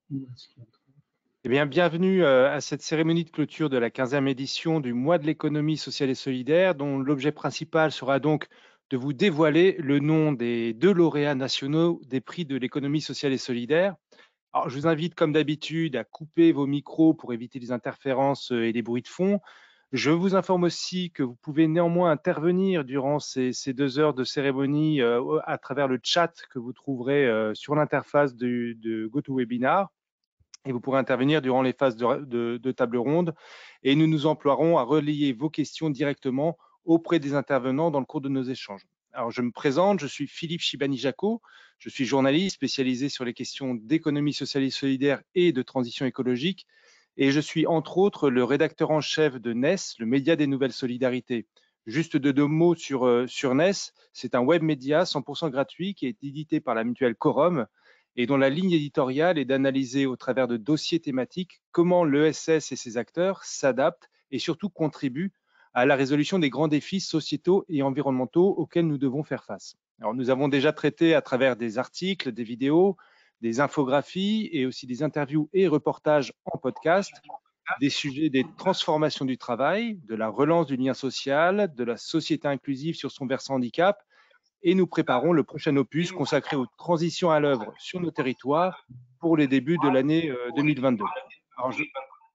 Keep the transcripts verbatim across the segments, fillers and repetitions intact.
Eh bien, bienvenue euh, à cette cérémonie de clôture de la quinzième édition du Mois de l'économie sociale et solidaire, dont l'objet principal sera donc de vous dévoiler le nom des deux lauréats nationaux des prix de l'économie sociale et solidaire. Alors, je vous invite, comme d'habitude, à couper vos micros pour éviter les interférences euh, et les bruits de fond. Je vous informe aussi que vous pouvez néanmoins intervenir durant ces, ces deux heures de cérémonie euh, à travers le chat que vous trouverez euh, sur l'interface de, de GoToWebinar. Et vous pourrez intervenir durant les phases de, de, de table ronde. Et nous nous emploierons à relayer vos questions directement auprès des intervenants dans le cours de nos échanges. Alors, je me présente, je suis Philippe Chibani-Jaco, je suis journaliste spécialisé sur les questions d'économie sociale et solidaire et de transition écologique. Et je suis entre autres le rédacteur en chef de N E S, le média des nouvelles solidarités. Juste de deux mots sur, euh, sur N E S, c'est un web média cent pour cent gratuit qui est édité par la mutuelle Corum et dont la ligne éditoriale est d'analyser au travers de dossiers thématiques comment l'E S S et ses acteurs s'adaptent et surtout contribuent à la résolution des grands défis sociétaux et environnementaux auxquels nous devons faire face. Alors, nous avons déjà traité à travers des articles, des vidéos, des infographies et aussi des interviews et reportages en podcast, des sujets des transformations du travail, de la relance du lien social, de la société inclusive sur son versant handicap, et nous préparons le prochain opus consacré aux transitions à l'œuvre sur nos territoires pour les débuts de l'année deux mille vingt-deux. Alors, je...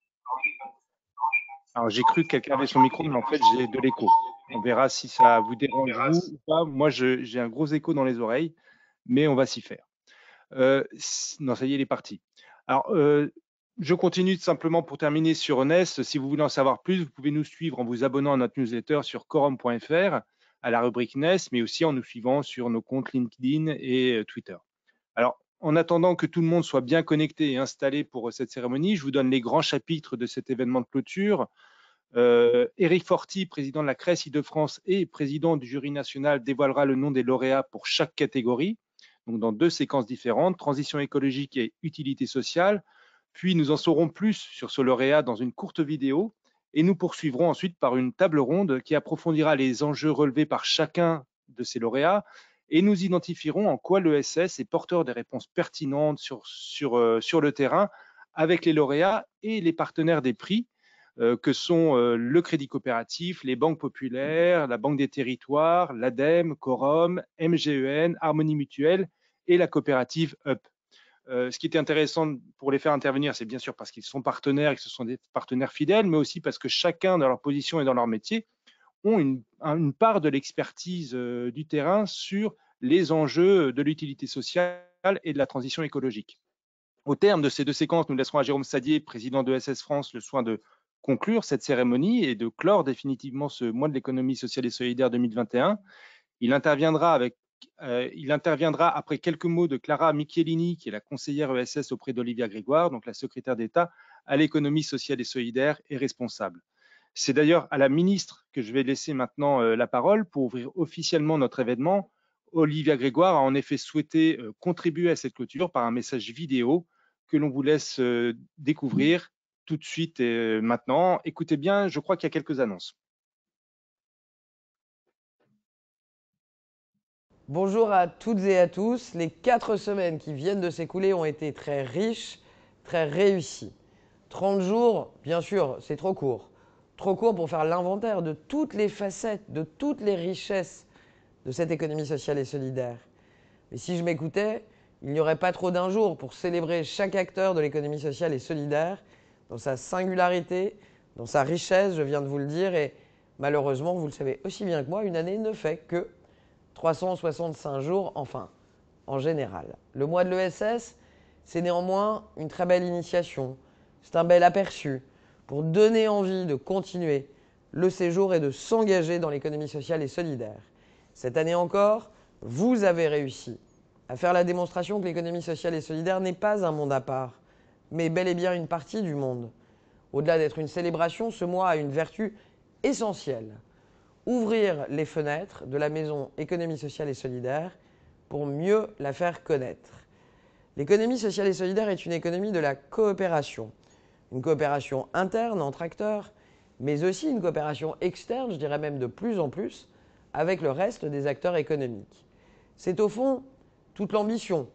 Alors, j'ai cru que quelqu'un avait son micro, mais en fait, j'ai de l'écho. On verra si ça vous dérange, vous ou pas. Moi, j'ai un gros écho dans les oreilles, mais on va s'y faire. Euh, non, ça y est, il est parti. Alors, euh, je continue simplement pour terminer sur N E S. Si vous voulez en savoir plus, vous pouvez nous suivre en vous abonnant à notre newsletter sur corum point F R, à la rubrique N E S, mais aussi en nous suivant sur nos comptes LinkedIn et euh, Twitter. Alors, en attendant que tout le monde soit bien connecté et installé pour cette cérémonie, je vous donne les grands chapitres de cet événement de clôture. Euh, Éric Forti, président de la C R E S Île-de-France et président du jury national, dévoilera le nom des lauréats pour chaque catégorie, donc dans deux séquences différentes, transition écologique et utilité sociale. Puis nous en saurons plus sur ce lauréat dans une courte vidéo et nous poursuivrons ensuite par une table ronde qui approfondira les enjeux relevés par chacun de ces lauréats et nous identifierons en quoi l'E S S est porteur des réponses pertinentes sur, sur, euh, sur le terrain avec les lauréats et les partenaires des prix euh, que sont euh, le Crédit Coopératif, les banques populaires, la Banque des Territoires, l'ADEME, Corum, M G E N, Harmonie Mutuelle et la coopérative U P. Euh, ce qui était intéressant pour les faire intervenir, c'est bien sûr parce qu'ils sont partenaires et que ce sont des partenaires fidèles, mais aussi parce que chacun, dans leur position et dans leur métier, ont une, une part de l'expertise euh, du terrain sur les enjeux de l'utilité sociale et de la transition écologique. Au terme de ces deux séquences, nous laisserons à Jérôme Sadier, président de E S S France, le soin de conclure cette cérémonie et de clore définitivement ce mois de l'économie sociale et solidaire deux mille vingt et un. Il interviendra, avec, euh, il interviendra après quelques mots de Clara Michelini, qui est la conseillère E S S auprès d'Olivia Grégoire, donc la secrétaire d'État à l'économie sociale et solidaire et responsable. C'est d'ailleurs à la ministre que je vais laisser maintenant euh, la parole pour ouvrir officiellement notre événement. Olivia Grégoire a en effet souhaité euh, contribuer à cette clôture par un message vidéo que l'on vous laisse euh, découvrir tout de suite et euh, maintenant. Écoutez bien, je crois qu'il y a quelques annonces. Bonjour à toutes et à tous. Les quatre semaines qui viennent de s'écouler ont été très riches, très réussies. trente jours, bien sûr, c'est trop court. Trop court pour faire l'inventaire de toutes les facettes, de toutes les richesses de cette économie sociale et solidaire. Mais si je m'écoutais, il n'y aurait pas trop d'un jour pour célébrer chaque acteur de l'économie sociale et solidaire dans sa singularité, dans sa richesse, je viens de vous le dire, et malheureusement, vous le savez aussi bien que moi, une année ne fait que trois cent soixante-cinq jours, enfin, en général. Le mois de l'E S S, c'est néanmoins une très belle initiation. C'est un bel aperçu pour donner envie de continuer le séjour et de s'engager dans l'économie sociale et solidaire. Cette année encore, vous avez réussi à faire la démonstration que l'économie sociale et solidaire n'est pas un monde à part, mais bel et bien une partie du monde. Au-delà d'être une célébration, ce mois a une vertu essentielle: ouvrir les fenêtres de la maison économie sociale et solidaire pour mieux la faire connaître. L'économie sociale et solidaire est une économie de la coopération. Une coopération interne entre acteurs, mais aussi une coopération externe, je dirais même de plus en plus, avec le reste des acteurs économiques. C'est au fond toute l'ambition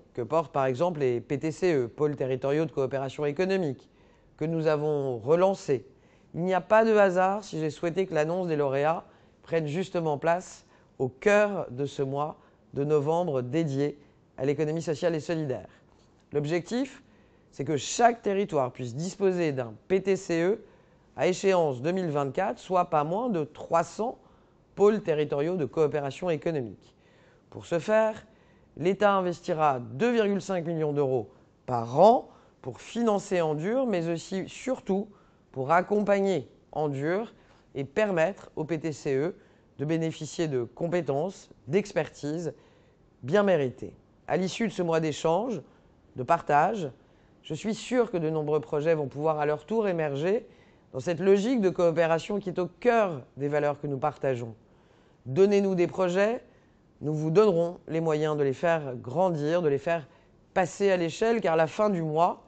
que portent par exemple les P T C E, pôles territoriaux de coopération économique, que nous avons relancés. Il n'y a pas de hasard si j'ai souhaité que l'annonce des lauréats prenne justement place au cœur de ce mois de novembre dédié à l'économie sociale et solidaire. L'objectif, c'est que chaque territoire puisse disposer d'un P T C E à échéance deux mille vingt-quatre, soit pas moins de trois cents pôles territoriaux de coopération économique. Pour ce faire, l'État investira deux virgule cinq millions d'euros par an pour financer Endure, mais aussi, surtout, pour accompagner Endure et permettre aux P T C E de bénéficier de compétences, d'expertise bien méritées. À l'issue de ce mois d'échange, de partage, je suis sûr que de nombreux projets vont pouvoir à leur tour émerger dans cette logique de coopération qui est au cœur des valeurs que nous partageons. Donnez-nous des projets, nous vous donnerons les moyens de les faire grandir, de les faire passer à l'échelle, car la fin du mois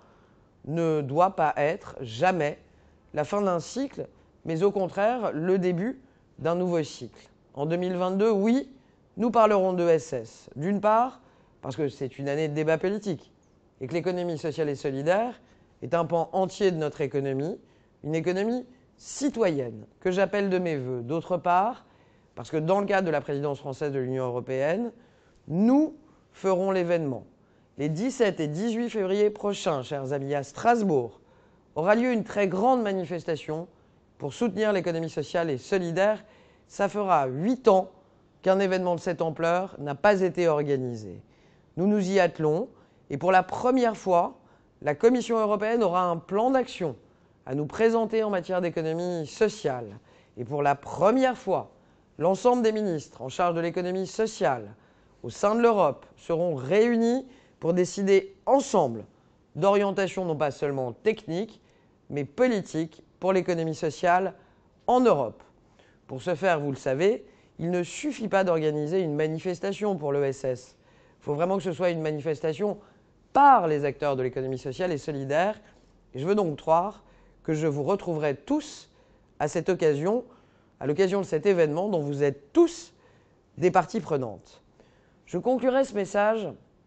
ne doit pas être jamais la fin d'un cycle, mais au contraire le début d'un nouveau cycle. En deux mille vingt-deux, oui, nous parlerons d'E S S. D'une part, parce que c'est une année de débat politique et que l'économie sociale et solidaire est un pan entier de notre économie, une économie citoyenne que j'appelle de mes voeux. D'autre part, parce que dans le cadre de la présidence française de l'Union européenne, nous ferons l'événement. Les dix-sept et dix-huit février prochains, chers amis, à Strasbourg, aura lieu une très grande manifestation pour soutenir l'économie sociale et solidaire. Ça fera huit ans qu'un événement de cette ampleur n'a pas été organisé. Nous nous y attelons et pour la première fois, la Commission européenne aura un plan d'action à nous présenter en matière d'économie sociale. Et pour la première fois, l'ensemble des ministres en charge de l'économie sociale au sein de l'Europe seront réunis pour décider ensemble d'orientation non pas seulement technique, mais politique pour l'économie sociale en Europe. Pour ce faire, vous le savez, il ne suffit pas d'organiser une manifestation pour l'E S S. Il faut vraiment que ce soit une manifestation par les acteurs de l'économie sociale et solidaire. Et je veux donc croire que je vous retrouverai tous à cette occasion, à l'occasion de cet événement dont vous êtes tous des parties prenantes. Je conclurai ce message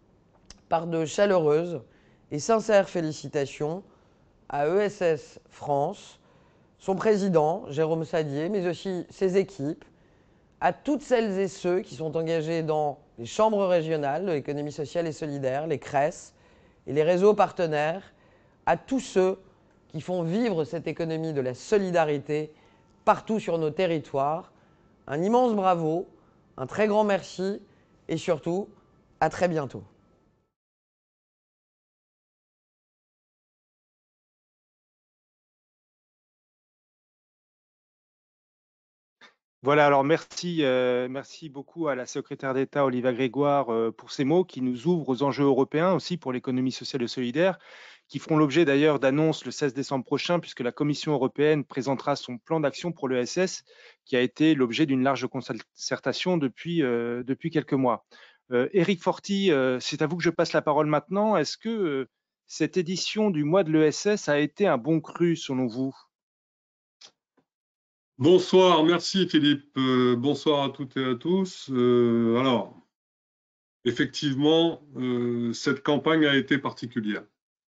par de chaleureuses et sincères félicitations à E S S France, son président, Jérôme Sadier, mais aussi ses équipes, à toutes celles et ceux qui sont engagés dans les chambres régionales de l'économie sociale et solidaire, les C R E S et les réseaux partenaires, à tous ceux qui font vivre cette économie de la solidarité partout sur nos territoires. Un immense bravo, un très grand merci et surtout, à très bientôt. Voilà, alors merci, euh, merci beaucoup à la secrétaire d'État Olivia Grégoire euh, pour ces mots qui nous ouvrent aux enjeux européens aussi pour l'économie sociale et solidaire, qui feront l'objet d'ailleurs d'annonces le seize décembre prochain, puisque la Commission européenne présentera son plan d'action pour l'E S S, qui a été l'objet d'une large concertation depuis, euh, depuis quelques mois. Euh, Éric Forti, euh, c'est à vous que je passe la parole maintenant. Est-ce que euh, cette édition du mois de l'E S S a été un bon cru selon vous ? Bonsoir, merci Philippe. Euh, bonsoir à toutes et à tous. Euh, alors, effectivement, euh, cette campagne a été particulière.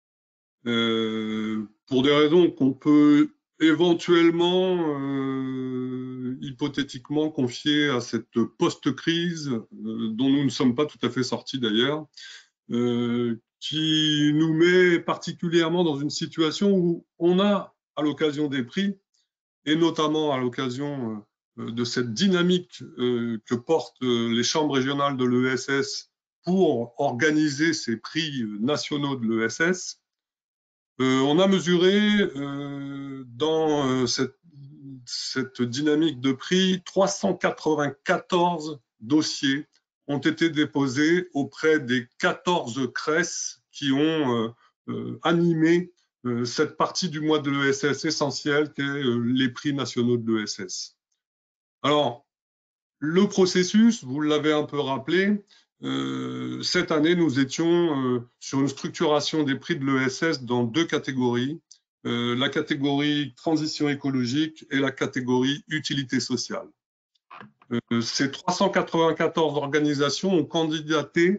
Euh, pour des raisons qu'on peut éventuellement, euh, hypothétiquement, confier à cette post-crise, euh, dont nous ne sommes pas tout à fait sortis d'ailleurs, euh, qui nous met particulièrement dans une situation où on a, à l'occasion des prix, et notamment à l'occasion de cette dynamique que portent les chambres régionales de l'E S S pour organiser ces prix nationaux de l'E S S, on a mesuré dans cette, cette dynamique de prix trois cent quatre-vingt-quatorze dossiers ont été déposés auprès des quatorze C R E S qui ont animé cette partie du mois de l'E S S essentielle qui est les prix nationaux de l'E S S. Alors, le processus, vous l'avez un peu rappelé, euh, cette année, nous étions euh, sur une structuration des prix de l'E S S dans deux catégories, euh, la catégorie transition écologique et la catégorie utilité sociale. Euh, ces trois cent quatre-vingt-quatorze organisations ont candidaté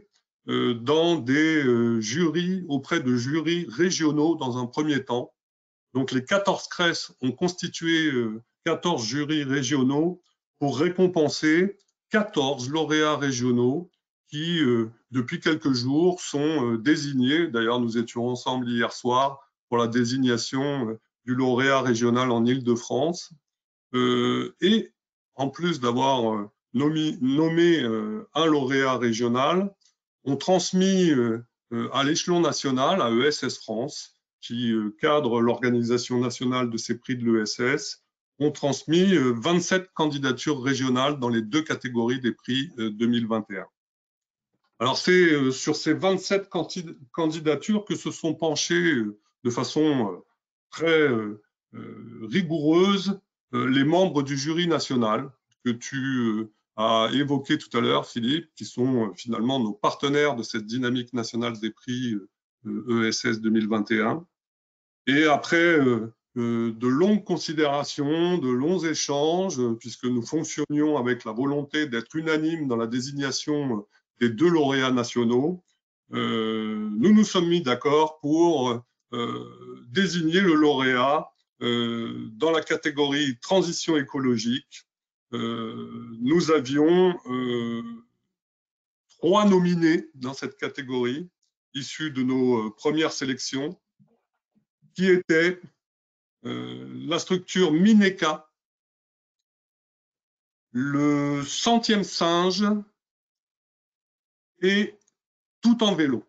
euh, dans des euh, jurys, auprès de jurys régionaux dans un premier temps. Donc les quatorze C R E S ont constitué euh, quatorze jurys régionaux pour récompenser quatorze lauréats régionaux qui, euh, depuis quelques jours, sont euh, désignés. D'ailleurs, nous étions ensemble hier soir pour la désignation euh, du lauréat régional en Île-de-France. Euh, et en plus d'avoir euh, nommé, nommé euh, un lauréat régional, on transmis euh, euh, à l'échelon national, à E S S France, qui euh, cadre l'organisation nationale de ces prix de l'E S S, ont transmis euh, vingt-sept candidatures régionales dans les deux catégories des prix euh, deux mille vingt et un. Alors c'est euh, sur ces vingt-sept candidatures que se sont penchés euh, de façon euh, très euh, euh, rigoureuse euh, les membres du jury national que tu euh, as évoqué tout à l'heure, Philippe, qui sont euh, finalement nos partenaires de cette dynamique nationale des prix euh, E S S deux mille vingt et un. Et après euh, euh, de longues considérations, de longs échanges, euh, puisque nous fonctionnions avec la volonté d'être unanimes dans la désignation euh, des deux lauréats nationaux, euh, nous nous sommes mis d'accord pour euh, désigner le lauréat euh, dans la catégorie transition écologique. Euh, nous avions euh, trois nominés dans cette catégorie, issus de nos premières sélections, qui étaient euh, la structure Mineka, le centième singe et Tout en vélo.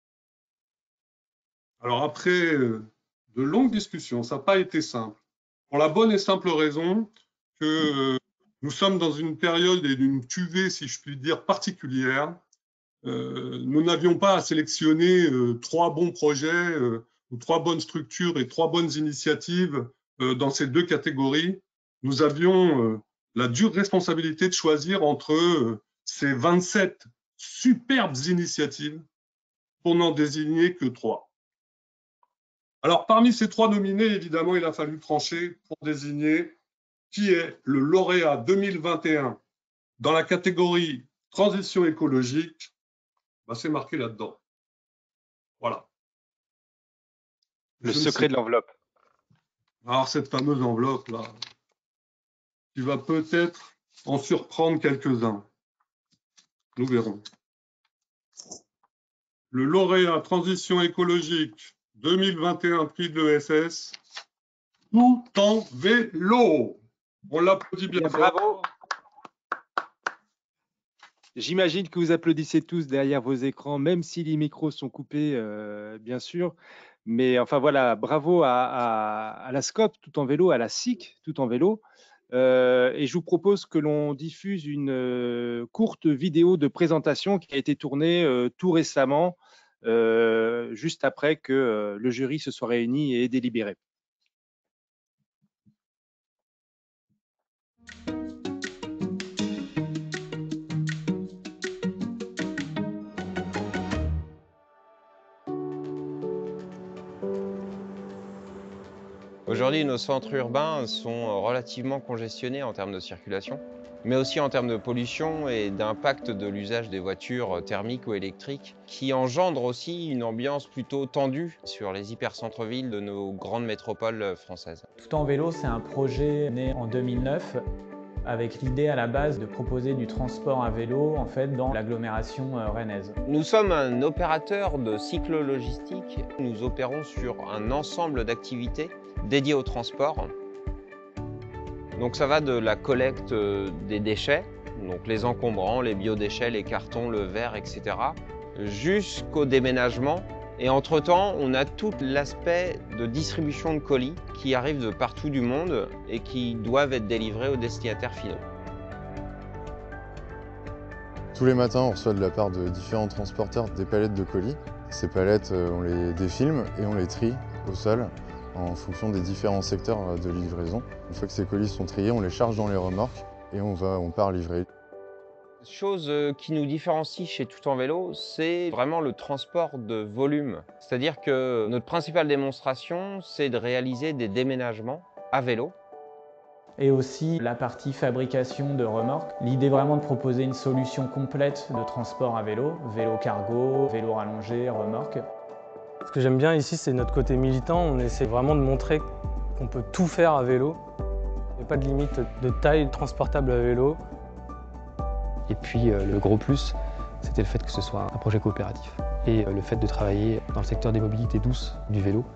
Alors après euh, de longues discussions, ça n'a pas été simple, pour la bonne et simple raison que euh, nous sommes dans une période et d'une cuvée, si je puis dire, particulière. Euh, nous n'avions pas à sélectionner euh, trois bons projets euh, ou trois bonnes structures et trois bonnes initiatives euh, dans ces deux catégories. Nous avions euh, la dure responsabilité de choisir entre euh, ces vingt-sept superbes initiatives pour n'en désigner que trois. Alors, parmi ces trois nominés, évidemment, il a fallu trancher pour désigner qui est le lauréat deux mille vingt et un dans la catégorie transition écologique. Ben, c'est marqué là-dedans. Voilà. Le Je secret de l'enveloppe. Alors, cette fameuse enveloppe-là, tu vas peut-être en surprendre quelques-uns. Nous verrons. Le lauréat transition écologique deux mille vingt et un prix de l'E S S, Tout en vélo. On l'applaudit bien, bien fort. Bravo. J'imagine que vous applaudissez tous derrière vos écrans, même si les micros sont coupés, euh, bien sûr. Mais enfin voilà, bravo à, à, à la SCOP Tout en vélo, à la S I C Tout en vélo. Euh, et je vous propose que l'on diffuse une euh, courte vidéo de présentation qui a été tournée euh, tout récemment, euh, juste après que euh, le jury se soit réuni et délibéré. Aujourd'hui, nos centres urbains sont relativement congestionnés en termes de circulation, mais aussi en termes de pollution et d'impact de l'usage des voitures thermiques ou électriques, qui engendre aussi une ambiance plutôt tendue sur les hypercentres-villes de nos grandes métropoles françaises. Tout en vélo, c'est un projet né en deux mille neuf, avec l'idée à la base de proposer du transport à vélo en fait, dans l'agglomération rennaise. Nous sommes un opérateur de cyclo-logistique. Nous opérons sur un ensemble d'activités dédiées au transport. Donc ça va de la collecte des déchets, donc les encombrants, les biodéchets, les cartons, le verre, et cetera, jusqu'au déménagement. Et entre-temps, on a tout l'aspect de distribution de colis qui arrivent de partout du monde et qui doivent être délivrés aux destinataires finaux. Tous les matins, on reçoit de la part de différents transporteurs des palettes de colis. Ces palettes, on les défilme et on les trie au sol en fonction des différents secteurs de livraison. Une fois que ces colis sont triés, on les charge dans les remorques et on, va, on part livrer. Chose qui nous différencie chez Tout en vélo, c'est vraiment le transport de volume. C'est-à-dire que notre principale démonstration, c'est de réaliser des déménagements à vélo. et aussi la partie fabrication de remorques. L'idée vraiment de proposer une solution complète de transport à vélo, vélo cargo, vélo rallongé, remorque. Ce que j'aime bien ici, c'est notre côté militant. On essaie vraiment de montrer qu'on peut tout faire à vélo. Il n'y a pas de limite de taille transportable à vélo. Et puis euh, le gros plus, c'était le fait que ce soit un projet coopératif et euh, le fait de travailler dans le secteur des mobilités douces du vélo.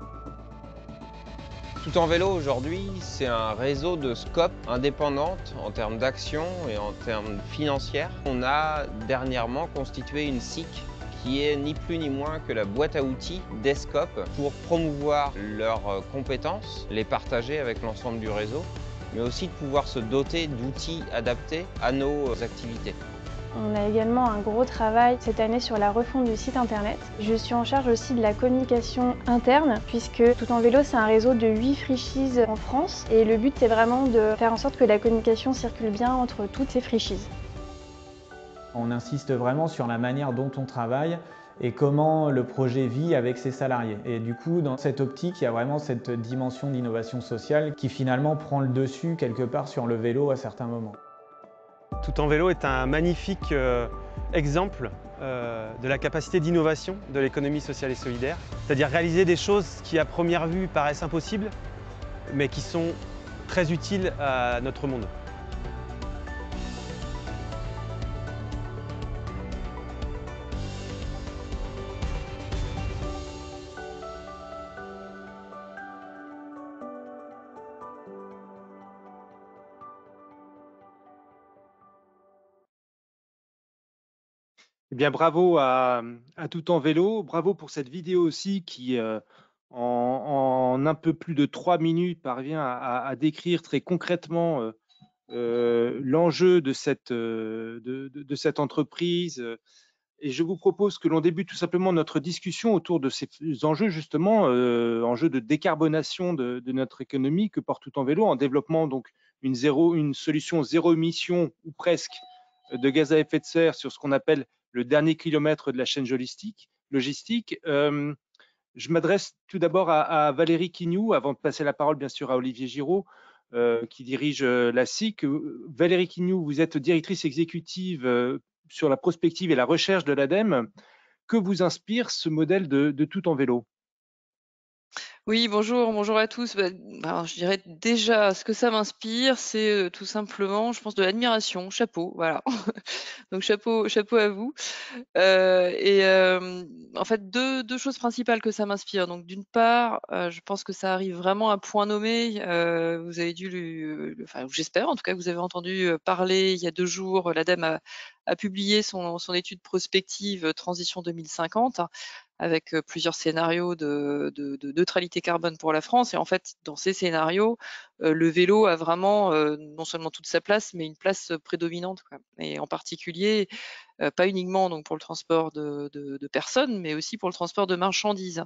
Tout en vélo aujourd'hui, c'est un réseau de scope indépendante en termes d'action et en termes financiers. On a dernièrement constitué une S I C qui est ni plus ni moins que la boîte à outils des scopes pour promouvoir leurs compétences, les partager avec l'ensemble du réseau, mais aussi de pouvoir se doter d'outils adaptés à nos activités. On a également un gros travail cette année sur la refonte du site internet. Je suis en charge aussi de la communication interne puisque Tout en vélo c'est un réseau de huit franchises en France et le but c'est vraiment de faire en sorte que la communication circule bien entre toutes ces franchises. On insiste vraiment sur la manière dont on travaille et comment le projet vit avec ses salariés. Et du coup, dans cette optique, il y a vraiment cette dimension d'innovation sociale qui finalement prend le dessus quelque part sur le vélo à certains moments. Tout en vélo est un magnifique euh, exemple euh, de la capacité d'innovation de l'économie sociale et solidaire, c'est-à-dire réaliser des choses qui à première vue paraissent impossibles, mais qui sont très utiles à notre monde. Eh bien, bravo à, à Tout en vélo, bravo pour cette vidéo aussi qui, euh, en, en un peu plus de trois minutes, parvient à, à- à décrire très concrètement euh, euh, l'enjeu de cette, euh, de, de- de cette entreprise. Et je vous propose que l'on débute tout simplement notre discussion autour de ces enjeux, justement, euh, enjeux de décarbonation de, de notre économie que porte Tout en vélo, en développement donc une, zéro, une solution zéro émission ou presque de gaz à effet de serre sur ce qu'on appelle le dernier kilomètre de la chaîne logistique. logistique. Euh, je m'adresse tout d'abord à, à Valérie Quignou, avant de passer la parole bien sûr à Olivier Giraud, euh, qui dirige euh, la S I C. Valérie Quignou, vous êtes directrice exécutive euh, sur la prospective et la recherche de l'ADEME. Que vous inspire ce modèle de, de Tout en vélo? Oui, bonjour, bonjour à tous. Bah, alors, je dirais déjà, ce que ça m'inspire, c'est euh, tout simplement, je pense, de l'admiration. Chapeau, voilà. Donc chapeau, chapeau à vous. Euh, et euh, en fait, deux, deux choses principales que ça m'inspire. Donc d'une part, euh, je pense que ça arrive vraiment à point nommé. Euh, vous avez dû, le, le- enfin, j'espère en tout cas, que vous avez entendu euh, parler il y a deux jours. L'ADEME a, a publié son, son étude prospective euh, Transition deux mille cinquante avec euh, plusieurs scénarios de, de- de neutralité carbone pour la France. Et en fait, dans ces scénarios, euh, le vélo a vraiment euh, non seulement toute sa place, mais une place prédominante, quoi. Et en particulier, euh, pas uniquement donc pour le transport de, de- de personnes, mais aussi pour le transport de marchandises.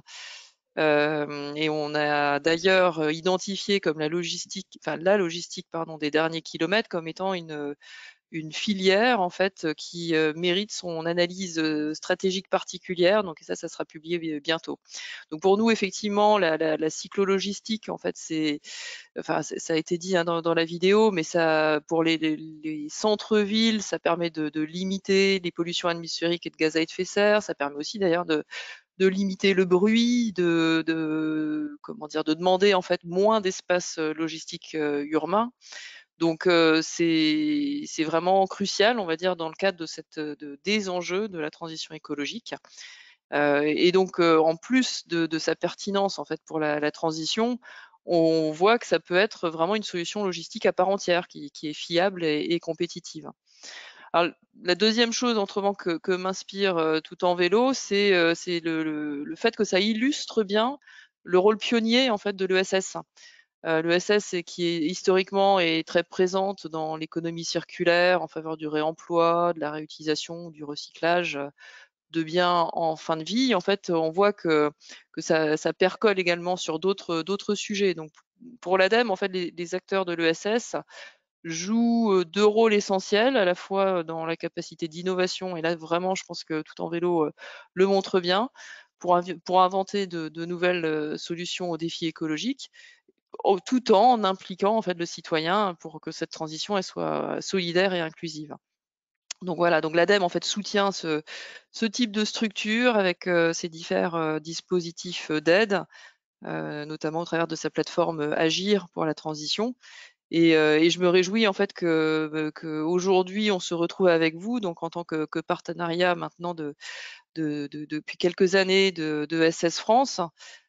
Euh, et on a d'ailleurs euh, identifié comme la logistique, enfin la logistique pardon, des derniers kilomètres comme étant une, une filière en fait euh, qui euh, mérite son analyse euh, stratégique particulière. Donc ça, ça sera publié bi- bientôt. Donc pour nous, effectivement, la, la, la cyclologistique, en fait, c'est, enfin, c'est- ça a été dit hein, dans, dans la vidéo, mais ça, pour les, les- les centres-villes, ça permet de, de limiter les pollutions atmosphériques et de gaz à effet de serre. Ça permet aussi d'ailleurs de, de limiter le bruit, de, de comment dire, de demander en fait moins d'espace euh, logistique euh, urbain. Donc euh, c'est c'est vraiment crucial, on va dire, dans le cadre de cette de, des enjeux de la transition écologique. Euh, et donc euh, en plus de, de sa pertinence en fait pour la, la transition, on voit que ça peut être vraiment une solution logistique à part entière qui, qui est fiable et, et compétitive. Alors, la deuxième chose autrement que, que m'inspire euh, Tout en vélo, c'est euh, c'est le, le, le fait que ça illustre bien le rôle pionnier en fait de l'E S S. Euh, L'E S S est- qui est historiquement est très présente dans l'économie circulaire en faveur du réemploi, de la réutilisation, du recyclage euh, de biens en fin de vie. En fait, on voit que, que ça, ça percole également sur d'autres d'autres sujets. Donc, pour l'ADEME, en fait, les, les acteurs de l'E S S jouent euh, deux rôles essentiels, à la fois dans la capacité d'innovation, et là vraiment, je pense que Tout en vélo euh, le montre bien, pour, invi- pour inventer de, de nouvelles euh, solutions aux défis écologiques, tout en impliquant en fait le citoyen pour que cette transition elle soit solidaire et inclusive. Donc voilà, donc l'ADEME en fait soutient ce, ce type de structure avec euh, ses différents euh, dispositifs d'aide, euh, notamment au travers de sa plateforme euh, Agir pour la transition. Et, euh, et je me réjouis en fait que, que aujourd'hui on se retrouve avec vous, donc en tant que, que partenariat maintenant de, de, de, depuis quelques années de, de S S France.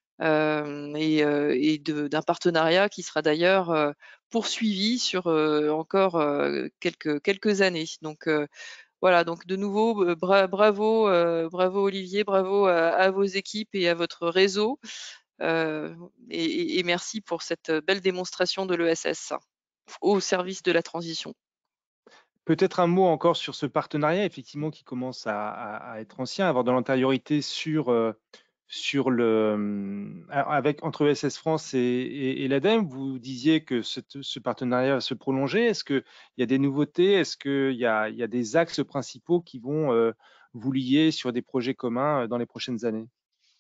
Euh, et, euh, et d'un partenariat qui sera d'ailleurs euh, poursuivi sur euh, encore euh, quelques, quelques années. Donc euh, voilà, donc de nouveau, euh, bra bravo, euh, bravo Olivier, bravo à, à vos équipes et à votre réseau. Euh, et, et merci pour cette belle démonstration de l'E S S au service de la transition. Peut-être un mot encore sur ce partenariat, effectivement, qui commence à, à- à être ancien, à avoir de l'antériorité sur, euh, sur le, hum, avec, entre E S S France et, et, et l'ADEME. Vous disiez que cette- ce partenariat va se prolonger. Est-ce qu'il y a des nouveautés? Est-ce qu'il y a, il y a des axes principaux qui vont euh, vous lier sur des projets communs euh, dans les prochaines années?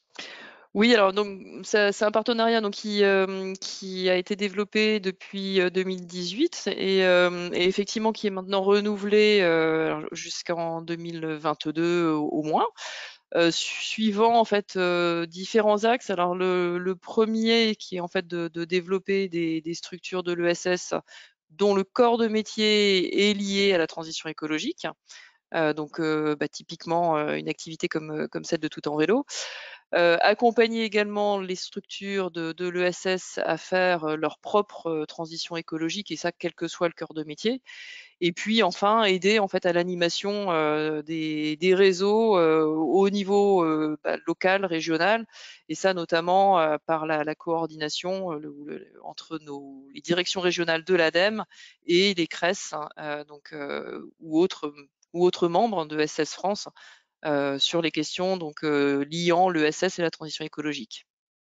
Oui, alors donc c'est un partenariat donc qui euh, qui a été développé depuis euh, deux mille dix-huit et, euh, et effectivement qui est maintenant renouvelé euh, jusqu'en deux mille vingt-deux au, au moins, euh, suivant en fait euh, différents axes. Alors le, le premier qui est en fait de, de développer des, des structures de l'E S S dont le corps de métier est lié à la transition écologique. Euh, donc euh, bah, typiquement euh, une activité comme, comme celle de Tout en vélo. Euh, accompagner également les structures de, de l'E S S à faire euh, leur propre euh, transition écologique, et ça quel que soit le cœur de métier. Et puis enfin aider en fait à l'animation euh, des, des réseaux euh, au niveau euh, bah, local, régional, et ça notamment euh, par la, la coordination euh, le, le, entre nos, les directions régionales de l'ADEME et les C R E S, hein, euh, donc, euh, ou, autres, ou autres membres de S S France euh, sur les questions donc, euh, liant l'E S S et la transition écologique.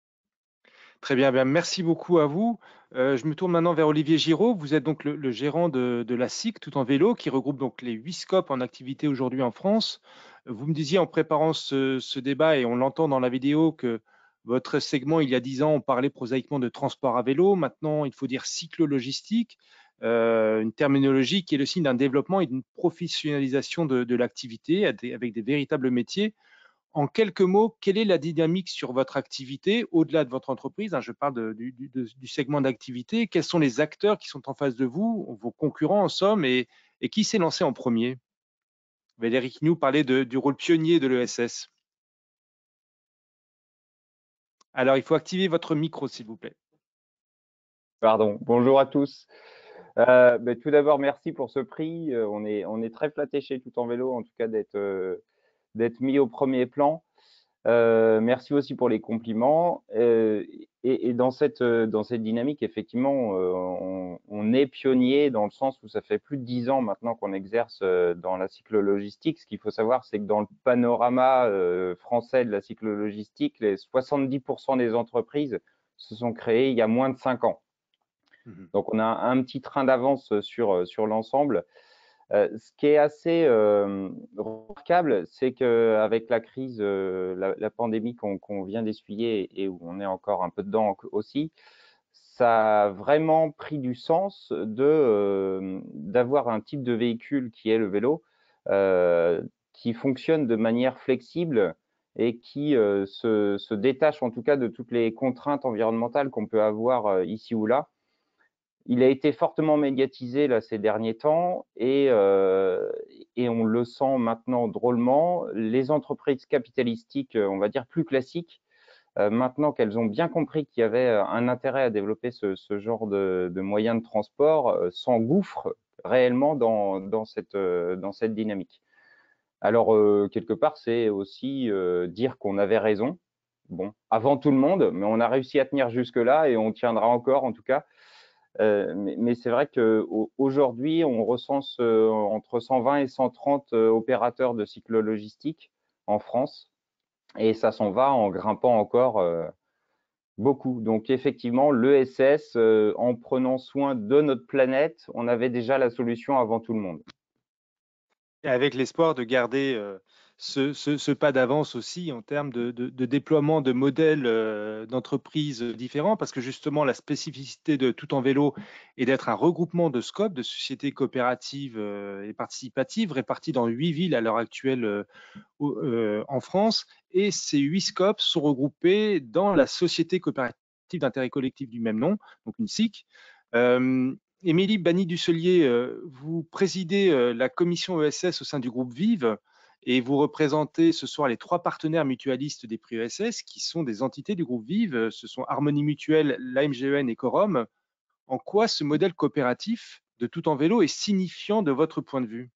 Très bien, bien, merci beaucoup à vous. Euh, je me tourne maintenant vers Olivier Giraud. Vous êtes donc le, le gérant de, de la S I C Tout en vélo, qui regroupe donc les huit scopes en activité aujourd'hui en France. Vous me disiez en préparant ce, ce débat, et on l'entend dans la vidéo, que votre segment, il y a dix ans, on parlait prosaïquement de transport à vélo. Maintenant, il faut dire cyclo-logistique, euh, une terminologie qui est le signe d'un développement et d'une professionnalisation de, de l'activité avec des véritables métiers. En quelques mots, quelle est la dynamique sur votre activité, au-delà de votre entreprise, hein, je parle de, du, du, du, segment d'activité. Quels sont les acteurs qui sont en face de vous, vos concurrents en somme, et, et qui s'est lancé en premier? Valérie nous parlait de, du rôle pionnier de l'E S S. Alors, il faut activer votre micro, s'il vous plaît. Pardon, bonjour à tous. Euh, ben, tout d'abord, merci pour ce prix. Euh, on, est, on est très flatté chez Tout en vélo, en tout cas d'être euh, d'être mis au premier plan. Euh, merci aussi pour les compliments. Euh, et, et dans, cette, dans cette dynamique, effectivement, euh, on, on est pionnier dans le sens où ça fait plus de dix ans maintenant qu'on exerce euh, dans la cyclo-logistique. Ce qu'il faut savoir, c'est que dans le panorama euh, français de la cyclo-logistique, les soixante-dix pour cent des entreprises se sont créées il y a moins de cinq ans. Donc, on a un petit train d'avance sur, sur l'ensemble. Euh, ce qui est assez euh, remarquable, c'est qu'avec la crise, euh, la, la pandémie qu'on qu'on vient d'essuyer et où on est encore un peu dedans aussi, ça a vraiment pris du sens de euh, d'avoir un type de véhicule qui est le vélo, euh, qui fonctionne de manière flexible et qui euh, se, se détache en tout cas de toutes les contraintes environnementales qu'on peut avoir euh, ici ou là. Il a été fortement médiatisé là, ces derniers temps et, euh, et on le sent maintenant drôlement. Les entreprises capitalistiques, on va dire plus classiques, euh, maintenant qu'elles ont bien compris qu'il y avait un intérêt à développer ce, ce genre de, de moyens de transport, euh, s'engouffrent réellement dans, dans, cette, euh, dans cette dynamique. Alors, euh, quelque part, c'est aussi euh, dire qu'on avait raison. Bon, avant tout le monde, mais on a réussi à tenir jusque-là et on tiendra encore en tout cas. Euh, mais, mais c'est vrai qu'aujourd'hui, on recense euh, entre cent vingt et cent trente euh, opérateurs de cyclo-logistique en France, et ça s'en va en grimpant encore euh, beaucoup. Donc effectivement, l'E S S, euh, en prenant soin de notre planète, on avait déjà la solution avant tout le monde. Et avec l'espoir de garder euh, ce, ce, ce pas d'avance aussi en termes de, de, de déploiement de modèles euh, d'entreprises différents, parce que justement la spécificité de Tout en vélo est d'être un regroupement de scopes, de sociétés coopératives euh, et participatives réparties dans huit villes à l'heure actuelle euh, euh, en France, et ces huit scopes sont regroupés dans la société coopérative d'intérêt collectif du même nom, donc une S I C. Euh, Émilie Banny-Dusselier, euh, vous présidez euh, la commission E S S au sein du groupe Vive et vous représentez ce soir les trois partenaires mutualistes des prix E S S qui sont des entités du groupe Vive. Ce sont Harmonie Mutuelle, l'A M G E N et Corum. En quoi ce modèle coopératif de Tout en vélo est signifiant de votre point de vue?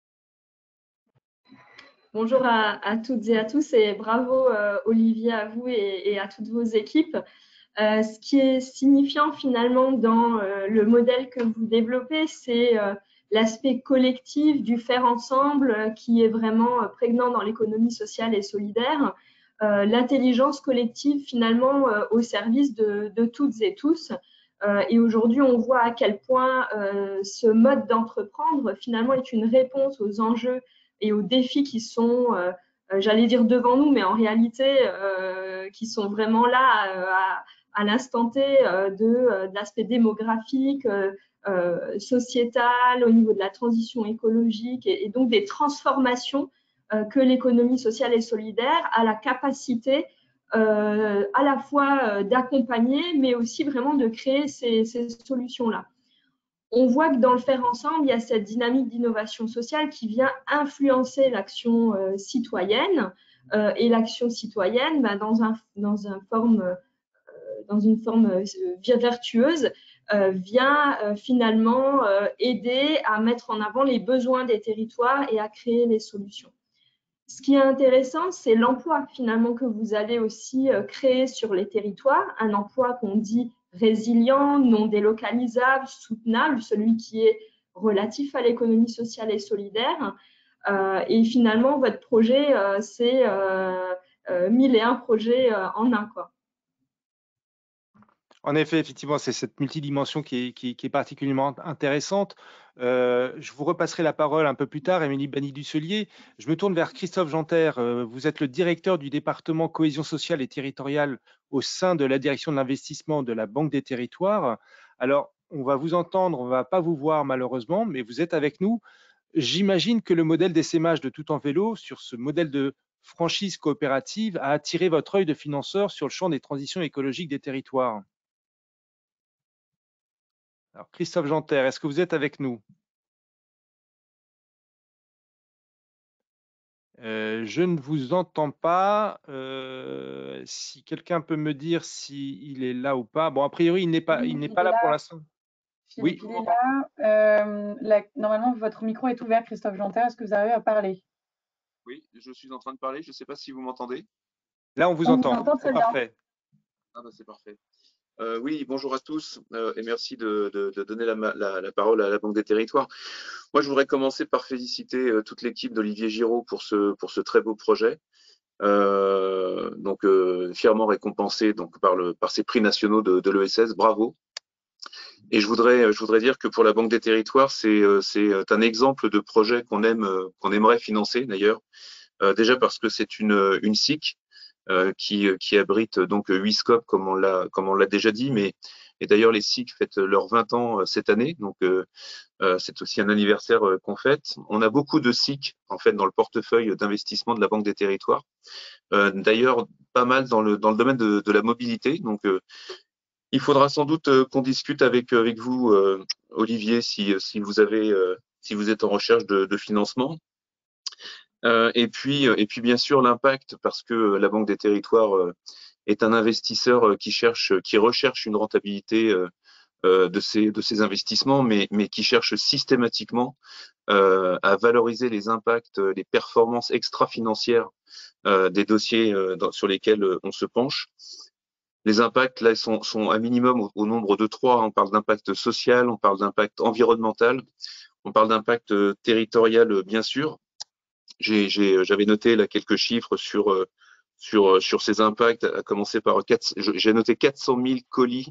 Bonjour à, à toutes et à tous et bravo euh, Olivier à vous et, et à toutes vos équipes. Euh, ce qui est signifiant finalement dans euh, le modèle que vous développez, c'est euh, l'aspect collectif du faire ensemble euh, qui est vraiment euh, prégnant dans l'économie sociale et solidaire, euh, l'intelligence collective finalement euh, au service de, de toutes et tous. Euh, et aujourd'hui, on voit à quel point euh, ce mode d'entreprendre finalement est une réponse aux enjeux et aux défis qui sont, euh, j'allais dire devant nous, mais en réalité, euh, qui sont vraiment là euh, à, à l'instant T euh, de, euh, de l'aspect démographique, euh, euh, sociétal, au niveau de la transition écologique et, et donc des transformations euh, que l'économie sociale et solidaire a la capacité euh, à la fois euh, d'accompagner, mais aussi vraiment de créer ces, ces solutions-là. On voit que dans le faire ensemble, il y a cette dynamique d'innovation sociale qui vient influencer l'action euh, citoyenne. Euh, et l'action citoyenne, bah, dans, un, dans, un forme, euh, dans une forme euh, vertueuse, euh, vient euh, finalement euh, aider à mettre en avant les besoins des territoires et à créer les solutions. Ce qui est intéressant, c'est l'emploi finalement que vous allez aussi euh, créer sur les territoires, un emploi qu'on dit résilient, non délocalisable, soutenable, celui qui est relatif à l'économie sociale et solidaire. Euh, et finalement, votre projet, euh, c'est euh, euh, mille et un projets euh, en un, quoi. En effet, effectivement, c'est cette multidimension qui est, qui, qui est particulièrement intéressante. Euh, je vous repasserai la parole un peu plus tard, Émilie Banny-Dusselier. Je me tourne vers Christophe Genter. Euh, vous êtes le directeur du département cohésion sociale et territoriale au sein de la direction de l'investissement de la Banque des Territoires. Alors, on va vous entendre, on ne va pas vous voir malheureusement, mais vous êtes avec nous. J'imagine que le modèle d'essaimage de Tout en vélo, sur ce modèle de franchise coopérative, a attiré votre œil de financeur sur le champ des transitions écologiques des territoires. Alors, Christophe Genter, est-ce que vous êtes avec nous? euh, Je ne vous entends pas. Euh, si quelqu'un peut me dire s'il est là ou pas. Bon, a priori, il n'est pas, il n'est pas là, là pour l'instant. Oui. Il est là. Euh, la, normalement, votre micro est ouvert, Christophe Genter. Est-ce que vous arrivez à parler? Oui, je suis en train de parler. Je ne sais pas si vous m'entendez. Là, on vous on entend. Vous entend très bien. Parfait. Ah bah, c'est parfait. Euh, oui, bonjour à tous euh, et merci de, de, de donner la, la, la parole à la Banque des Territoires. Moi, je voudrais commencer par féliciter euh, toute l'équipe d'Olivier Giraud pour ce, pour ce très beau projet. Euh, donc, euh, fièrement récompensé donc, par, le, par ces prix nationaux de, de l'E S S. Bravo. Et je voudrais, je voudrais dire que pour la Banque des Territoires, c'est un exemple de projet qu'on aime, qu'on aimerait financer d'ailleurs. Euh, déjà parce que c'est une, une S I C euh, qui, qui abrite donc huit scopes, comme on l'a, comme on l'a déjà dit, mais et d'ailleurs les S I C fêtent leurs vingt ans cette année, donc euh, euh, c'est aussi un anniversaire euh, qu'on fête. On a beaucoup de S I C en fait dans le portefeuille d'investissement de la Banque des Territoires. Euh, d'ailleurs, pas mal dans le, dans le domaine de, de la mobilité. Donc, euh, il faudra sans doute euh, qu'on discute avec, avec vous, euh, Olivier, si, si, vous avez, euh, si vous êtes en recherche de, de financement. Euh, et, puis, et puis, bien sûr, l'impact, parce que la Banque des Territoires euh, est un investisseur qui, cherche, qui recherche une rentabilité euh, euh, de, ces, de ces investissements, mais, mais qui cherche systématiquement euh, à valoriser les impacts, les performances extra-financières euh, des dossiers euh, dans, sur lesquels on se penche. Les impacts, là, sont, sont à minimum au, au nombre de trois. On parle d'impact social, on parle d'impact environnemental, on parle d'impact euh, territorial, bien sûr. J'avais noté là quelques chiffres sur, euh, sur, sur ces impacts, à commencer par, j'ai noté quatre cent mille colis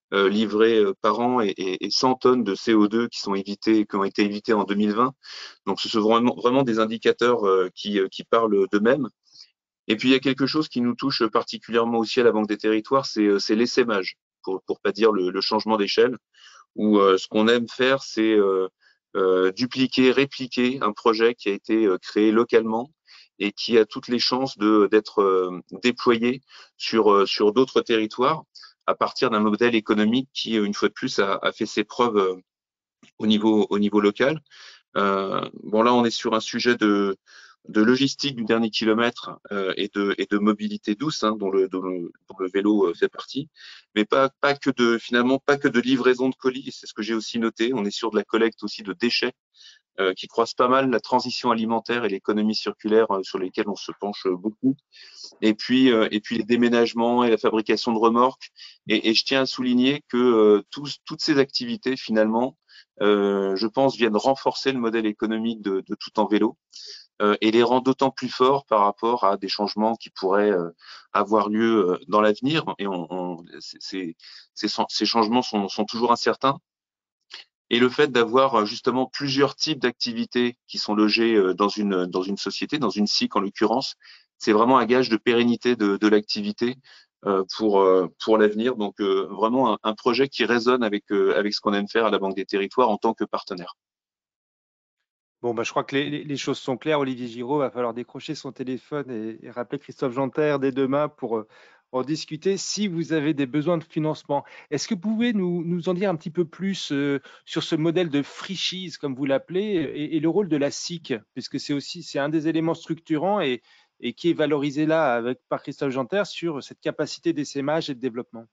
euh, livrés euh, par an et, et, et cent tonnes de C O deux qui sont évitées, qui ont été évitées en deux mille vingt. Donc, ce sont vraiment, vraiment des indicateurs euh, qui, qui parlent d'eux-mêmes. Et puis, il y a quelque chose qui nous touche particulièrement aussi à la Banque des Territoires, c'est l'essaimage, pour pour pas dire le, le changement d'échelle, où euh, ce qu'on aime faire, c'est euh, euh, dupliquer, répliquer un projet qui a été euh, créé localement et qui a toutes les chances de d'être euh, déployé sur euh, sur d'autres territoires à partir d'un modèle économique qui, une fois de plus, a, a fait ses preuves euh, au niveau au niveau local. Euh, bon, là, on est sur un sujet de de logistique du dernier kilomètre euh, et, de, et de mobilité douce, hein, dont, le, dont, le, dont le vélo euh, fait partie, mais pas, pas que de finalement pas que de livraison de colis. C'est ce que j'ai aussi noté. On est sur de la collecte aussi de déchets euh, qui croisent pas mal la transition alimentaire et l'économie circulaire euh, sur lesquelles on se penche euh, beaucoup. Et puis euh, et puis les déménagements et la fabrication de remorques. Et, et je tiens à souligner que euh, tous, toutes ces activités finalement, euh, je pense, viennent renforcer le modèle économique de, de Tout en vélo. Euh, et les rend d'autant plus forts par rapport à des changements qui pourraient euh, avoir lieu euh, dans l'avenir. Et on, on, ces, ces, ces changements sont, sont toujours incertains. Et le fait d'avoir justement plusieurs types d'activités qui sont logées euh, dans une, dans une société, dans une S I C en l'occurrence, c'est vraiment un gage de pérennité de, de l'activité euh, pour, euh, pour l'avenir. Donc euh, vraiment un, un projet qui résonne avec, euh, avec ce qu'on aime faire à la Banque des Territoires en tant que partenaire. Bon, bah, je crois que les, les choses sont claires. Olivier Giraud va falloir décrocher son téléphone et, et rappeler Christophe Jeanterre dès demain pour euh, en discuter si vous avez des besoins de financement. Est-ce que vous pouvez nous, nous en dire un petit peu plus euh, sur ce modèle de franchise, comme vous l'appelez, et, et le rôle de la S I C, puisque c'est aussi c'est un des éléments structurants et, et qui est valorisé là avec, par Christophe Jeanterre sur cette capacité d'essaimage et de développement.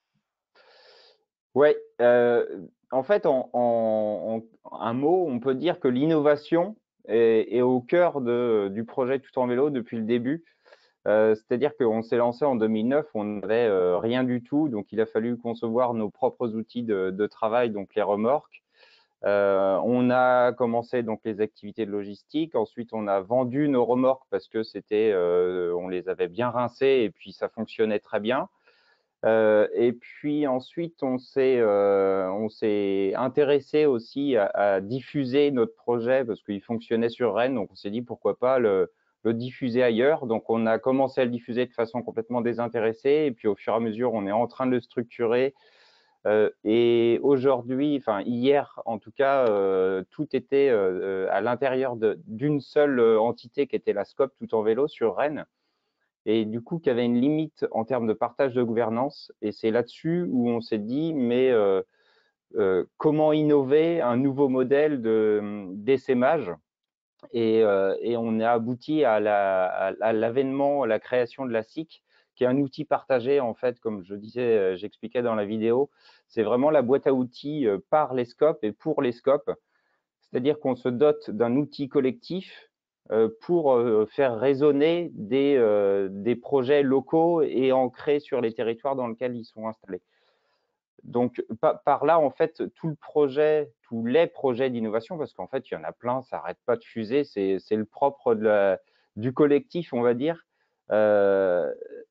Oui, euh, en fait, en, en, en un mot, on peut dire que l'innovation est, est au cœur de, du projet Tout en vélo depuis le début. Euh, C'est-à-dire qu'on s'est lancé en deux mille neuf, on n'avait euh, rien du tout, donc il a fallu concevoir nos propres outils de, de travail, donc les remorques. Euh, on a commencé donc les activités de logistique. Ensuite, on a vendu nos remorques parce que c'était, euh, on les avait bien rincées et puis ça fonctionnait très bien. Euh, et puis ensuite, on s'est euh, on s'est intéressé aussi à, à diffuser notre projet parce qu'il fonctionnait sur Rennes. Donc, on s'est dit pourquoi pas le, le diffuser ailleurs. Donc, on a commencé à le diffuser de façon complètement désintéressée. Et puis, au fur et à mesure, on est en train de le structurer. Euh, et aujourd'hui, enfin hier en tout cas, euh, tout était euh, à l'intérieur d'une seule entité qui était la Scope Tout en vélo sur Rennes. Et du coup, qui avait une limite en termes de partage de gouvernance. Et c'est là-dessus où on s'est dit, mais euh, euh, comment innover un nouveau modèle d'essaimage et, euh, et on a abouti à l'avènement, à, à la création de la S I C, qui est un outil partagé, en fait, comme je disais, j'expliquais dans la vidéo. C'est vraiment la boîte à outils par les scopes et pour les scopes. C'est-à-dire qu'on se dote d'un outil collectif pour faire résonner des, euh, des projets locaux et ancrés sur les territoires dans lesquels ils sont installés. Donc, par, par là, en fait, tout le projet, tous les projets d'innovation, parce qu'en fait, il y en a plein, ça n'arrête pas de fuser, c'est le propre de la, du collectif, on va dire. Euh,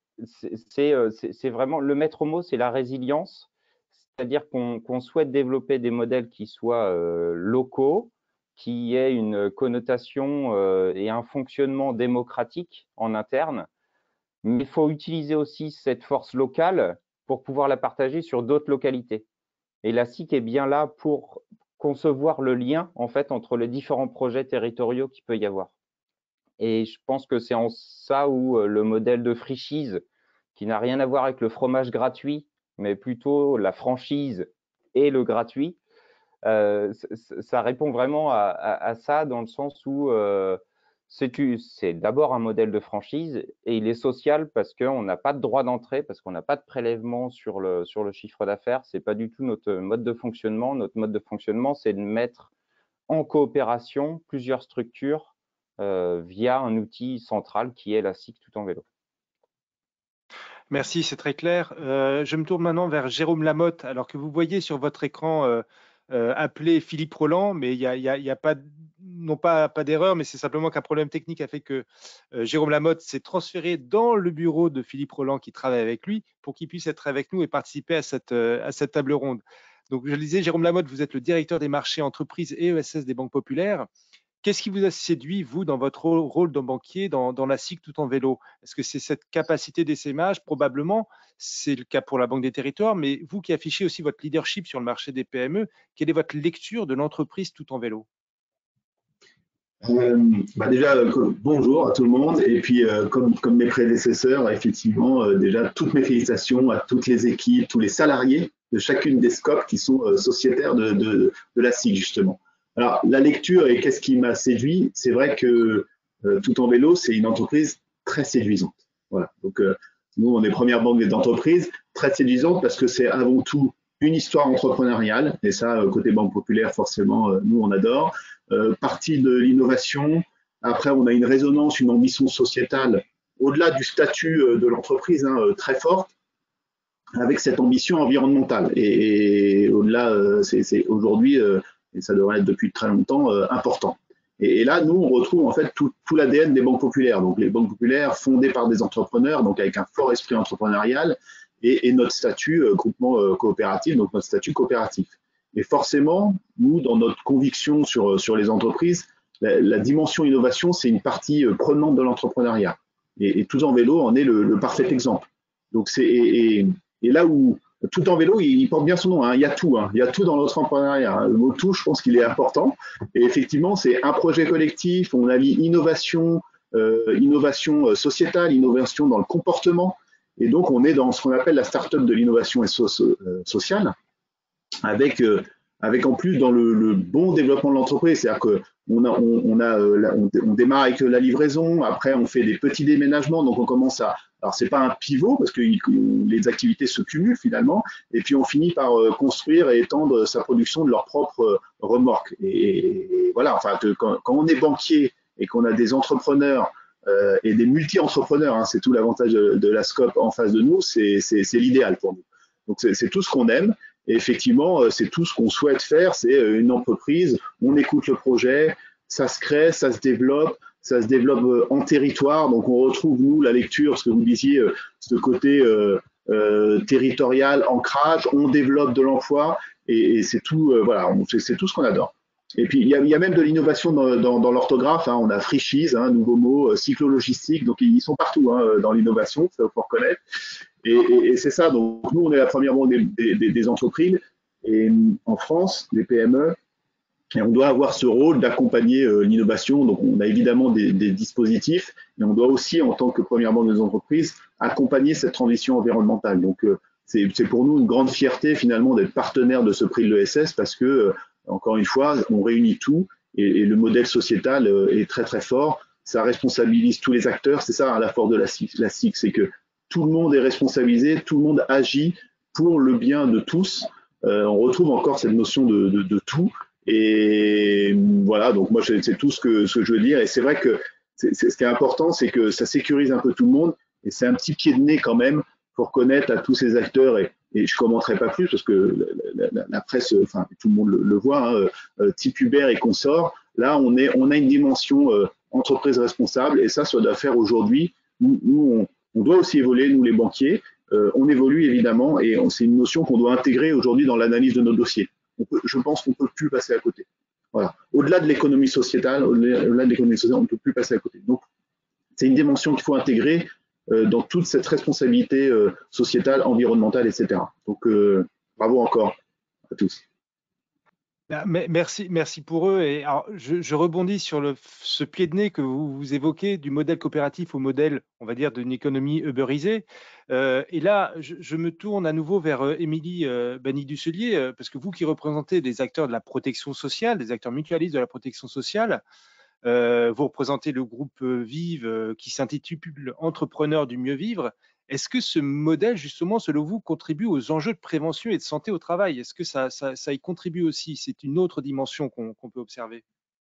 c'est vraiment, le maître mot, c'est la résilience, c'est-à-dire qu'on qu'on souhaite développer des modèles qui soient euh, locaux, qui aient une connotation euh, et un fonctionnement démocratique en interne, mais il faut utiliser aussi cette force locale pour pouvoir la partager sur d'autres localités. Et la S I C est bien là pour concevoir le lien en fait entre les différents projets territoriaux qu'il peut y avoir. Et je pense que c'est en ça où le modèle de franchise, qui n'a rien à voir avec le fromage gratuit, mais plutôt la franchise et le gratuit, euh, ça répond vraiment à, à, à ça dans le sens où euh, c'est d'abord un modèle de franchise et il est social parce qu'on n'a pas de droit d'entrée, parce qu'on n'a pas de prélèvement sur le, sur le chiffre d'affaires. Ce n'est pas du tout notre mode de fonctionnement. Notre mode de fonctionnement, c'est de mettre en coopération plusieurs structures euh, via un outil central qui est la S I C Tout en vélo. Merci, c'est très clair. Euh, je me tourne maintenant vers Jérôme Lamotte, alors que vous voyez sur votre écran euh, euh, appelé Philippe Roland, mais il n'y a, y a, y a pas non pas, pas d'erreur, mais c'est simplement qu'un problème technique a fait que euh, Jérôme Lamotte s'est transféré dans le bureau de Philippe Roland qui travaille avec lui pour qu'il puisse être avec nous et participer à cette, euh, à cette table ronde. Donc, je le disais, Jérôme Lamotte, vous êtes le directeur des marchés entreprises et E S S des banques populaires. Qu'est-ce qui vous a séduit, vous, dans votre rôle de banquier, dans, dans la S I C tout en vélo? Est-ce que c'est cette capacité d'essaimage? Probablement, c'est le cas pour la Banque des Territoires, mais vous qui affichez aussi votre leadership sur le marché des P M E, quelle est votre lecture de l'entreprise tout en vélo? Euh, bah déjà, euh, bonjour à tout le monde. Et puis, euh, comme, comme mes prédécesseurs, effectivement, euh, déjà, toutes mes félicitations à toutes les équipes, tous les salariés de chacune des scopes qui sont euh, sociétaires de, de, de la S I C, justement. Alors, la lecture et qu'est-ce qui m'a séduit? C'est vrai que euh, Tout en vélo, c'est une entreprise très séduisante. Voilà. Donc, euh, nous, on est première banque d'entreprise, très séduisante parce que c'est avant tout une histoire entrepreneuriale. Et ça, euh, côté Banque Populaire, forcément, euh, nous, on adore. Euh, partie de l'innovation. Après, on a une résonance, une ambition sociétale au-delà du statut euh, de l'entreprise, hein, euh, très forte, avec cette ambition environnementale. Et, et au-delà, euh, c'est aujourd'hui, euh, et ça devrait être depuis très longtemps, euh, important. Et, et là, nous, on retrouve en fait tout, tout l'A D N des banques populaires. Donc, les banques populaires fondées par des entrepreneurs, donc avec un fort esprit entrepreneurial, et, et notre statut euh, groupement euh, coopératif, donc notre statut coopératif. Et forcément, nous, dans notre conviction sur, sur les entreprises, la, la dimension innovation, c'est une partie euh, prenante de l'entrepreneuriat. Et, et Tout en vélo en est le, le parfait exemple. Donc, c'est et, et, et là où Tout en vélo, il, il porte bien son nom. Hein, il y a tout. Hein, il y a tout dans l'entrepreneuriat. Hein. Le mot tout, je pense qu'il est important. Et effectivement, c'est un projet collectif. On allie innovation, euh, innovation sociétale, innovation dans le comportement. Et donc, on est dans ce qu'on appelle la start-up de l'innovation so euh, sociale, avec, euh, avec en plus dans le, le bon développement de l'entreprise. C'est-à-dire qu'on a, on, on, a, on, on démarre avec la livraison, après on fait des petits déménagements, donc on commence à… Alors, ce n'est pas un pivot, parce que les activités se cumulent finalement, et puis on finit par construire et étendre sa production de leur propre remorque. Et, et voilà, enfin, que quand, quand on est banquier et qu'on a des entrepreneurs euh, et des multi-entrepreneurs, hein, c'est tout l'avantage de, de la scope en face de nous, c'est l'idéal pour nous. Donc, c'est tout ce qu'on aime. Et effectivement, c'est tout ce qu'on souhaite faire, c'est une entreprise, on écoute le projet, ça se crée, ça se développe, ça se développe en territoire. Donc, on retrouve, nous, la lecture, ce que vous disiez, ce côté euh, euh, territorial, ancrage, on développe de l'emploi et, et c'est tout, euh, voilà, c'est tout ce qu'on adore. Et puis, il y a, il y a même de l'innovation dans, dans, dans l'orthographe. Hein. On a Frischise, hein, nouveau mot, euh, cyclo-logistique. Donc, ils sont partout hein, dans l'innovation, ça faut reconnaître. Et, et, et c'est ça. Donc, nous, on est la première banque des, des, des entreprises. Et en France, les P M E, et on doit avoir ce rôle d'accompagner euh, l'innovation. Donc, on a évidemment des, des dispositifs, mais on doit aussi, en tant que première banque des entreprises, accompagner cette transition environnementale. Donc, euh, c'est pour nous une grande fierté, finalement, d'être partenaire de ce prix de l'E S S parce que, euh, encore une fois, on réunit tout et, et le modèle sociétal euh, est très, très fort. Ça responsabilise tous les acteurs. C'est ça, à la force de la S I C, c'est que tout le monde est responsabilisé, tout le monde agit pour le bien de tous. Euh, on retrouve encore cette notion de, de, de tout. Et voilà, donc moi, c'est tout ce que, ce que je veux dire. Et c'est vrai que c est, c est, ce qui est important, c'est que ça sécurise un peu tout le monde. Et c'est un petit pied de nez quand même pour connaître à tous ces acteurs. Et, et je ne commenterai pas plus parce que la, la, la presse, enfin, tout le monde le, le voit, hein, euh, type Uber et consorts. Là, on, est, on a une dimension euh, entreprise responsable. Et ça, ça doit faire aujourd'hui. Nous, nous on, on doit aussi évoluer, nous les banquiers. Euh, on évolue évidemment et c'est une notion qu'on doit intégrer aujourd'hui dans l'analyse de nos dossiers. On peut, je pense qu'on ne peut plus passer à côté. Voilà. Au-delà de l'économie sociétale, au-delà de l'économie sociale, on ne peut plus passer à côté. Donc, c'est une dimension qu'il faut intégrer euh, dans toute cette responsabilité euh, sociétale, environnementale, et cetera. Donc, euh, bravo encore à tous. Merci, merci pour eux. Et alors, je, je rebondis sur le, ce pied de nez que vous, vous évoquez du modèle coopératif au modèle, on va dire, d'une économie uberisée. Euh, et là, je, je me tourne à nouveau vers euh, Émilie euh, Banny-Dusselier, euh, parce que vous qui représentez des acteurs de la protection sociale, des acteurs mutualistes de la protection sociale, euh, vous représentez le groupe euh, Vive euh, qui s'intitule Entrepreneurs du mieux vivre. Est-ce que ce modèle, justement, selon vous, contribue aux enjeux de prévention et de santé au travail? Est-ce que ça, ça, ça y contribue aussi? C'est une autre dimension qu'on qu'on peut observer.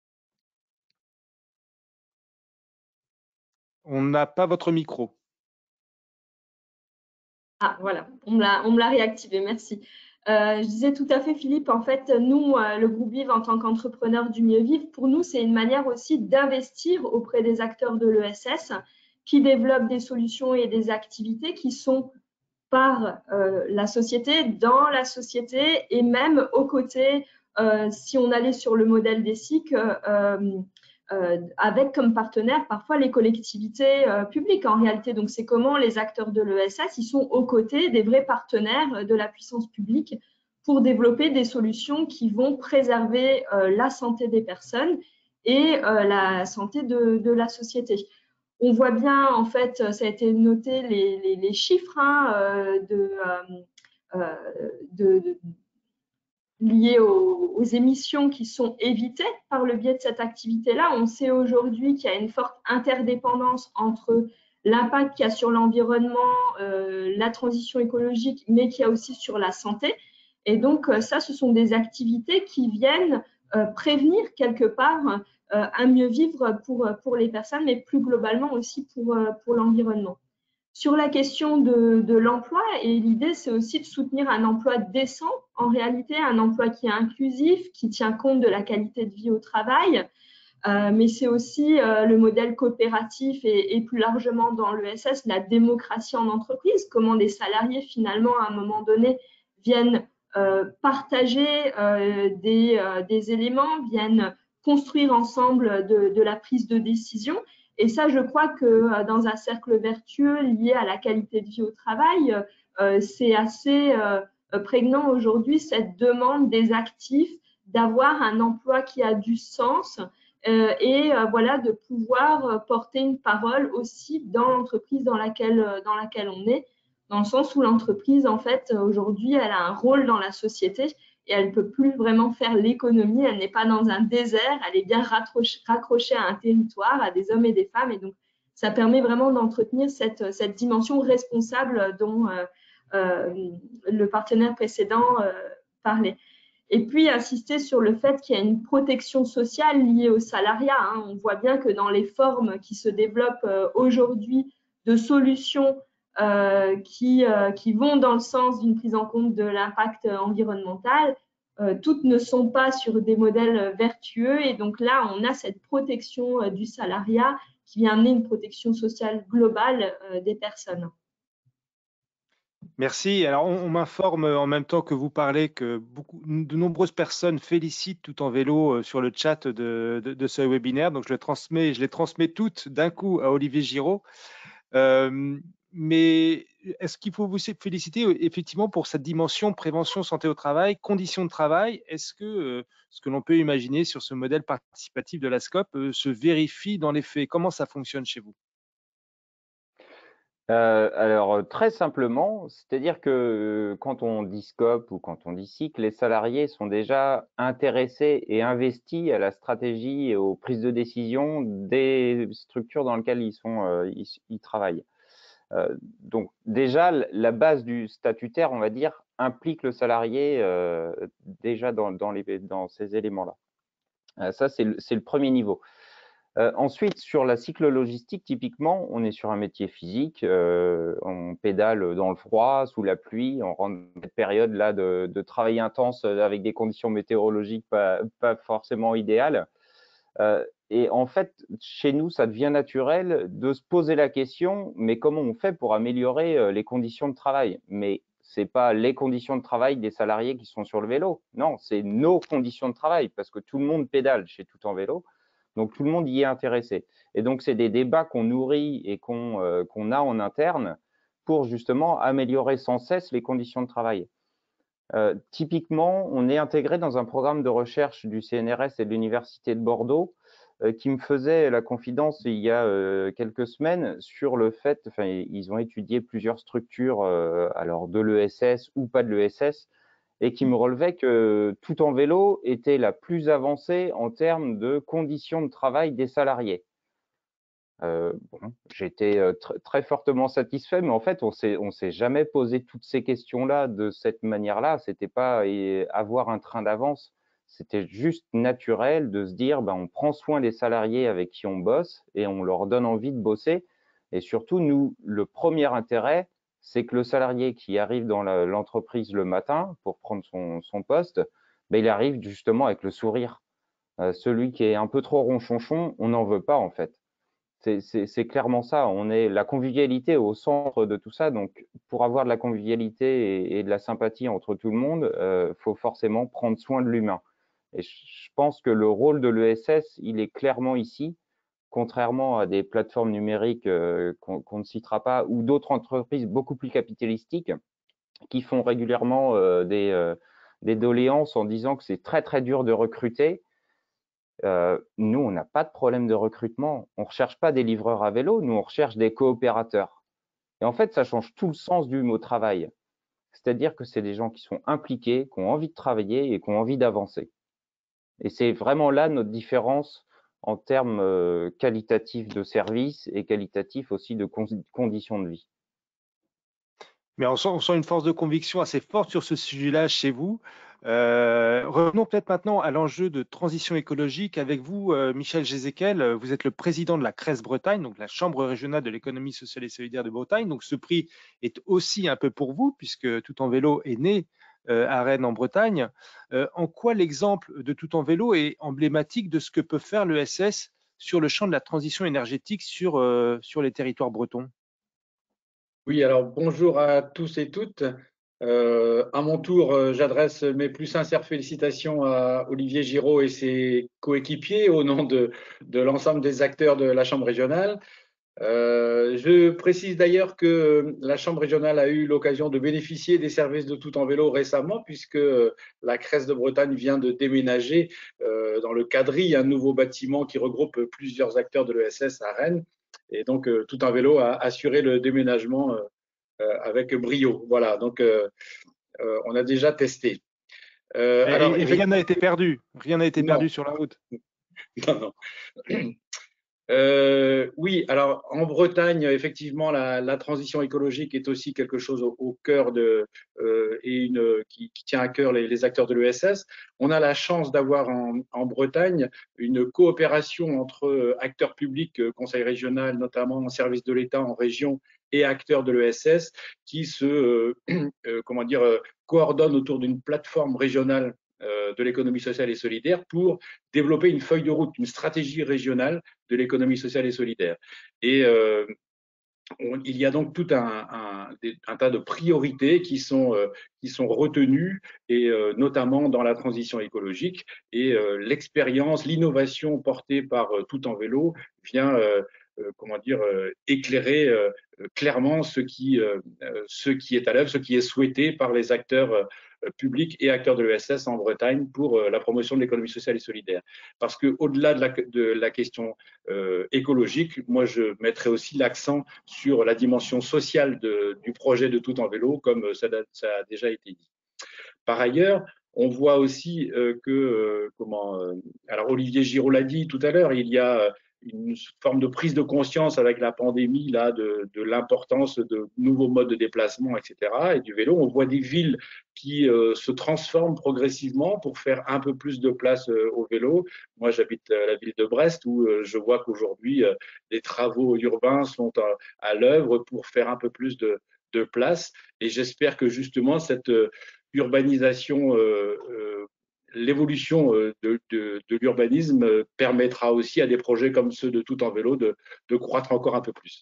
On n'a pas votre micro. Ah, voilà, on me l'a réactivé, merci. Euh, je disais tout à fait, Philippe, en fait, nous, euh, le groupe Vive, en tant qu'entrepreneur du mieux vivre, pour nous, c'est une manière aussi d'investir auprès des acteurs de l'E S S qui développent des solutions et des activités qui sont par euh, la société, dans la société et même aux côtés, euh, si on allait sur le modèle des S I C, euh, euh, avec comme partenaire parfois les collectivités euh, publiques en réalité. Donc, c'est comment les acteurs de l'E S S, ils sont aux côtés des vrais partenaires de la puissance publique pour développer des solutions qui vont préserver euh, la santé des personnes et euh, la santé de, de la société. On voit bien, en fait, ça a été noté, les, les, les chiffres hein, euh, de, euh, de, de, liés aux, aux émissions qui sont évitées par le biais de cette activité-là. On sait aujourd'hui qu'il y a une forte interdépendance entre l'impact qu'il y a sur l'environnement, euh, la transition écologique, mais qu'il y a aussi sur la santé. Et donc, ça, ce sont des activités qui viennent euh, prévenir quelque part euh, un mieux vivre pour, pour les personnes, mais plus globalement aussi pour, pour l'environnement. Sur la question de, de l'emploi, et l'idée, c'est aussi de soutenir un emploi décent, en réalité, un emploi qui est inclusif, qui tient compte de la qualité de vie au travail, euh, mais c'est aussi euh, le modèle coopératif et, et plus largement dans l'E S S, la démocratie en entreprise, comment des salariés, finalement, à un moment donné, viennent euh, partager euh, des, euh, des éléments, viennent construire ensemble de, de la prise de décision. Et ça, je crois que dans un cercle vertueux lié à la qualité de vie au travail, euh, c'est assez euh, prégnant aujourd'hui, cette demande des actifs d'avoir un emploi qui a du sens euh, et euh, voilà, de pouvoir porter une parole aussi dans l'entreprise dans laquelle, dans laquelle on est, dans le sens où l'entreprise, en fait, aujourd'hui, elle a un rôle dans la société et elle ne peut plus vraiment faire l'économie, elle n'est pas dans un désert, elle est bien raccrochée à un territoire, à des hommes et des femmes. Et donc, ça permet vraiment d'entretenir cette, cette dimension responsable dont euh, euh, le partenaire précédent euh, parlait. Et puis, insister sur le fait qu'il y a une protection sociale liée au salariat. Hein. On voit bien que dans les formes qui se développent euh, aujourd'hui de solutions Euh, qui, euh, qui vont dans le sens d'une prise en compte de l'impact environnemental, euh, toutes ne sont pas sur des modèles vertueux. Et donc là, on a cette protection euh, du salariat qui vient amener une protection sociale globale euh, des personnes. Merci. Alors, on, on m'informe en même temps que vous parlez que beaucoup, de nombreuses personnes félicitent Tout en vélo sur le chat de, de, de ce webinaire. Donc, je le transmets, je les transmets toutes d'un coup à Olivier Giraud. Euh, mais est-ce qu'il faut vous féliciter effectivement pour cette dimension prévention santé au travail, conditions de travail? Est-ce que euh, ce que l'on peut imaginer sur ce modèle participatif de la SCOP euh, se vérifie dans les faits? Comment ça fonctionne chez vous? Euh, alors, très simplement, c'est-à-dire que euh, quand on dit SCOP ou quand on dit cycle, les salariés sont déjà intéressés et investis à la stratégie et aux prises de décision des structures dans lesquelles ils, sont, euh, ils, ils travaillent. Euh, donc, déjà, la base du statutaire, on va dire, implique le salarié euh, déjà dans, dans, les, dans ces éléments-là. Euh, ça, c'est le, le premier niveau. Euh, ensuite, sur la cyclo-logistique, typiquement, on est sur un métier physique, euh, on pédale dans le froid, sous la pluie, on rentre dans cette période-là de, de travail intense avec des conditions météorologiques pas, pas forcément idéales. Euh, et en fait, chez nous, ça devient naturel de se poser la question, mais comment on fait pour améliorer les conditions de travail? Mais ce n'est pas les conditions de travail des salariés qui sont sur le vélo, non, c'est nos conditions de travail, parce que tout le monde pédale chez Tout en vélo. Donc, tout le monde y est intéressé. Et donc, c'est des débats qu'on nourrit et qu'on euh, qu'on a en interne pour justement améliorer sans cesse les conditions de travail. Euh, typiquement, on est intégré dans un programme de recherche du C N R S et de l'Université de Bordeaux euh, qui me faisait la confidence il y a euh, quelques semaines sur le fait, enfin, ils ont étudié plusieurs structures, euh, alors de l'E S S ou pas de l'E S S, et qui me relevait que Tout en vélo était la plus avancée en termes de conditions de travail des salariés. Euh, bon, j'étais euh, tr très fortement satisfait, mais en fait, on s'est on s'est jamais posé toutes ces questions-là de cette manière-là. C'était pas et, avoir un train d'avance, c'était juste naturel de se dire, ben, on prend soin des salariés avec qui on bosse et on leur donne envie de bosser. Et surtout, nous, le premier intérêt, c'est que le salarié qui arrive dans l'entreprise le matin pour prendre son, son poste, ben, il arrive justement avec le sourire. Euh, celui qui est un peu trop ronchonchon, on n'en veut pas en fait. C'est clairement ça. On est la convivialité au centre de tout ça. Donc, pour avoir de la convivialité et, et de la sympathie entre tout le monde, il euh, faut forcément prendre soin de l'humain. Et je pense que le rôle de l'E S S, il est clairement ici, contrairement à des plateformes numériques euh, qu'on qu'on ne citera pas, ou d'autres entreprises beaucoup plus capitalistiques qui font régulièrement euh, des, euh, des doléances en disant que c'est très très dur de recruter. Euh, nous, on n'a pas de problème de recrutement. On ne recherche pas des livreurs à vélo, nous, on recherche des coopérateurs. Et en fait, ça change tout le sens du mot travail. C'est-à-dire que c'est des gens qui sont impliqués, qui ont envie de travailler et qui ont envie d'avancer. Et c'est vraiment là notre différence en termes euh, qualitatifs de service et qualitatifs aussi de con conditions de vie. Mais on sent, on sent une force de conviction assez forte sur ce sujet-là chez vous. Euh, revenons peut-être maintenant à l'enjeu de transition écologique avec vous, euh, Michel Gézéquel. Vous êtes le président de la C R E S Bretagne, donc la Chambre régionale de l'économie sociale et solidaire de Bretagne. Donc ce prix est aussi un peu pour vous, puisque Tout en vélo est né euh, à Rennes en Bretagne. Euh, en quoi l'exemple de Tout en vélo est emblématique de ce que peut faire l'E S S sur le champ de la transition énergétique sur, euh, sur les territoires bretons? Oui, alors bonjour à tous et toutes. Euh, à mon tour, euh, j'adresse mes plus sincères félicitations à Olivier Giraud et ses coéquipiers au nom de, de l'ensemble des acteurs de la Chambre régionale. Euh, je précise d'ailleurs que la Chambre régionale a eu l'occasion de bénéficier des services de Tout en vélo récemment, puisque la C R E S de Bretagne vient de déménager euh, dans le Cadry, un nouveau bâtiment qui regroupe plusieurs acteurs de l'E S S à Rennes. Et donc, euh, Tout en vélo a assuré le déménagement euh, euh, avec brio. Voilà, donc euh, euh, on a déjà testé. Euh, et, alors, et rien n'a été perdu. Rien n'a été non. perdu sur la route. Non, non. Euh, oui, alors en Bretagne, effectivement, la, la transition écologique est aussi quelque chose au, au cœur de euh, et une qui, qui tient à cœur les, les acteurs de l'E S S. On a la chance d'avoir en, en Bretagne une coopération entre acteurs publics, conseil régional, notamment en service de l'État en région, et acteurs de l'E S S qui se euh, euh, comment dire euh, coordonnent autour d'une plateforme régionale de l'économie sociale et solidaire pour développer une feuille de route, une stratégie régionale de l'économie sociale et solidaire. Et euh, on, il y a donc tout un, un, un tas de priorités qui sont, euh, qui sont retenues, et euh, notamment dans la transition écologique. Et euh, l'expérience, l'innovation portée par euh, Tout en vélo vient euh, euh, comment dire, euh, éclairer euh, clairement ce qui, euh, ce qui est à l'œuvre, ce qui est souhaité par les acteurs euh, publics et acteurs de l'E S S en Bretagne pour euh, la promotion de l'économie sociale et solidaire. Parce qu'au-delà de la, de la question euh, écologique, moi je mettrais aussi l'accent sur la dimension sociale de, du projet de Tout en vélo, comme ça, ça a déjà été dit. Par ailleurs, on voit aussi euh, que, euh, comment, euh, alors Olivier Giraud l'a dit tout à l'heure, il y a une forme de prise de conscience avec la pandémie là, de, de l'importance de nouveaux modes de déplacement, et cetera, et du vélo. On voit des villes qui euh, se transforment progressivement pour faire un peu plus de place euh, au vélo. Moi, j'habite la ville de Brest où euh, je vois qu'aujourd'hui, euh, les travaux urbains sont à, à l'œuvre pour faire un peu plus de, de place. Et j'espère que justement, cette euh, urbanisation euh, euh, l'évolution de, de, de l'urbanisme permettra aussi à des projets comme ceux de Tout en vélo de, de croître encore un peu plus.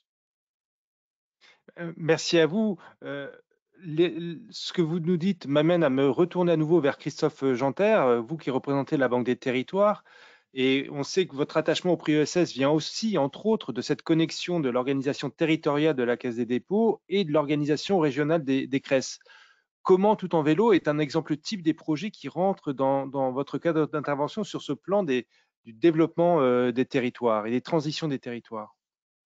Merci à vous. Euh, les, ce que vous nous dites m'amène à me retourner à nouveau vers Christophe Jeanter, vous qui représentez la Banque des Territoires. Et on sait que votre attachement au prix E S S vient aussi, entre autres, de cette connexion de l'organisation territoriale de la Caisse des dépôts et de l'organisation régionale des, des C R E S. Comment Tout en vélo est un exemple type des projets qui rentrent dans, dans votre cadre d'intervention sur ce plan des, du développement euh, des territoires et des transitions des territoires?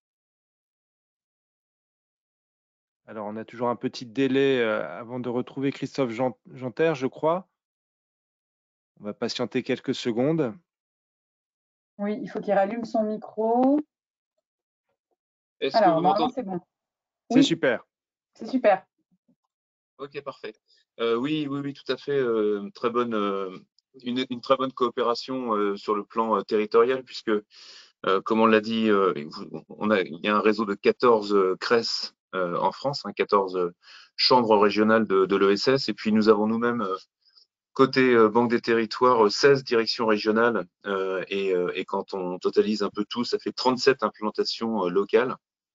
Alors, on a toujours un petit délai euh, avant de retrouver Christophe Jeanter, je crois. On va patienter quelques secondes. Oui, il faut qu'il rallume son micro. Est-ce Alors, que vous normalement, c'est bon. C'est oui. super. C'est super. Ok, parfait. Euh, oui, oui, oui, tout à fait. Euh, très bonne, euh, une, une très bonne coopération euh, sur le plan euh, territorial, puisque, euh, comme on l'a dit, euh, on a, il y a un réseau de quatorze euh, C R E S euh, en France, hein, quatorze chambres régionales de, de l'E S S. Et puis nous avons nous-mêmes, euh, côté euh, Banque des Territoires, seize directions régionales. Euh, et, euh, et quand on totalise un peu tout, ça fait trente-sept implantations euh, locales.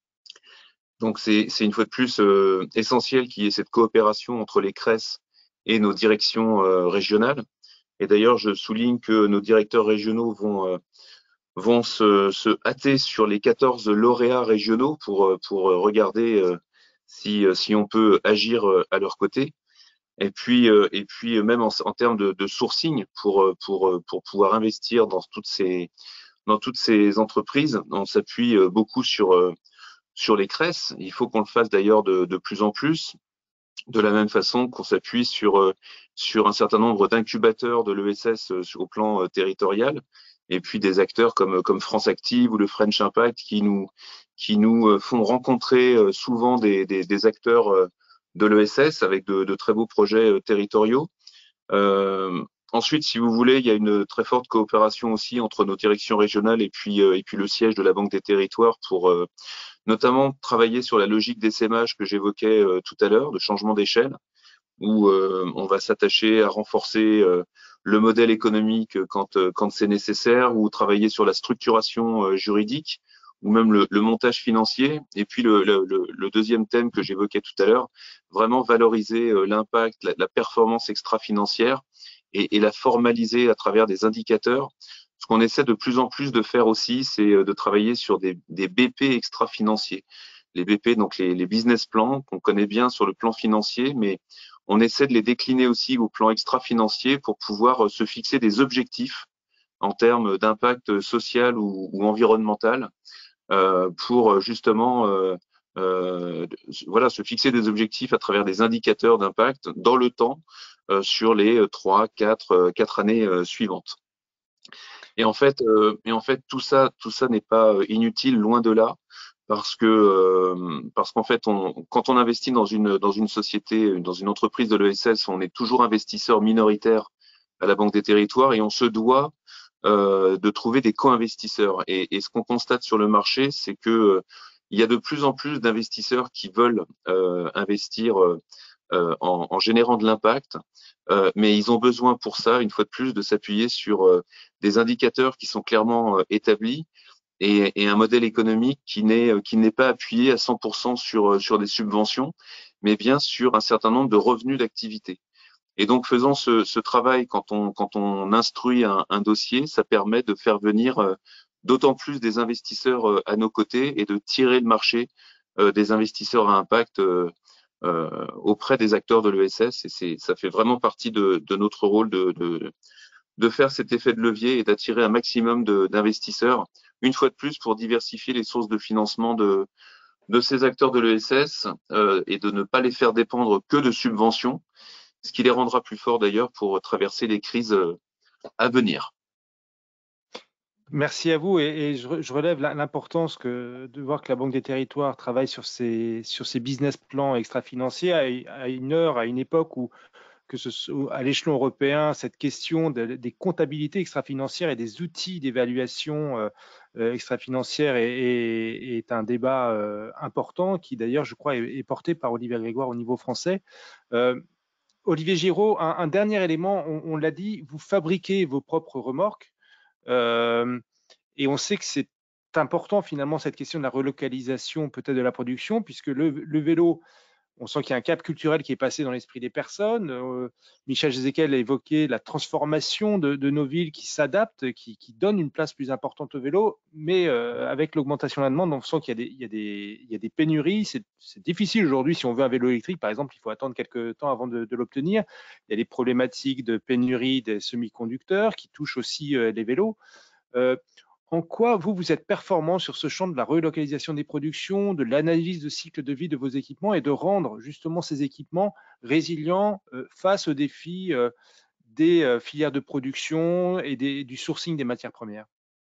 Donc c'est une fois de plus euh, essentiel qu'il y ait cette coopération entre les C R E S et nos directions euh, régionales. Et d'ailleurs, je souligne que nos directeurs régionaux vont, euh, vont se, se hâter sur les quatorze lauréats régionaux pour, pour regarder euh, si, si on peut agir à leur côté. Et puis, euh, et puis même en, en termes de, de sourcing, pour, pour, pour pouvoir investir dans toutes ces, dans toutes ces entreprises, on s'appuie beaucoup sur, sur les C R E S. Il faut qu'on le fasse d'ailleurs de, de plus en plus, de la même façon qu'on s'appuie sur, sur un certain nombre d'incubateurs de l'E S S au plan territorial, et puis des acteurs comme, comme France Active ou le French Impact qui nous, qui nous font rencontrer souvent des, des, des acteurs de l'E S S avec de, de très beaux projets territoriaux. Euh, ensuite, si vous voulez, il y a une très forte coopération aussi entre nos directions régionales et puis, et puis le siège de la Banque des Territoires pour euh, notamment travailler sur la logique d'essaimage que j'évoquais euh, tout à l'heure, de changement d'échelle, où euh, on va s'attacher à renforcer euh, le modèle économique quand, euh, quand c'est nécessaire, ou travailler sur la structuration euh, juridique, ou même le, le montage financier. Et puis le, le, le deuxième thème que j'évoquais tout à l'heure, vraiment valoriser euh, l'impact, la, la performance extra-financière et, et la formaliser à travers des indicateurs. Ce qu'on essaie de plus en plus de faire aussi, c'est de travailler sur des, des B P extra-financiers. Les B P, donc les, les business plans qu'on connaît bien sur le plan financier, mais on essaie de les décliner aussi au plan extra-financier pour pouvoir se fixer des objectifs en termes d'impact social ou, ou environnemental, euh, pour justement euh, euh, voilà, se fixer des objectifs à travers des indicateurs d'impact dans le temps, euh, sur les trois, quatre, quatre années euh, suivantes. Et en fait, euh, et en fait, tout ça, tout ça n'est pas inutile, loin de là, parce que euh, parce qu'en fait, on, quand on investit dans une dans une société, dans une entreprise de l'E S S, on est toujours investisseur minoritaire à la Banque des Territoires, et on se doit euh, de trouver des co-investisseurs. Et, et ce qu'on constate sur le marché, c'est que euh, il y a de plus en plus d'investisseurs qui veulent euh, investir euh, en, en générant de l'impact. Euh, mais ils ont besoin pour ça, une fois de plus, de s'appuyer sur euh, des indicateurs qui sont clairement euh, établis, et, et un modèle économique qui n'est euh, qui n'est pas appuyé à cent pour cent sur, sur des subventions, mais bien sur un certain nombre de revenus d'activité. Et donc, faisant ce, ce travail, quand on, quand on instruit un, un dossier, ça permet de faire venir euh, d'autant plus des investisseurs euh, à nos côtés, et de tirer le marché euh, des investisseurs à impact euh, Euh, auprès des acteurs de l'E S S, et c'est, ça fait vraiment partie de, de notre rôle de, de, de faire cet effet de levier et d'attirer un maximum d'investisseurs, une fois de plus, pour diversifier les sources de financement de, de ces acteurs de l'E S S, euh, et de ne pas les faire dépendre que de subventions, ce qui les rendra plus forts d'ailleurs pour traverser les crises à venir. Merci à vous, et, et je, je relève l'importance que de voir que la Banque des Territoires travaille sur ces, sur ces business plans extra-financiers à, à une heure, à une époque où, que ce soit à l'échelon européen, cette question de, des comptabilités extra-financières et des outils d'évaluation euh, extra-financière est, est, est un débat euh, important, qui d'ailleurs, je crois, est, est porté par Olivier Grégoire au niveau français. Euh, Olivier Giraud, un, un dernier élément, on, on l'a dit, vous fabriquez vos propres remorques. Euh, et on sait que c'est important finalement, cette question de la relocalisation peut-être de la production, puisque le, le vélo, on sent qu'il y a un cap culturel qui est passé dans l'esprit des personnes. Euh, Michel Jézéquel a évoqué la transformation de, de nos villes qui s'adaptent, qui, qui donnent une place plus importante au vélo, mais euh, avec l'augmentation de la demande, on sent qu'il y a des, il y a des, il y a des pénuries. C'est difficile aujourd'hui, si on veut un vélo électrique, par exemple, il faut attendre quelques temps avant de, de l'obtenir. Il y a des problématiques de pénurie des semi-conducteurs qui touchent aussi euh, les vélos. Euh, En quoi vous, vous êtes performant sur ce champ de la relocalisation des productions, de l'analyse de cycle de vie de vos équipements, et de rendre justement ces équipements résilients euh, face aux défis euh, des euh, filières de production et des, du sourcing des matières premières?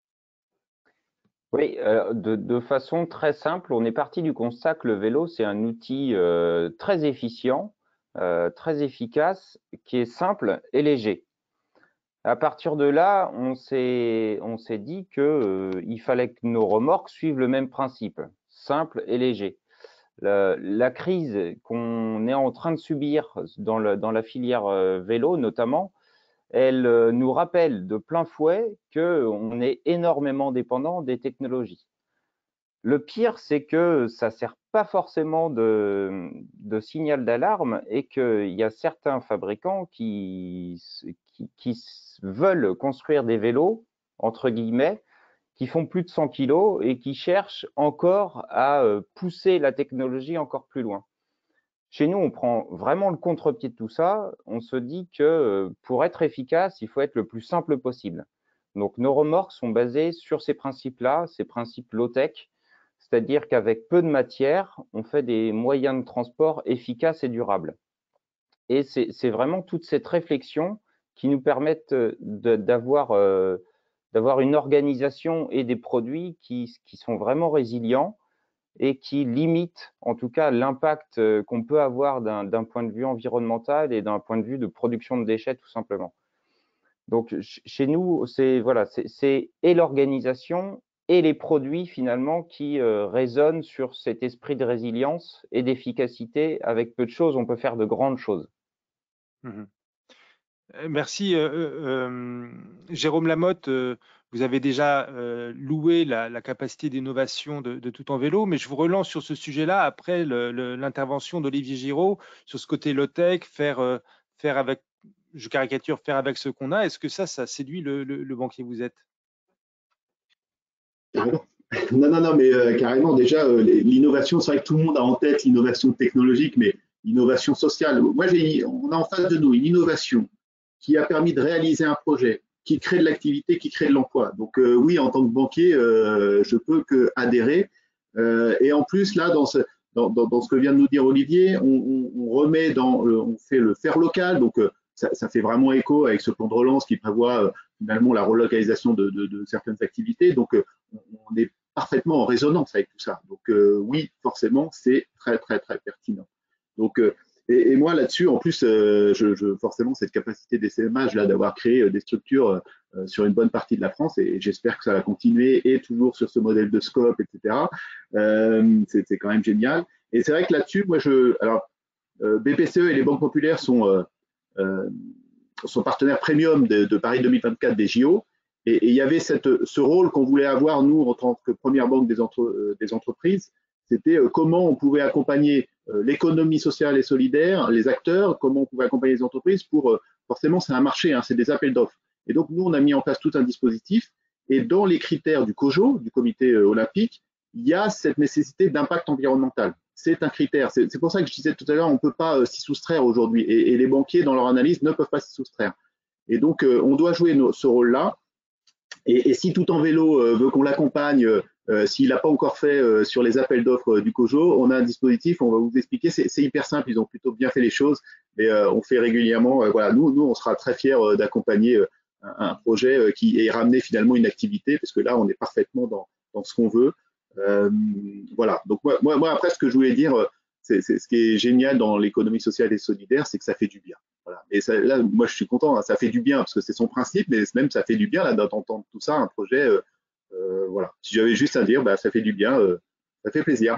Oui, euh, de, de façon très simple, on est parti du constat que le vélo, c'est un outil euh, très efficient, euh, très efficace, qui est simple et léger. À partir de là, on s'est on s'est dit que euh, il fallait que nos remorques suivent le même principe, simple et léger. La, la crise qu'on est en train de subir dans, le, dans la filière euh, vélo notamment, elle euh, nous rappelle de plein fouet qu'on est énormément dépendant des technologies. Le pire, c'est que ça ne sert pas forcément de, de signal d'alarme et qu'il y a certains fabricants qui, qui, qui veulent construire des vélos, entre guillemets, qui font plus de cent kilos et qui cherchent encore à pousser la technologie encore plus loin. Chez nous, on prend vraiment le contre-pied de tout ça. On se dit que pour être efficace, il faut être le plus simple possible. Donc, nos remorques sont basées sur ces principes-là, ces principes low-tech, c'est-à-dire qu'avec peu de matière, on fait des moyens de transport efficaces et durables. Et c'est vraiment toute cette réflexion qui nous permettent d'avoir euh, d'avoir une organisation et des produits qui, qui sont vraiment résilients et qui limitent en tout cas l'impact qu'on peut avoir d'un point de vue environnemental et d'un point de vue de production de déchets tout simplement. Donc chez nous, c'est voilà, c'est et l'organisation et les produits finalement qui euh, résonnent sur cet esprit de résilience et d'efficacité. Avec peu de choses, on peut faire de grandes choses. Mmh. Merci. Euh, euh, Jérôme Lamotte, euh, vous avez déjà euh, loué la, la capacité d'innovation de, de Tout en Vélo, mais je vous relance sur ce sujet-là après l'intervention d'Olivier Giraud sur ce côté low-tech, faire, euh, faire avec, je caricature, faire avec ce qu'on a. Est-ce que ça, ça séduit le, le, le banquier que vous êtes? Carrément. Non, non, non, mais euh, carrément, déjà, euh, l'innovation, c'est vrai que tout le monde a en tête l'innovation technologique, mais l'innovation sociale. Moi, j'ai, on a en face de nous une innovation qui a permis de réaliser un projet, qui crée de l'activité, qui crée de l'emploi. Donc euh, oui, en tant que banquier, euh, je peux que adhérer. Euh, et en plus, là, dans ce, dans, dans, dans ce que vient de nous dire Olivier, on, on, on remet dans, euh, on fait le faire local. Donc euh, ça, ça fait vraiment écho avec ce plan de relance qui prévoit euh, finalement la relocalisation de, de, de certaines activités. Donc euh, on est parfaitement en résonance avec tout ça. Donc euh, oui, forcément, c'est très très très pertinent. Donc euh, Et, et moi, là-dessus, en plus, euh, je, je, forcément, cette capacité d'S M H, là, d'avoir créé euh, des structures euh, sur une bonne partie de la France, et, et j'espère que ça va continuer, et toujours sur ce modèle de scope, et cetera. Euh, c'est quand même génial. Et c'est vrai que là-dessus, moi, je, alors, euh, B P C E et les banques populaires sont, euh, euh, sont partenaires premium de, de Paris deux mille vingt-quatre des J O, et il y avait cette, ce rôle qu'on voulait avoir, nous, en tant que première banque des, entre, euh, des entreprises, c'était euh, comment on pouvait accompagner euh, l'économie sociale et solidaire, les acteurs, comment on pouvait accompagner les entreprises pour, euh, forcément, c'est un marché, hein, c'est des appels d'offres. Et donc, nous, on a mis en place tout un dispositif, et dans les critères du COJO, du comité euh, olympique, il y a cette nécessité d'impact environnemental. C'est un critère. C'est pour ça que je disais tout à l'heure, on ne peut pas euh, s'y soustraire aujourd'hui, et, et les banquiers, dans leur analyse, ne peuvent pas s'y soustraire. Et donc, euh, on doit jouer nos, ce rôle-là. Et, et si Tout en Vélo euh, veut qu'on l'accompagne, euh, s'il n'a pas encore fait euh, sur les appels d'offres euh, du COJO, on a un dispositif, on va vous expliquer, c'est hyper simple, ils ont plutôt bien fait les choses, mais euh, on fait régulièrement, euh, voilà, nous, nous, on sera très fiers euh, d'accompagner euh, un, un projet euh, qui est ramené finalement une activité, parce que là, on est parfaitement dans, dans ce qu'on veut. Euh, voilà, donc moi, moi, moi, après, ce que je voulais dire, c'est ce qui est génial dans l'économie sociale et solidaire, c'est que ça fait du bien. Voilà. Et ça, là, moi, je suis content, hein, ça fait du bien, parce que c'est son principe, mais même ça fait du bien d'entendre tout ça, un projet, euh, euh, voilà. Si j'avais juste à dire, bah, ça fait du bien, euh, ça fait plaisir.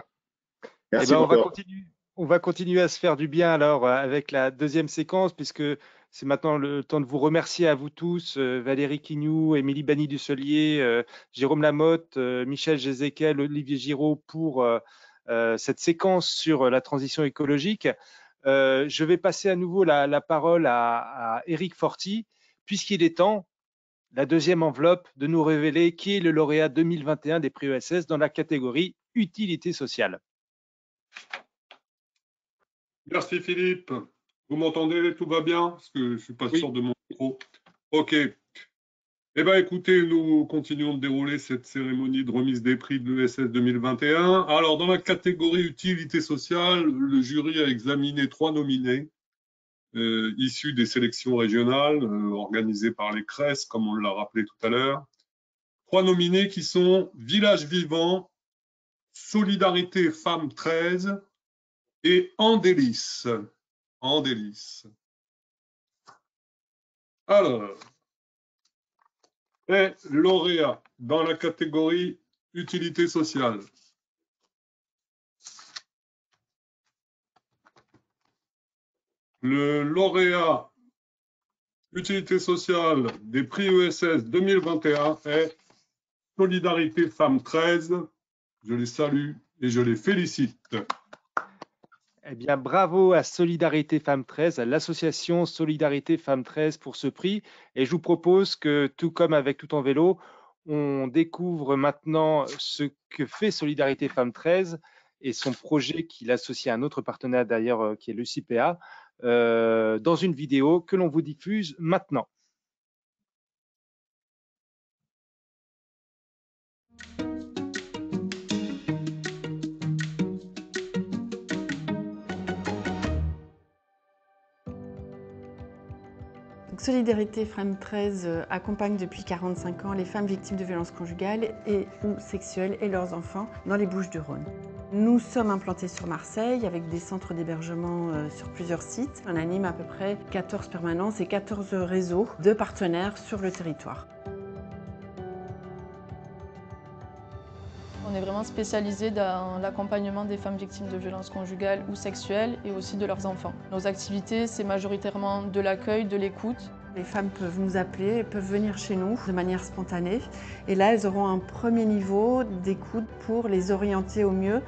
Merci eh ben, on, va encore. continuer, on va continuer à se faire du bien alors avec la deuxième séquence, puisque c'est maintenant le temps de vous remercier à vous tous, euh, Valérie Quignou, Émilie Bany-Dussolier, euh, Jérôme Lamotte, euh, Michel Gézéquel, Olivier Giraud pour euh, euh, cette séquence sur la transition écologique. Euh, je vais passer à nouveau la, la parole à, à Éric Forti, puisqu'il est temps, la deuxième enveloppe, de nous révéler qui est le lauréat deux mille vingt et un des prix E S S dans la catégorie utilité sociale. Merci Philippe. Vous m'entendez? Tout va bien? Parce que je ne suis pas oui. sûr de mon micro. OK. Eh bien, écoutez, nous continuons de dérouler cette cérémonie de remise des prix de l'E S S deux mille vingt et un. Alors, dans la catégorie utilité sociale, le jury a examiné trois nominés euh, issus des sélections régionales euh, organisées par les C R E S, comme on l'a rappelé tout à l'heure. Trois nominés qui sont Village Vivant, Solidarité Femmes treize et Andélis. Andélis. Alors, et lauréat dans la catégorie utilité sociale. Le lauréat utilité sociale des prix E S S deux mille vingt et un est Solidarité Femmes treize. Je les salue et je les félicite. Eh bien, bravo à Solidarité Femmes treize, à l'association Solidarité Femmes treize pour ce prix. Et je vous propose que, tout comme avec Tout en vélo, on découvre maintenant ce que fait Solidarité Femmes treize et son projet qu'il associe à un autre partenaire d'ailleurs qui est l'U C P A euh, dans une vidéo que l'on vous diffuse maintenant. Solidarité Femmes treize accompagne depuis quarante-cinq ans les femmes victimes de violences conjugales et ou sexuelles et leurs enfants dans les Bouches-du-Rhône. Nous sommes implantés sur Marseille avec des centres d'hébergement sur plusieurs sites. On anime à peu près quatorze permanences et quatorze réseaux de partenaires sur le territoire. On est vraiment spécialisé dans l'accompagnement des femmes victimes de violences conjugales ou sexuelles et aussi de leurs enfants. Nos activités, c'est majoritairement de l'accueil, de l'écoute. Les femmes peuvent nous appeler, peuvent venir chez nous de manière spontanée. Et là, elles auront un premier niveau d'écoute pour les orienter au mieux.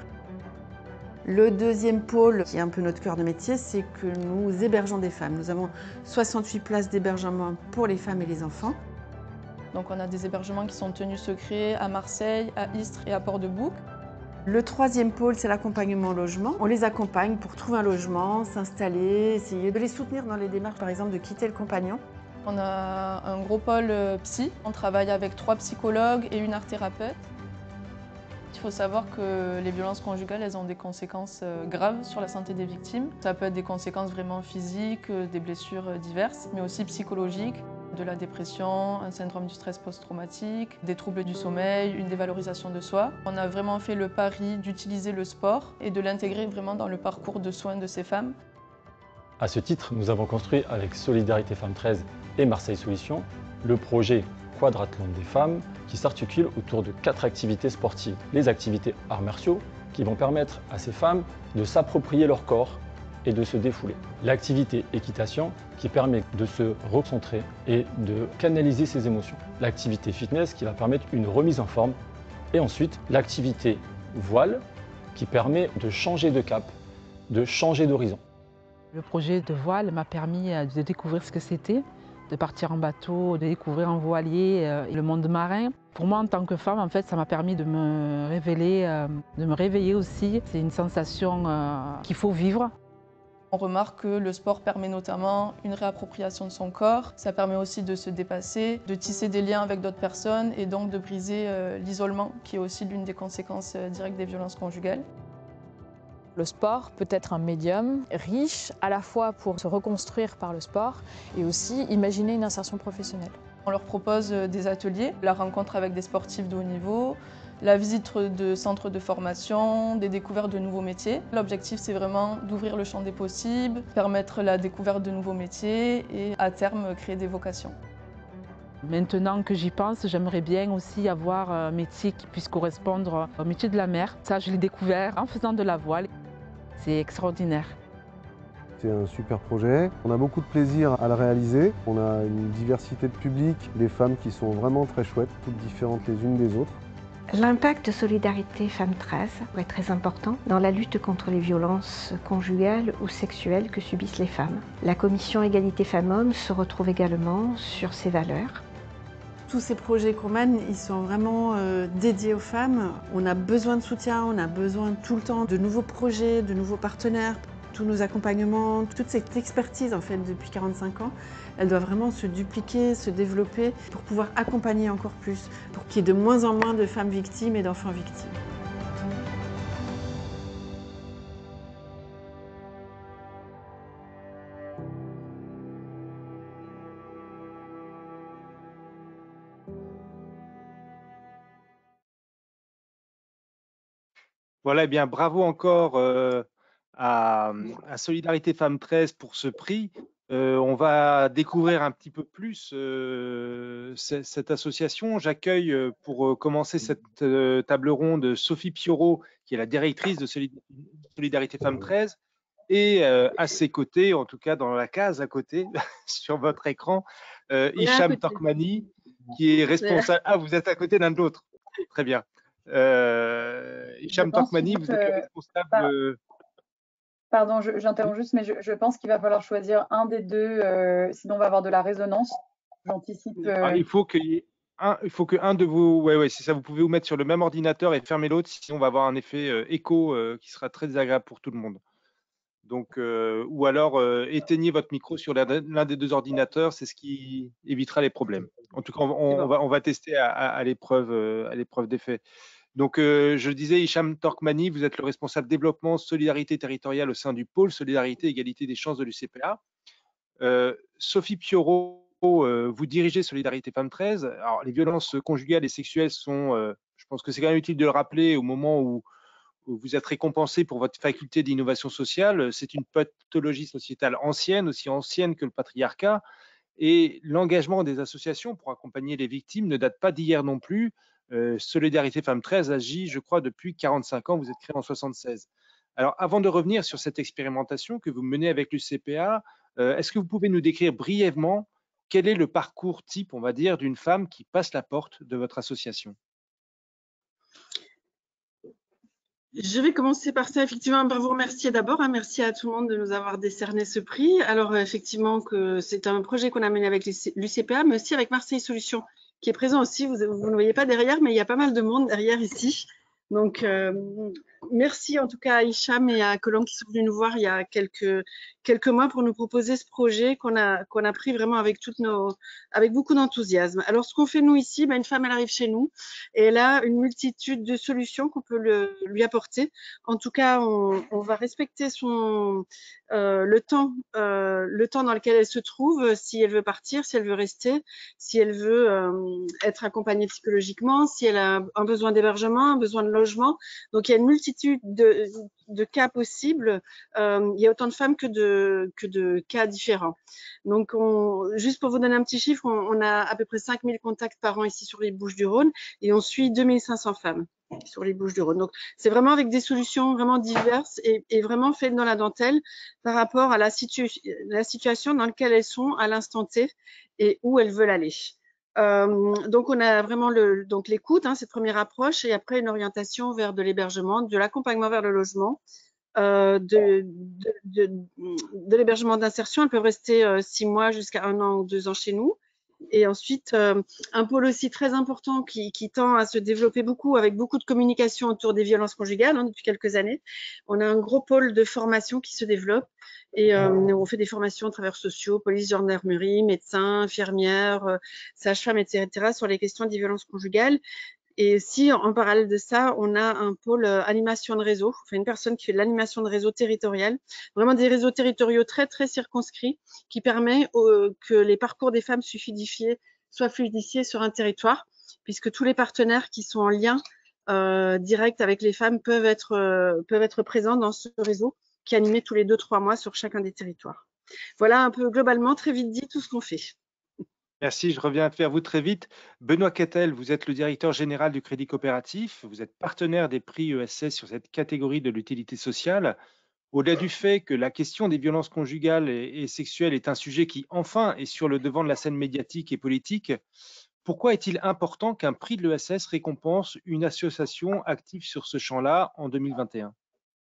Le deuxième pôle, qui est un peu notre cœur de métier, c'est que nous hébergeons des femmes. Nous avons soixante-huit places d'hébergement pour les femmes et les enfants. Donc on a des hébergements qui sont tenus secrets à Marseille, à Istres et à Port-de-Bouc. Le troisième pôle, c'est l'accompagnement au logement. On les accompagne pour trouver un logement, s'installer, essayer de les soutenir dans les démarches, par exemple, de quitter le compagnon. On a un gros pôle psy. On travaille avec trois psychologues et une art thérapeute. Il faut savoir que les violences conjugales, elles ont des conséquences graves sur la santé des victimes. Ça peut être des conséquences vraiment physiques, des blessures diverses, mais aussi psychologiques. De la dépression, un syndrome du stress post-traumatique, des troubles du sommeil, une dévalorisation de soi. On a vraiment fait le pari d'utiliser le sport et de l'intégrer vraiment dans le parcours de soins de ces femmes. À ce titre, nous avons construit avec Solidarité Femmes treize et Marseille Solutions le projet Quadrathlon des femmes qui s'articule autour de quatre activités sportives. Les activités arts martiaux qui vont permettre à ces femmes de s'approprier leur corps et de se défouler. L'activité équitation qui permet de se recentrer et de canaliser ses émotions. L'activité fitness qui va permettre une remise en forme. Et ensuite, l'activité voile qui permet de changer de cap, de changer d'horizon. Le projet de voile m'a permis de découvrir ce que c'était, de partir en bateau, de découvrir en voilier le monde marin. Pour moi, en tant que femme, en fait, ça m'a permis de me révéler, de me réveiller aussi. C'est une sensation qu'il faut vivre. On remarque que le sport permet notamment une réappropriation de son corps. Ça permet aussi de se dépasser, de tisser des liens avec d'autres personnes et donc de briser euh, l'isolement qui est aussi l'une des conséquences euh, directes des violences conjugales. Le sport peut être un médium riche à la fois pour se reconstruire par le sport et aussi imaginer une insertion professionnelle. On leur propose des ateliers, la rencontre avec des sportifs de haut niveau, la visite de centres de formation, des découvertes de nouveaux métiers. L'objectif, c'est vraiment d'ouvrir le champ des possibles, permettre la découverte de nouveaux métiers et à terme créer des vocations. Maintenant que j'y pense, j'aimerais bien aussi avoir un métier qui puisse correspondre au métier de la mer. Ça, je l'ai découvert en faisant de la voile. C'est extraordinaire. C'est un super projet. On a beaucoup de plaisir à le réaliser. On a une diversité de public, des femmes qui sont vraiment très chouettes, toutes différentes les unes des autres. L'impact de Solidarité Femmes treize est très important dans la lutte contre les violences conjugales ou sexuelles que subissent les femmes. La commission Égalité Femmes-Hommes se retrouve également sur ces valeurs. Tous ces projets qu'on mène, ils sont vraiment euh, dédiés aux femmes. On a besoin de soutien, on a besoin tout le temps de nouveaux projets, de nouveaux partenaires. Tous nos accompagnements, toute cette expertise en fait depuis quarante-cinq ans, elle doit vraiment se dupliquer, se développer pour pouvoir accompagner encore plus, pour qu'il y ait de moins en moins de femmes victimes et d'enfants victimes. Voilà, eh bien bravo encore euh, à, à Solidarité Femmes treize pour ce prix. Euh, on va découvrir un petit peu plus euh, cette association. J'accueille pour commencer cette euh, table ronde Sophie Piorot, qui est la directrice de Solidarité Femmes treize, Et euh, à ses côtés, en tout cas dans la case à côté, sur votre écran, euh, Hicham Torkmani, qui est responsable. Ah, vous êtes à côté l'un de l'autre. Très bien. Euh, Hicham Torkmani, vous êtes le responsable. Par... Pardon, j'interromps juste, mais je, je pense qu'il va falloir choisir un des deux, euh, sinon on va avoir de la résonance. J'anticipe. Euh... Ah, il faut qu'il y ait un, il faut que un de vous, ouais, ouais, c'est ça. Vous pouvez vous mettre sur le même ordinateur et fermer l'autre, sinon on va avoir un effet euh, écho euh, qui sera très désagréable pour tout le monde. Donc, euh, ou alors euh, éteignez votre micro sur l'un des deux ordinateurs, c'est ce qui évitera les problèmes. En tout cas, on, on, on, va, on va tester à, à, à l'épreuve euh, des faits. Donc, euh, je disais, Hicham Torkmani, vous êtes le responsable développement, solidarité territoriale au sein du pôle solidarité, égalité des chances de l'U C P A. Euh, Sophie Pioro, euh, vous dirigez Solidarité Femmes treize. Alors, les violences conjugales et sexuelles sont, euh, je pense que c'est quand même utile de le rappeler au moment où vous êtes récompensé pour votre faculté d'innovation sociale. C'est une pathologie sociétale ancienne, aussi ancienne que le patriarcat. Et l'engagement des associations pour accompagner les victimes ne date pas d'hier non plus. Euh, Solidarité Femmes treize agit, je crois, depuis quarante-cinq ans. Vous êtes créé en soixante-seize. Alors, avant de revenir sur cette expérimentation que vous menez avec l'U C P A, euh, est-ce que vous pouvez nous décrire brièvement quel est le parcours type, on va dire, d'une femme qui passe la porte de votre association ? Je vais commencer par ça, effectivement, par vous remercier d'abord. Hein, merci à tout le monde de nous avoir décerné ce prix. Alors, effectivement, que c'est un projet qu'on a mené avec l'U C P A, mais aussi avec Marseille Solutions, qui est présent aussi. Vous, vous ne voyez pas derrière, mais il y a pas mal de monde derrière ici. Donc, euh, merci en tout cas à Hicham et à Colombe qui sont venus nous voir il y a quelques, quelques mois pour nous proposer ce projet qu'on a, qu'on a pris vraiment avec, toutes nos, avec beaucoup d'enthousiasme. Alors, ce qu'on fait nous ici, ben, une femme, elle arrive chez nous et elle a une multitude de solutions qu'on peut le, lui apporter. En tout cas, on, on va respecter son, euh, le, temps, euh, le temps dans lequel elle se trouve, si elle veut partir, si elle veut rester, si elle veut euh, être accompagnée psychologiquement, si elle a un besoin d'hébergement, un besoin de logement. Donc, il y a une multitude de, de cas possibles. Euh, il y a autant de femmes que de, que de cas différents. Donc, on, juste pour vous donner un petit chiffre, on, on a à peu près cinq mille contacts par an ici sur les Bouches-du-Rhône et on suit deux mille cinq cents femmes sur les Bouches-du-Rhône. Donc, c'est vraiment avec des solutions vraiment diverses et, et vraiment faites dans la dentelle par rapport à la, situ la situation dans laquelle elles sont à l'instant T et où elles veulent aller. Euh, donc, on a vraiment le, donc l'écoute, hein, cette première approche, et après une orientation vers de l'hébergement, de l'accompagnement vers le logement, euh, de, de, de, de l'hébergement d'insertion. Elles peuvent rester euh, six mois jusqu'à un an ou deux ans chez nous. Et ensuite, euh, un pôle aussi très important qui, qui tend à se développer beaucoup, avec beaucoup de communication autour des violences conjugales hein, depuis quelques années. On a un gros pôle de formation qui se développe et euh, on fait des formations à travers sociaux, police, gendarmerie, médecins, infirmières, euh, sages-femmes, et cetera sur les questions des violences conjugales. Et si en parallèle de ça, on a un pôle euh, animation de réseau, enfin une personne qui fait de l'animation de réseau territorial, vraiment des réseaux territoriaux très très circonscrits qui permet euh, que les parcours des femmes soient fluidifiés, soient fluidifiés sur un territoire, puisque tous les partenaires qui sont en lien euh, direct avec les femmes peuvent être, euh, peuvent être présents dans ce réseau qui est animé tous les deux trois mois sur chacun des territoires. Voilà un peu globalement, très vite dit, tout ce qu'on fait. Merci, je reviens vers vous très vite. Benoît Kettel, vous êtes le directeur général du Crédit Coopératif, vous êtes partenaire des prix E S S sur cette catégorie de l'utilité sociale. Au-delà du fait que la question des violences conjugales et, et sexuelles est un sujet qui, enfin, est sur le devant de la scène médiatique et politique, pourquoi est-il important qu'un prix de l'E S S récompense une association active sur ce champ-là en deux mille vingt et un ?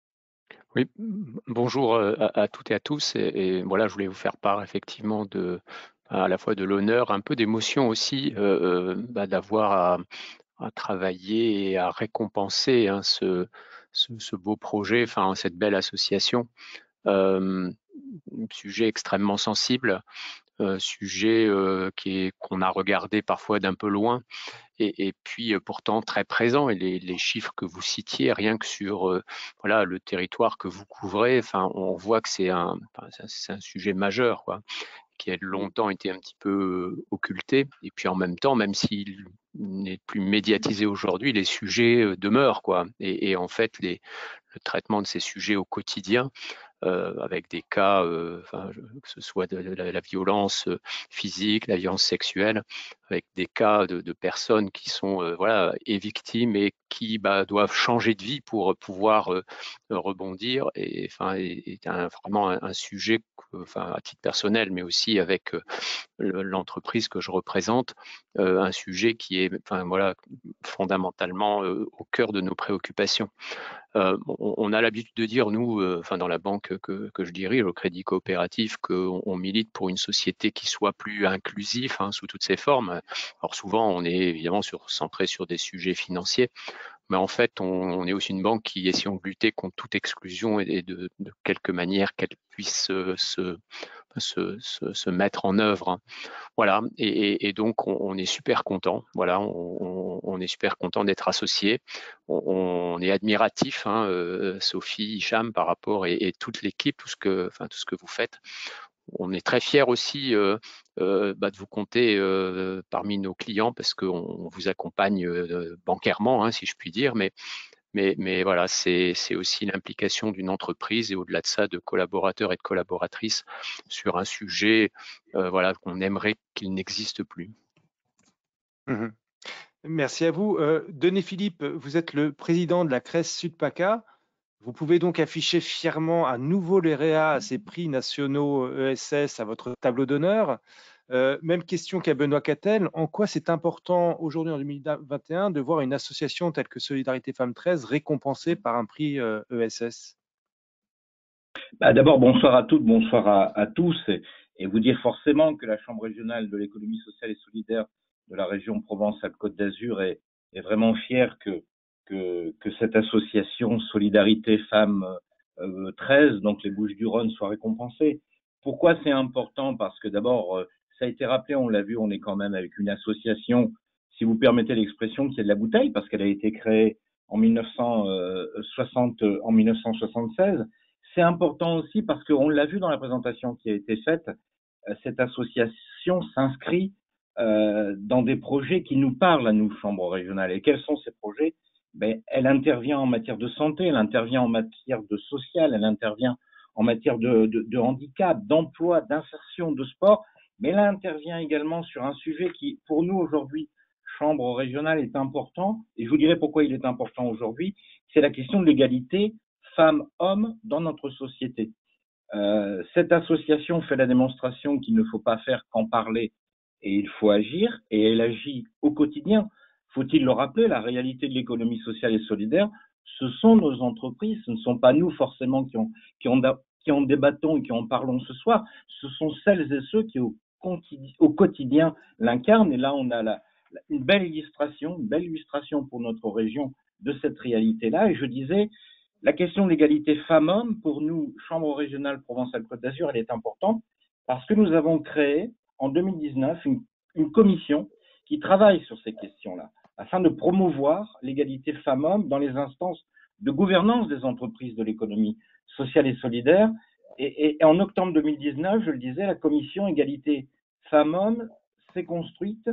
Oui, bonjour à, à toutes et à tous. Et, et voilà, je voulais vous faire part effectivement de à la fois de l'honneur, un peu d'émotion aussi, euh, bah, d'avoir à, à travailler et à récompenser hein, ce, ce, ce beau projet, enfin cette belle association. Euh, sujet extrêmement sensible, euh, sujet euh, qui est qu'on a regardé parfois d'un peu loin. Et, et puis euh, pourtant très présent. Et les, les chiffres que vous citiez, rien que sur euh, voilà, le territoire que vous couvrez, enfin, on voit que c'est un, enfin, c'est un sujet majeur, quoi, qui a longtemps été un petit peu euh, occulté. Et puis en même temps, même s'il n'est plus médiatisé aujourd'hui, les sujets euh, demeurent, quoi. Et, et en fait, les, le traitement de ces sujets au quotidien, Euh, avec des cas, euh, enfin, que ce soit de la, la violence physique, la violence sexuelle, avec des cas de, de personnes qui sont euh, voilà, et victimes et qui bah, doivent changer de vie pour pouvoir euh, rebondir. Et enfin, est un, vraiment un, un sujet, que, enfin, à titre personnel, mais aussi avec euh, l'entreprise que je représente, euh, un sujet qui est, enfin voilà, fondamentalement euh, au cœur de nos préoccupations. Euh, on, on a l'habitude de dire, nous, euh, enfin dans la banque que, que je dirige, au Crédit Coopératif, qu'on on milite pour une société qui soit plus inclusive hein, sous toutes ses formes. Alors souvent, on est évidemment sur, centré sur des sujets financiers, mais en fait, on, on est aussi une banque qui essaie de lutter contre toute exclusion et de, de quelque manière qu'elle puisse se, se, se, se mettre en œuvre. Hein. Voilà, et, et, et donc on, on est super content. Voilà, on, on est super content d'être associé. On, on est admiratif, hein, euh, Sophie, Hicham, par rapport et, et toute l'équipe, tout ce que, enfin tout ce que vous faites. On est très fiers aussi euh, euh, bah, de vous compter euh, parmi nos clients parce qu'on vous accompagne euh, bancairement, hein, si je puis dire, mais Mais, mais voilà, c'est aussi l'implication d'une entreprise et au-delà de ça, de collaborateurs et de collaboratrices sur un sujet euh, voilà, qu'on aimerait qu'il n'existe plus. Mmh. Merci à vous. Euh, Denis Philippe, vous êtes le président de la C R E S Sud-PACA. Vous pouvez donc afficher fièrement à nouveau l'E R E A à ces prix nationaux E S S à votre tableau d'honneur. Euh, même question qu'à Benoît Cattel. En quoi c'est important aujourd'hui en deux mille vingt et un de voir une association telle que Solidarité Femmes treize récompensée par un prix euh, E S S? Bah, D'abord, bonsoir à toutes, bonsoir à, à tous, et, et vous dire forcément que la Chambre régionale de l'économie sociale et solidaire de la région Provence-Alpes-Côte d'Azur est, est vraiment fière que, que, que cette association Solidarité Femmes euh, treize, donc les Bouches-du-Rhône, soit récompensée. Pourquoi c'est important? Parce que d'abord, euh, ça a été rappelé, on l'a vu, on est quand même avec une association, si vous permettez l'expression, qui est de la bouteille, parce qu'elle a été créée en mille neuf cent soixante, en mille neuf cent soixante-seize. C'est important aussi parce qu'on l'a vu dans la présentation qui a été faite, cette association s'inscrit euh, dans des projets qui nous parlent à nous, Chambre régionale. Et quels sont ces projets? Ben, elle intervient en matière de santé, elle intervient en matière de social, elle intervient en matière de, de, de handicap, d'emploi, d'insertion, de sport, mais elle intervient également sur un sujet qui, pour nous aujourd'hui, Chambre régionale, est important. Et je vous dirai pourquoi il est important aujourd'hui. C'est la question de l'égalité femmes-hommes dans notre société. Euh, cette association fait la démonstration qu'il ne faut pas faire qu'en parler et il faut agir, et elle agit au quotidien. Faut-il le rappeler, la réalité de l'économie sociale et solidaire, ce sont nos entreprises, ce ne sont pas nous forcément qui, ont, qui, ont, qui en débattons et qui en parlons ce soir, ce sont celles et ceux qui au, au quotidien l'incarnent, et là on a la, la, une belle illustration, une belle illustration pour notre région de cette réalité-là, et je disais, la question de l'égalité femmes-hommes, pour nous, Chambre régionale Provence-Alpes-Côte d'Azur, elle est importante parce que nous avons créé en deux mille dix-neuf une, une commission qui travaille sur ces questions-là afin de promouvoir l'égalité femmes-hommes dans les instances de gouvernance des entreprises de l'économie sociale et solidaire. Et, et, et en octobre deux mille dix-neuf, je le disais, la commission égalité femmes-hommes s'est construite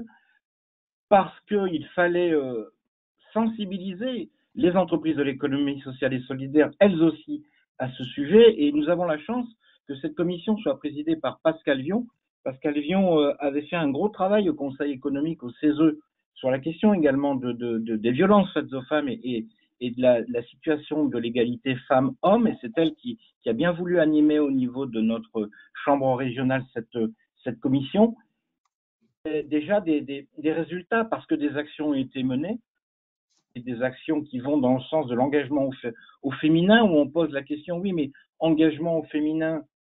parce qu'il fallait euh, sensibiliser les entreprises de l'économie sociale et solidaire, elles aussi, à ce sujet. Et nous avons la chance que cette commission soit présidée par Pascal Vion. Pascal Vion euh, avait fait un gros travail au Conseil économique, au C E S E, sur la question également de, de, de, des violences faites aux femmes et, et, et de la, la situation de l'égalité femmes-hommes. Et c'est elle qui, qui a bien voulu animer au niveau de notre chambre régionale cette, cette commission. Et déjà des, des, des résultats, parce que des actions ont été menées, des actions qui vont dans le sens de l'engagement au, au féminin, où on pose la question, oui, mais engagement au féminin,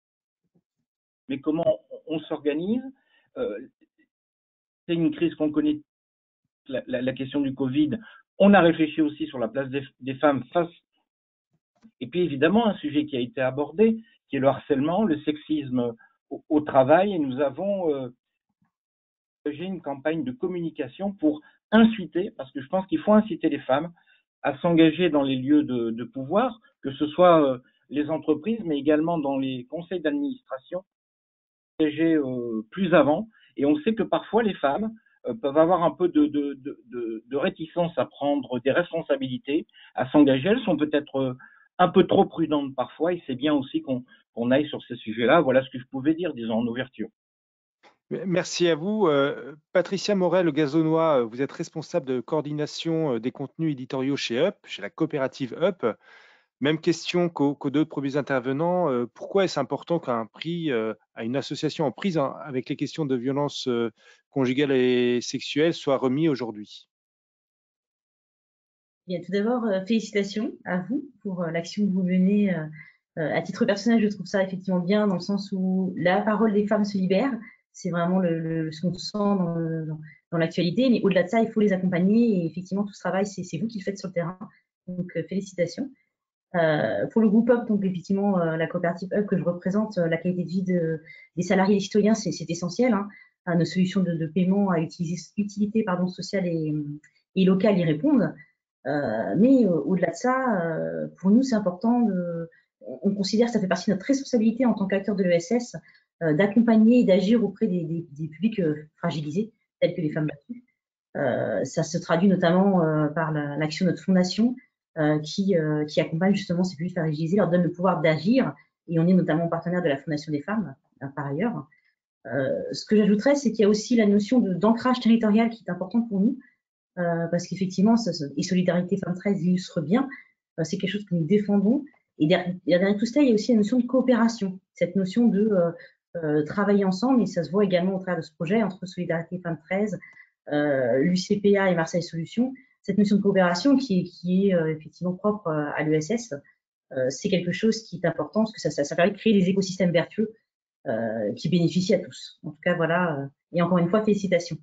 mais comment on, on s'organise? euh, C'est une crise qu'on connaît, la, la, la question du Covid. On a réfléchi aussi sur la place des, des femmes face. Et puis évidemment, un sujet qui a été abordé, qui est le harcèlement, le sexisme au, au travail. Et nous avons euh, une campagne de communication pour inciter, parce que je pense qu'il faut inciter les femmes à s'engager dans les lieux de, de pouvoir, que ce soit euh, les entreprises, mais également dans les conseils d'administration, s'engager euh, plus avant. Et on sait que parfois les femmes euh, peuvent avoir un peu de, de, de, de, de réticence à prendre des responsabilités, à s'engager. Elles sont peut-être euh, un peu trop prudentes parfois, et c'est bien aussi qu'on qu'on aille sur ces sujets-là. Voilà ce que je pouvais dire, disons, en ouverture. Merci à vous. Euh, Patricia Morel-Gazonnois, vous êtes responsable de coordination des contenus éditoriaux chez Up, chez la coopérative Up. Même question qu'aux qu'aux deux premiers intervenants. Euh, pourquoi est-ce important qu'un prix euh, à une association en prise en- avec les questions de violence euh, conjugale et sexuelle soit remis aujourd'hui? Bien, tout d'abord, euh, félicitations à vous pour euh, l'action que vous menez. Euh, euh, à titre personnel, je trouve ça effectivement bien dans le sens où la parole des femmes se libère. C'est vraiment le, le- ce qu'on sent dans, le- dans- dans l'actualité. Mais au-delà de ça, il faut les accompagner. Et effectivement, tout ce travail, c'est c'est vous qui le faites sur le terrain. Donc, euh, félicitations. Euh, pour le groupe Up, donc effectivement, euh, la coopérative Up que je représente, euh, la qualité de vie de- des salariés et des citoyens, c'est c'est essentiel. Hein. Euh, nos solutions de, de paiement à utiliser- utilité pardon, sociale et, et locale y répondent. Euh, mais euh, au-delà de ça, euh, pour nous, c'est important de, on considère que ça fait partie de notre responsabilité en tant qu'acteur de l'E S S euh, d'accompagner et d'agir auprès des, des- des publics euh, fragilisés, tels que les femmes battues. Euh, ça se traduit notamment euh, par la- l'action de notre fondation euh, qui, euh, qui accompagne justement ces publics fragilisés, leur donne le pouvoir d'agir. Et on est notamment partenaire de la Fondation des femmes, euh, par ailleurs. Euh, ce que j'ajouterais, c'est qu'il y a aussi la notion de- d'ancrage territorial qui est importante pour nous. Euh, parce qu'effectivement, ça, ça- et Solidarité Femmes treize illustre bien, euh, c'est quelque chose que nous défendons. Et derrière, derrière tout cela, il y a aussi la notion de coopération, cette notion de euh, euh, travailler ensemble, et ça se voit également au travers de ce projet entre Solidarité Femmes treize, euh, l'U C P A et Marseille Solutions. Cette notion de coopération qui est, qui est euh, effectivement propre euh, à l'E S S, euh, c'est quelque chose qui est important parce que ça, ça, ça permet de créer des écosystèmes vertueux euh, qui bénéficient à tous. En tout cas, voilà. Euh, et encore une fois, félicitations.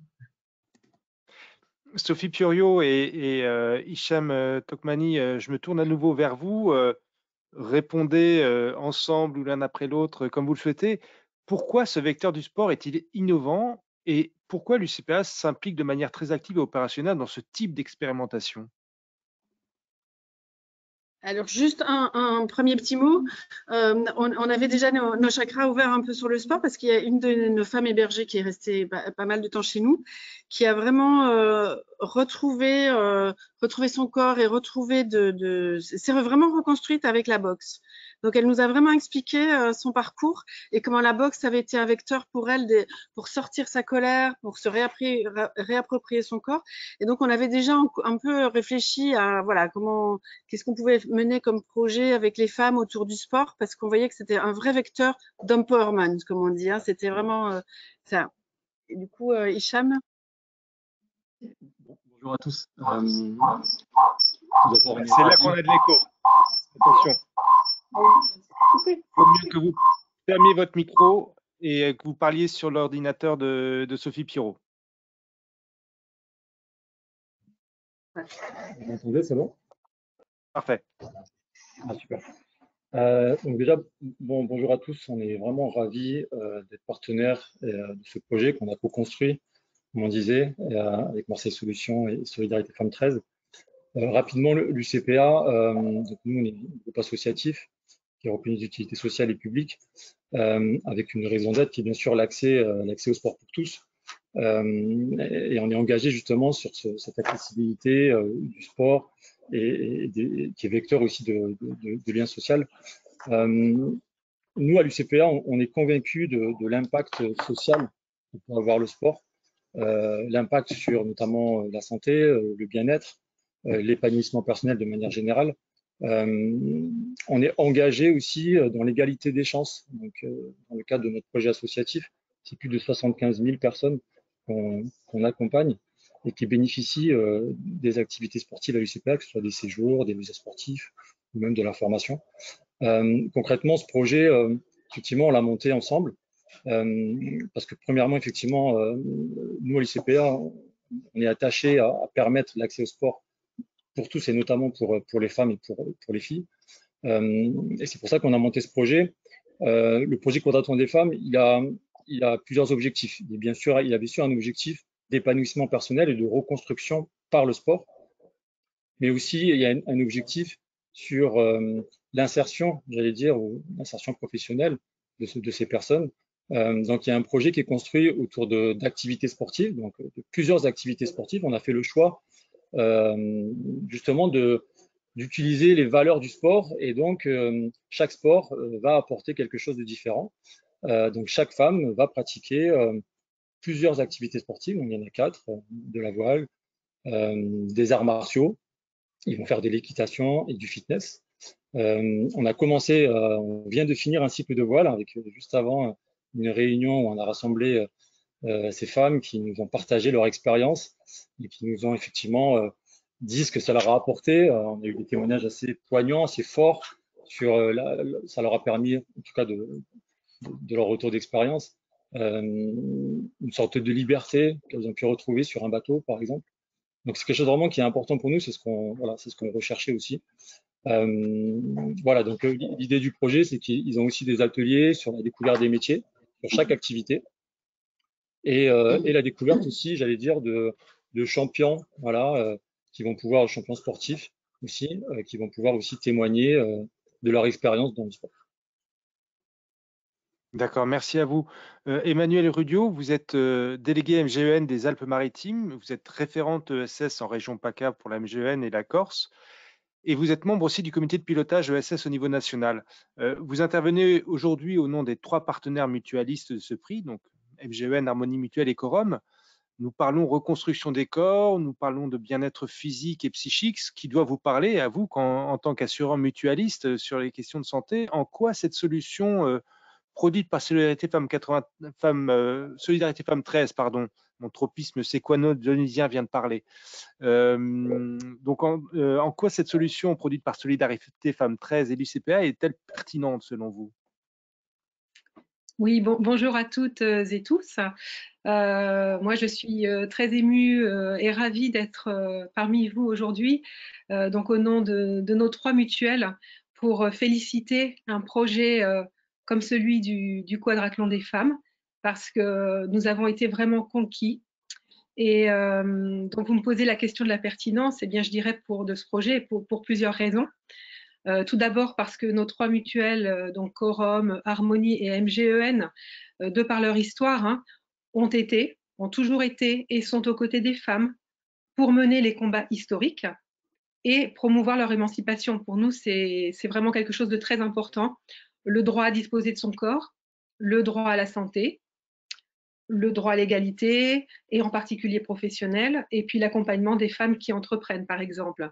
Sophie Piorio et, et euh, Hicham euh, Tokmani, euh, je me tourne à nouveau vers vous. Euh, répondez euh, ensemble ou l'un après l'autre, comme vous le souhaitez. Pourquoi ce vecteur du sport est-il innovant et pourquoi l'U C P A s'implique de manière très active et opérationnelle dans ce type d'expérimentation? Alors, juste un, un premier petit mot. Euh, on, on avait déjà nos, nos chakras ouverts un peu sur le sport parce qu'il y a une de nos femmes hébergées qui est restée pas, pas mal de temps chez nous, qui a vraiment euh, retrouvé, euh, retrouvé son corps et retrouvé de, de s'est vraiment reconstruite avec la boxe. Donc, elle nous a vraiment expliqué euh, son parcours et comment la boxe avait été un vecteur pour elle de, pour sortir sa colère, pour se réapproprier, réapproprier son corps. Et donc, on avait déjà un, un peu réfléchi à voilà comment, qu'est-ce qu'on pouvait mener comme projet avec les femmes autour du sport, parce qu'on voyait que c'était un vrai vecteur d'empowerment, comme on dit. Hein. C'était vraiment euh, ça. Et du coup, euh, Hicham. Bonjour à tous. Euh, C'est là qu'on a de l'écho. Attention. Il vaut mieux que vous fermiez votre micro et que vous parliez sur l'ordinateur de, de Sophie Pirot. Vous m'entendez, c'est bon? Parfait. Ah, super. Euh, donc déjà, bon, bonjour à tous. On est vraiment ravis euh, d'être partenaires euh, de ce projet qu'on a co-construit, comme on disait, euh, avec Marseille Solutions et Solidarité Femmes treize. Euh, rapidement, l'U C P A, euh, donc nous, on est un groupe associatif qui est reconnu d'utilité sociale et publique, euh, avec une raison d'être qui est bien sûr l'accès euh, l'accès au sport pour tous. Euh, et on est engagé justement sur ce, cette accessibilité euh, du sport et, et des, qui est vecteur aussi de, de, de, de lien social. Euh, nous, à l'U C P A, on, on est convaincus de, de l'impact social que peut avoir le sport, euh, l'impact sur notamment la santé, euh, le bien-être, euh, l'épanouissement personnel de manière générale. Euh, on est engagé aussi dans l'égalité des chances. Donc, euh, dans le cadre de notre projet associatif, c'est plus de soixante-quinze mille personnes qu'on qu'on accompagne et qui bénéficient euh, des activités sportives à l'U C P A, que ce soit des séjours, des musées sportifs ou même de la formation. Euh, concrètement, ce projet, euh, effectivement, on l'a monté ensemble euh, parce que premièrement, effectivement, euh, nous à l'U C P A, on est attaché à, à permettre l'accès au sport pour tous et notamment pour, pour les femmes et pour, pour les filles. Euh, et c'est pour ça qu'on a monté ce projet. Euh, le projet Quadrathlon des femmes, il a, il a plusieurs objectifs. Et bien sûr, il a bien sûr un objectif d'épanouissement personnel et de reconstruction par le sport, mais aussi il y a un, un objectif sur euh, l'insertion, j'allais dire, ou l'insertion professionnelle de, ce, de ces personnes. Euh, donc il y a un projet qui est construit autour d'activités sportives, donc de plusieurs activités sportives. On a fait le choix euh, justement de d'utiliser les valeurs du sport et donc euh, chaque sport euh, va apporter quelque chose de différent. Euh, donc chaque femme va pratiquer euh, plusieurs activités sportives, donc il y en a quatre, de la voile, euh, des arts martiaux, ils vont faire de l'équitation et du fitness. Euh, on a commencé, euh, on vient de finir un cycle de voile avec juste avant une réunion où on a rassemblé euh, ces femmes qui nous ont partagé leur expérience et qui nous ont effectivement euh, dit ce que ça leur a apporté. Euh, on a eu des témoignages assez poignants, assez forts sur euh, la, la, ça leur a permis, en tout cas de, de, de leur retour d'expérience, euh, une sorte de liberté qu'elles ont pu retrouver sur un bateau, par exemple. Donc c'est quelque chose vraiment qui est important pour nous, c'est ce qu'on voilà, c'est ce qu'on recherchait aussi. Euh, voilà, donc l'idée du projet, c'est qu'ils ont aussi des ateliers sur la découverte des métiers, sur chaque activité, et, euh, et la découverte aussi, j'allais dire, de, de champions, voilà, euh, qui vont pouvoir, champions sportifs aussi, euh, qui vont pouvoir aussi témoigner euh, de leur expérience dans le sport. D'accord, merci à vous. Euh, Emmanuel Rudio, vous êtes euh, délégué M G E N des Alpes-Maritimes, vous êtes référente E S S en région PACA pour la M G E N et la Corse, et vous êtes membre aussi du comité de pilotage E S S au niveau national. Euh, vous intervenez aujourd'hui au nom des trois partenaires mutualistes de ce prix, donc M G E N, Harmonie Mutuelle et Corum. Nous parlons reconstruction des corps, nous parlons de bien-être physique et psychique, ce qui doit vous parler à vous quand, en tant qu'assurant mutualiste sur les questions de santé. En quoi cette solution euh, produite par Solidarité Femmes, quatre-vingts, Femmes, euh, Solidarité Femmes treize, pardon, mon tropisme séquano-dionysien vient de parler. Euh, donc, en, euh, en quoi cette solution produite par Solidarité Femmes treize et l'U C P A est-elle pertinente selon vous? Oui, bon, bonjour à toutes et tous. Euh, moi, je suis euh, très émue euh, et ravie d'être euh, parmi vous aujourd'hui, euh, donc au nom de, de nos trois mutuelles, pour féliciter un projet euh, comme celui du, du Quadrathlon des femmes, parce que nous avons été vraiment conquis. Et euh, donc, vous me posez la question de la pertinence, et bien, je dirais pour de ce projet pour, pour plusieurs raisons. Euh, tout d'abord parce que nos trois mutuelles, euh, donc Corum, Harmonie et M G E N, euh, de par leur histoire, hein, ont été, ont toujours été et sont aux côtés des femmes pour mener les combats historiques et promouvoir leur émancipation. Pour nous, c'est vraiment quelque chose de très important. Le droit à disposer de son corps, le droit à la santé, le droit à l'égalité, et en particulier professionnel, et puis l'accompagnement des femmes qui entreprennent, par exemple.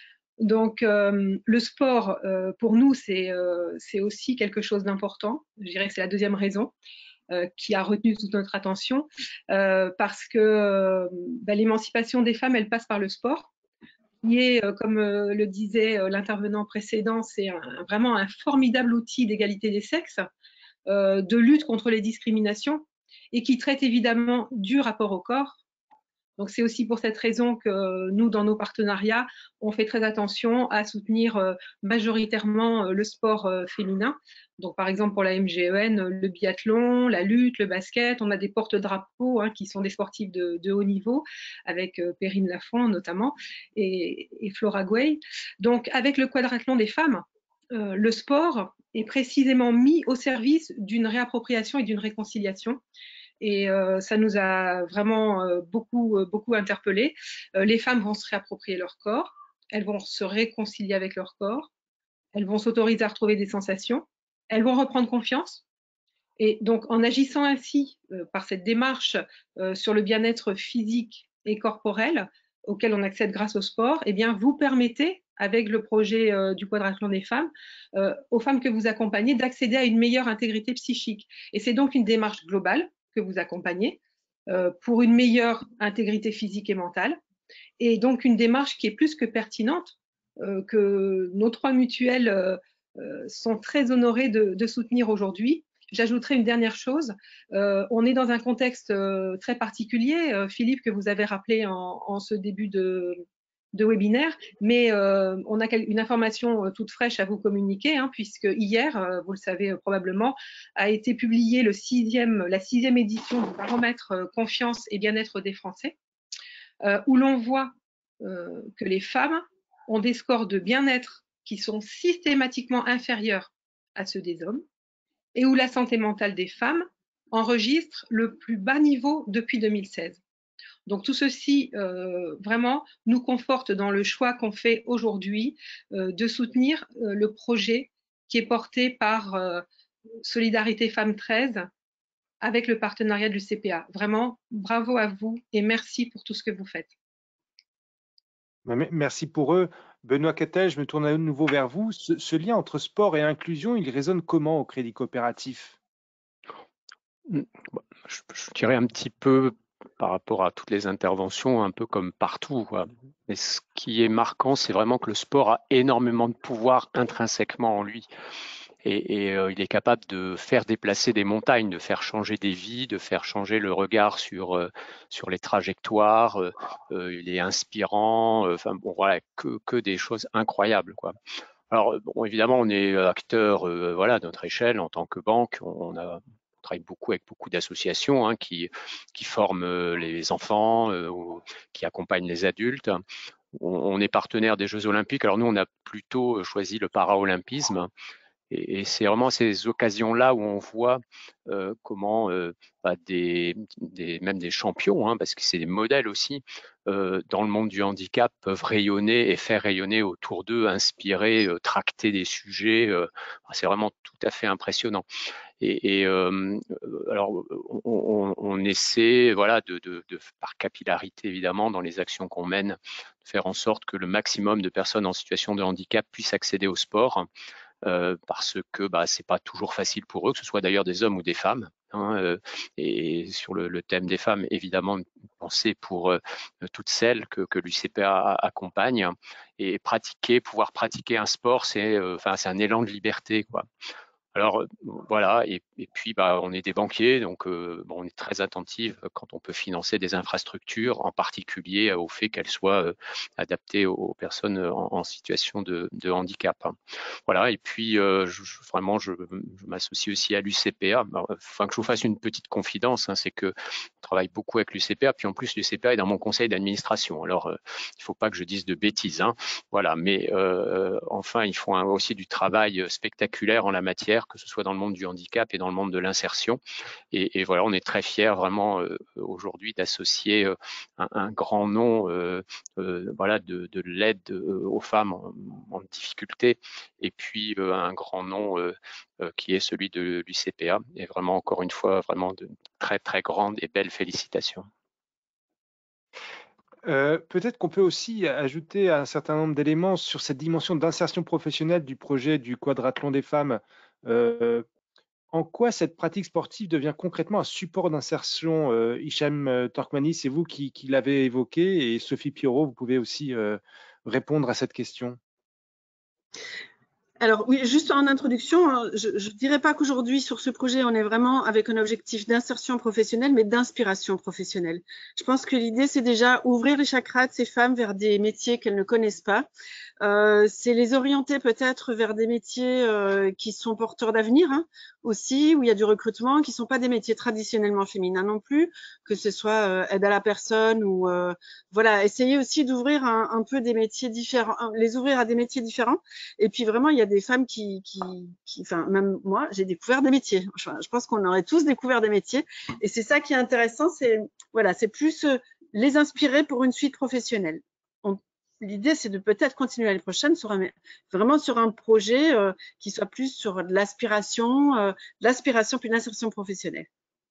Donc, euh, le sport, euh, pour nous, c'est euh, aussi quelque chose d'important. Je dirais que c'est la deuxième raison euh, qui a retenu toute notre attention, euh, parce que euh, bah, l'émancipation des femmes, elle passe par le sport, qui est, euh, comme euh, le disait euh, l'intervenant précédent, c'est vraiment un formidable outil d'égalité des sexes, euh, de lutte contre les discriminations, et qui traite évidemment du rapport au corps. Donc, c'est aussi pour cette raison que nous, dans nos partenariats, on fait très attention à soutenir euh, majoritairement euh, le sport euh, féminin. Donc, par exemple, pour la M G E N, le biathlon, la lutte, le basket, on a des porte-drapeaux hein, qui sont des sportifs de, de haut niveau, avec euh, Perrine Lafont notamment, et, et Flora Guay. Donc, avec le quadrathlon des femmes, euh, le sport est précisément mis au service d'une réappropriation et d'une réconciliation. Et euh, ça nous a vraiment euh, beaucoup, euh, beaucoup interpellés. Euh, les femmes vont se réapproprier leur corps, elles vont se réconcilier avec leur corps, elles vont s'autoriser à retrouver des sensations, elles vont reprendre confiance. Et donc, en agissant ainsi, euh, par cette démarche euh, sur le bien-être physique et corporel, auquel on accède grâce au sport, eh bien, vous permettez, avec le projet euh, du Quadrathlon des femmes, euh, aux femmes que vous accompagnez, d'accéder à une meilleure intégrité psychique. Et c'est donc une démarche globale que vous accompagnez euh, pour une meilleure intégrité physique et mentale, et donc une démarche qui est plus que pertinente, euh, que nos trois mutuelles euh, euh, sont très honorées de, de soutenir aujourd'hui. J'ajouterai une dernière chose, euh, on est dans un contexte euh, très particulier, euh, Philippe, que vous avez rappelé en, en ce début de, de webinaire, mais euh, on a une information euh, toute fraîche à vous communiquer, hein, puisque hier, euh, vous le savez euh, probablement, a été publiée le sixième, la sixième édition du baromètre euh, confiance et bien-être des Français, euh, où l'on voit euh, que les femmes ont des scores de bien-être qui sont systématiquement inférieurs à ceux des hommes, et où la santé mentale des femmes enregistre le plus bas niveau depuis deux mille seize. Donc tout ceci euh, vraiment nous conforte dans le choix qu'on fait aujourd'hui euh, de soutenir euh, le projet qui est porté par euh, Solidarité Femmes treize avec le partenariat du C P A. Vraiment, bravo à vous et merci pour tout ce que vous faites. Merci pour eux. Benoît Cattel, je me tourne à nouveau vers vous. Ce, ce lien entre sport et inclusion, il résonne comment au Crédit Coopératif? je, je dirais un petit peu par rapport à toutes les interventions, un peu comme partout, quoi. Mais ce qui est marquant, c'est vraiment que le sport a énormément de pouvoir intrinsèquement en lui. Et, et euh, il est capable de faire déplacer des montagnes, de faire changer des vies, de faire changer le regard sur, euh, sur les trajectoires. Euh, euh, il est inspirant. Euh, enfin bon, voilà, que, que des choses incroyables, quoi. Alors bon, évidemment, on est acteur, euh, voilà, à notre échelle en tant que banque. On a on travaille beaucoup avec beaucoup d'associations hein, qui, qui forment les enfants, euh, ou qui accompagnent les adultes. On, on est partenaire des Jeux Olympiques. Alors nous, on a plutôt choisi le para-olympisme. Et, et c'est vraiment ces occasions-là où on voit euh, comment euh, bah, des, des, même des champions, hein, parce que c'est des modèles aussi, euh, dans le monde du handicap, peuvent rayonner et faire rayonner autour d'eux, inspirer, euh, tracter des sujets. Euh, c'est vraiment tout à fait impressionnant. Et, et euh, alors, on, on, on essaie, voilà, de, de, de, par capillarité évidemment, dans les actions qu'on mène, de faire en sorte que le maximum de personnes en situation de handicap puissent accéder au sport. Euh, parce que bah, c'est pas toujours facile pour eux, que ce soit d'ailleurs des hommes ou des femmes. Hein, euh, et sur le, le thème des femmes, évidemment, penser pour euh, toutes celles que, que l'U C P A accompagne. Et pratiquer, pouvoir pratiquer un sport, c'est euh, enfin, c'est un élan de liberté, quoi. Alors voilà, et, et puis bah, on est des banquiers, donc euh, bon, on est très attentif quand on peut financer des infrastructures, en particulier au fait qu'elles soient euh, adaptées aux personnes en, en situation de, de handicap. Voilà, et puis euh, je, vraiment, je, je m'associe aussi à l'U C P A. Enfin, que je vous fasse une petite confidence, hein, c'est que je travaille beaucoup avec l'U C P A, puis en plus l'U C P A est dans mon conseil d'administration. Alors, euh, il ne faut pas que je dise de bêtises, hein, voilà, mais euh, enfin, ils font un, aussi du travail spectaculaire en la matière, que ce soit dans le monde du handicap et dans le monde de l'insertion. Et, et voilà, on est très fiers vraiment euh, aujourd'hui d'associer euh, un, un grand nom euh, euh, voilà, de, de l'aide euh, aux femmes en, en difficulté, et puis euh, un grand nom euh, euh, qui est celui de l'U C P A. Et vraiment, encore une fois, vraiment de très très grandes et belles félicitations. Euh, peut-être qu'on peut aussi ajouter un certain nombre d'éléments sur cette dimension d'insertion professionnelle du projet du quadrathlon des femmes. Euh, en quoi cette pratique sportive devient concrètement un support d'insertion? euh, Hicham Torkmani, c'est vous qui, qui l'avez évoqué, et Sophie Pierrot, vous pouvez aussi euh, répondre à cette question. Alors oui, juste en introduction, je ne dirais pas qu'aujourd'hui sur ce projet, on est vraiment avec un objectif d'insertion professionnelle, mais d'inspiration professionnelle. Je pense que l'idée, c'est déjà ouvrir les chakras de ces femmes vers des métiers qu'elles ne connaissent pas. Euh, c'est les orienter peut-être vers des métiers euh, qui sont porteurs d'avenir, hein, aussi, où il y a du recrutement, qui ne sont pas des métiers traditionnellement féminins non plus, que ce soit euh, aide à la personne ou euh, voilà, essayer aussi d'ouvrir un, un peu des métiers différents, les ouvrir à des métiers différents. Et puis vraiment, il y a des femmes qui, qui, qui enfin même moi, j'ai découvert des métiers. Enfin, je pense qu'on aurait tous découvert des métiers, et c'est ça qui est intéressant, c'est voilà, c'est plus euh, les inspirer pour une suite professionnelle. L'idée, c'est de peut-être continuer l'année prochaine sur un, vraiment sur un projet euh, qui soit plus sur de l'aspiration, euh, l'aspiration puis l'insertion professionnelle.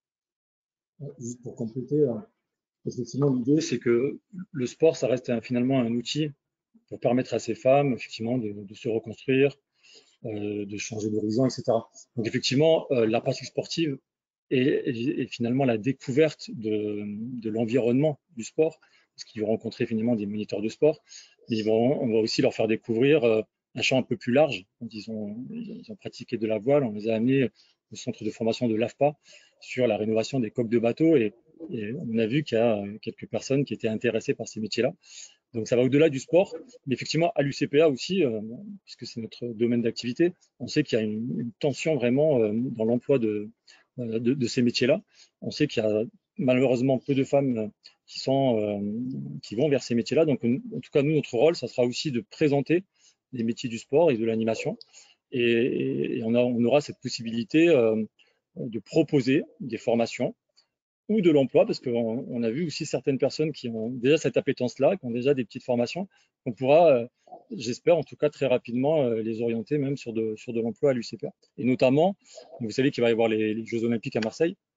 Juste pour compléter, euh, effectivement, l'idée, c'est que le sport, ça reste un, finalement un outil pour permettre à ces femmes, effectivement, de, de se reconstruire, euh, de changer d'horizon, et cetera. Donc, effectivement, euh, la pratique sportive est, est, est finalement la découverte de, de l'environnement du sport, parce qu'ils vont rencontrer finalement des moniteurs de sport, mais ils vont, on va aussi leur faire découvrir euh, un champ un peu plus large. Quand ils ont, ils ont pratiqué de la voile, on les a amenés au centre de formation de l'A F P A sur la rénovation des coques de bateaux, et, et on a vu qu'il y a quelques personnes qui étaient intéressées par ces métiers-là. Donc ça va au-delà du sport, mais effectivement à l'U C P A aussi, euh, puisque c'est notre domaine d'activité, on sait qu'il y a une, une tension vraiment euh, dans l'emploi de, de, de ces métiers-là. On sait qu'il y a malheureusement peu de femmes qui, sont, euh, qui vont vers ces métiers-là. Donc, en tout cas, nous, notre rôle, ça sera aussi de présenter les métiers du sport et de l'animation. Et, et on, a, on aura cette possibilité euh, de proposer des formations ou de l'emploi, parce qu'on on a vu aussi certaines personnes qui ont déjà cette appétence-là, qui ont déjà des petites formations. On pourra, euh, j'espère en tout cas très rapidement, euh, les orienter même sur de, sur de l'emploi à l'U C P A. Et notamment, vous savez qu'il va y avoir les, les Jeux Olympiques à Marseille.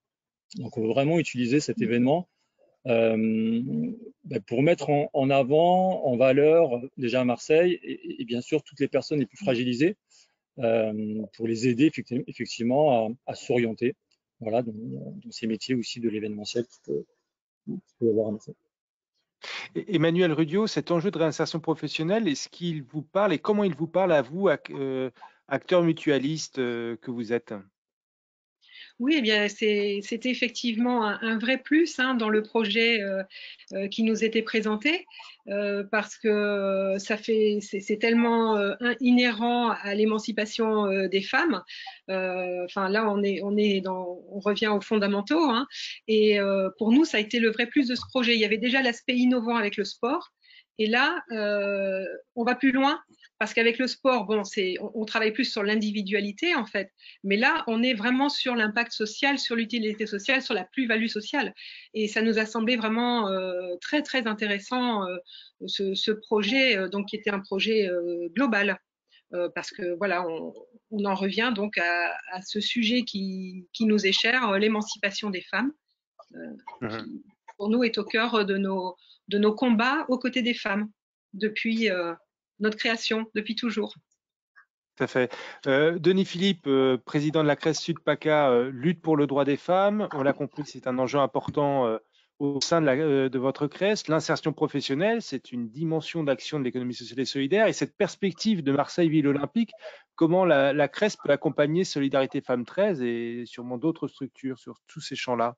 Donc, on veut vraiment utiliser cet événement euh, bah, pour mettre en, en avant, en valeur, déjà à Marseille, et, et bien sûr toutes les personnes les plus fragilisées, euh, pour les aider effectivement, effectivement à, à s'orienter, voilà, dans, dans ces métiers aussi de l'événementiel qu'il peut, qu'il peut y avoir à Marseille. Emmanuel Rudio, cet enjeu de réinsertion professionnelle, est-ce qu'il vous parle et comment il vous parle à vous, euh, acteur mutualiste euh, que vous êtes? Oui, eh bien, c'était effectivement un, un vrai plus hein, dans le projet euh, euh, qui nous était présenté, euh, parce que ça fait, c'est tellement euh, inhérent à l'émancipation euh, des femmes. Euh, enfin, là, on est, on est dans, on revient aux fondamentaux. Hein, et euh, pour nous, ça a été le vrai plus de ce projet. Il y avait déjà l'aspect innovant avec le sport. Et là, euh, on va plus loin parce qu'avec le sport, bon, c'est, on, on travaille plus sur l'individualité en fait, mais là, on est vraiment sur l'impact social, sur l'utilité sociale, sur la plus-value sociale. Et ça nous a semblé vraiment euh, très très intéressant euh, ce, ce projet, euh, donc qui était un projet euh, global, euh, parce que voilà, on, on en revient donc à, à ce sujet qui, qui nous est cher, l'émancipation des femmes, euh, mmh. qui pour nous est au cœur de nos de nos combats aux côtés des femmes depuis euh, notre création, depuis toujours. Tout à fait. Euh, Denis Philippe, euh, président de la C R E S Sud PACA, euh, lutte pour le droit des femmes. On l'a compris, c'est un enjeu important euh, au sein de, la, euh, de votre C R E S. L'insertion professionnelle, c'est une dimension d'action de l'économie sociale et solidaire. Et cette perspective de Marseille Ville Olympique, comment la, la C R E S peut accompagner Solidarité Femmes treize et sûrement d'autres structures sur tous ces champs-là?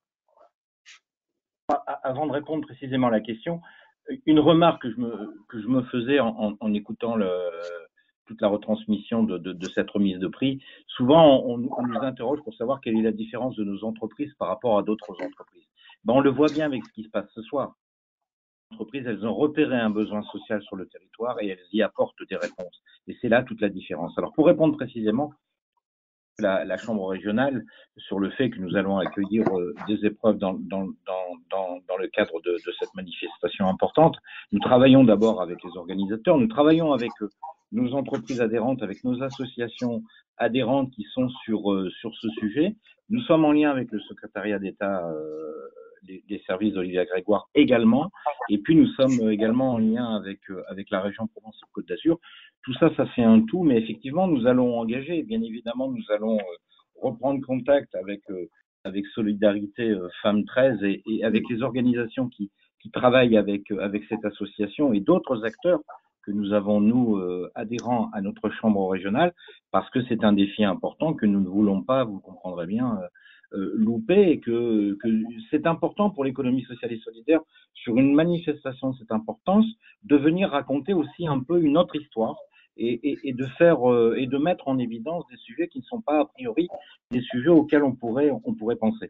Avant de répondre précisément à la question, une remarque que je me, que je me faisais en, en, en écoutant le, toute la retransmission de, de, de cette remise de prix, souvent on, on nous interroge pour savoir quelle est la différence de nos entreprises par rapport à d'autres entreprises. Ben, on le voit bien avec ce qui se passe ce soir. Les entreprises, elles ont repéré un besoin social sur le territoire et elles y apportent des réponses. Et c'est là toute la différence. Alors pour répondre précisément, La, la Chambre régionale sur le fait que nous allons accueillir euh, des épreuves dans, dans, dans, dans, dans le cadre de, de cette manifestation importante. Nous travaillons d'abord avec les organisateurs, nous travaillons avec euh, nos entreprises adhérentes, avec nos associations adhérentes qui sont sur, euh, sur ce sujet. Nous sommes en lien avec le secrétariat d'État euh, des, des services d'Olivia Grégoire également. Et puis nous sommes également en lien avec, euh, avec la région Provence-Côte d'Azur. Tout ça, ça fait un tout, mais effectivement, nous allons engager, bien évidemment, nous allons euh, reprendre contact avec euh, avec Solidarité euh, Femmes treize et, et avec les organisations qui, qui travaillent avec euh, avec cette association et d'autres acteurs que nous avons, nous, euh, adhérents à notre chambre régionale, parce que c'est un défi important que nous ne voulons pas, vous comprendrez bien, euh, euh, louper, et que, que c'est important pour l'économie sociale et solidaire, sur une manifestation de cette importance, de venir raconter aussi un peu une autre histoire, Et, et, et de faire euh, et de mettre en évidence des sujets qui ne sont pas a priori des sujets auxquels on pourrait on pourrait penser.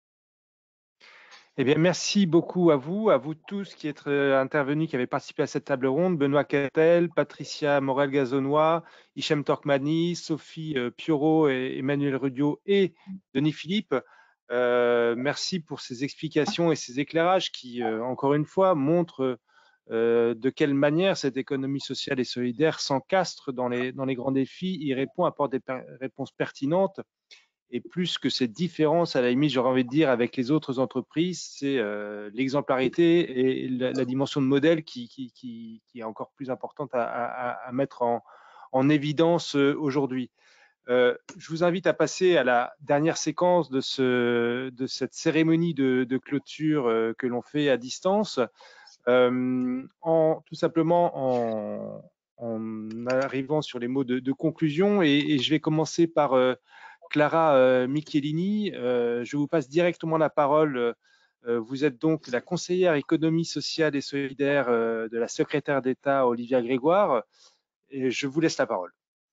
Eh bien, merci beaucoup à vous, à vous tous qui êtes intervenus, qui avez participé à cette table ronde. Benoît Cattel, Patricia Morel-Gazonois, Hichem Torkmani, Sophie Pioro et Emmanuel Rudio et Denis Philippe. Euh, merci pour ces explications et ces éclairages qui, euh, encore une fois, montrent Euh, de quelle manière cette économie sociale et solidaire s'encastre dans les, dans les grands défis, y répond, apporte des per réponses pertinentes. Et plus que cette différence, à la limite, j'aurais envie de dire, avec les autres entreprises, c'est euh, l'exemplarité et la, la dimension de modèle qui, qui, qui, qui est encore plus importante à, à, à mettre en, en évidence euh, aujourd'hui. Euh, je vous invite à passer à la dernière séquence de, ce, de cette cérémonie de, de clôture euh, que l'on fait à distance. Euh, en, tout simplement en, en arrivant sur les mots de, de conclusion, et, et je vais commencer par euh, Clara euh, Michelini. Euh, je vous passe directement la parole. Euh, vous êtes donc la conseillère économie sociale et solidaire euh, de la secrétaire d'État Olivia Grégoire, et je vous laisse la parole.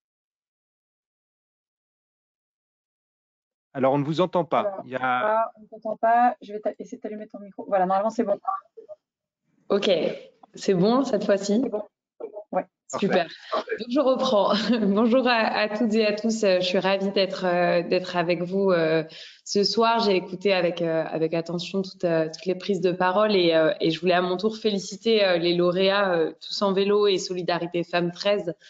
Alors, on ne vous entend pas. Alors, Il y a... ah, on ne t'entend pas. Je vais essayer de t'allumer ton micro. Voilà, normalement, c'est bon. Ok, c'est bon cette fois-ci? Bon. Ouais. Super. Donc je reprends. Bonjour à, à toutes et à tous. Je suis ravie d'être euh, d'être avec vous euh, ce soir. J'ai écouté avec euh, avec attention toutes euh, toutes les prises de parole et euh, et je voulais à mon tour féliciter euh, les lauréats euh, Tous en vélo et Solidarité Femmes treize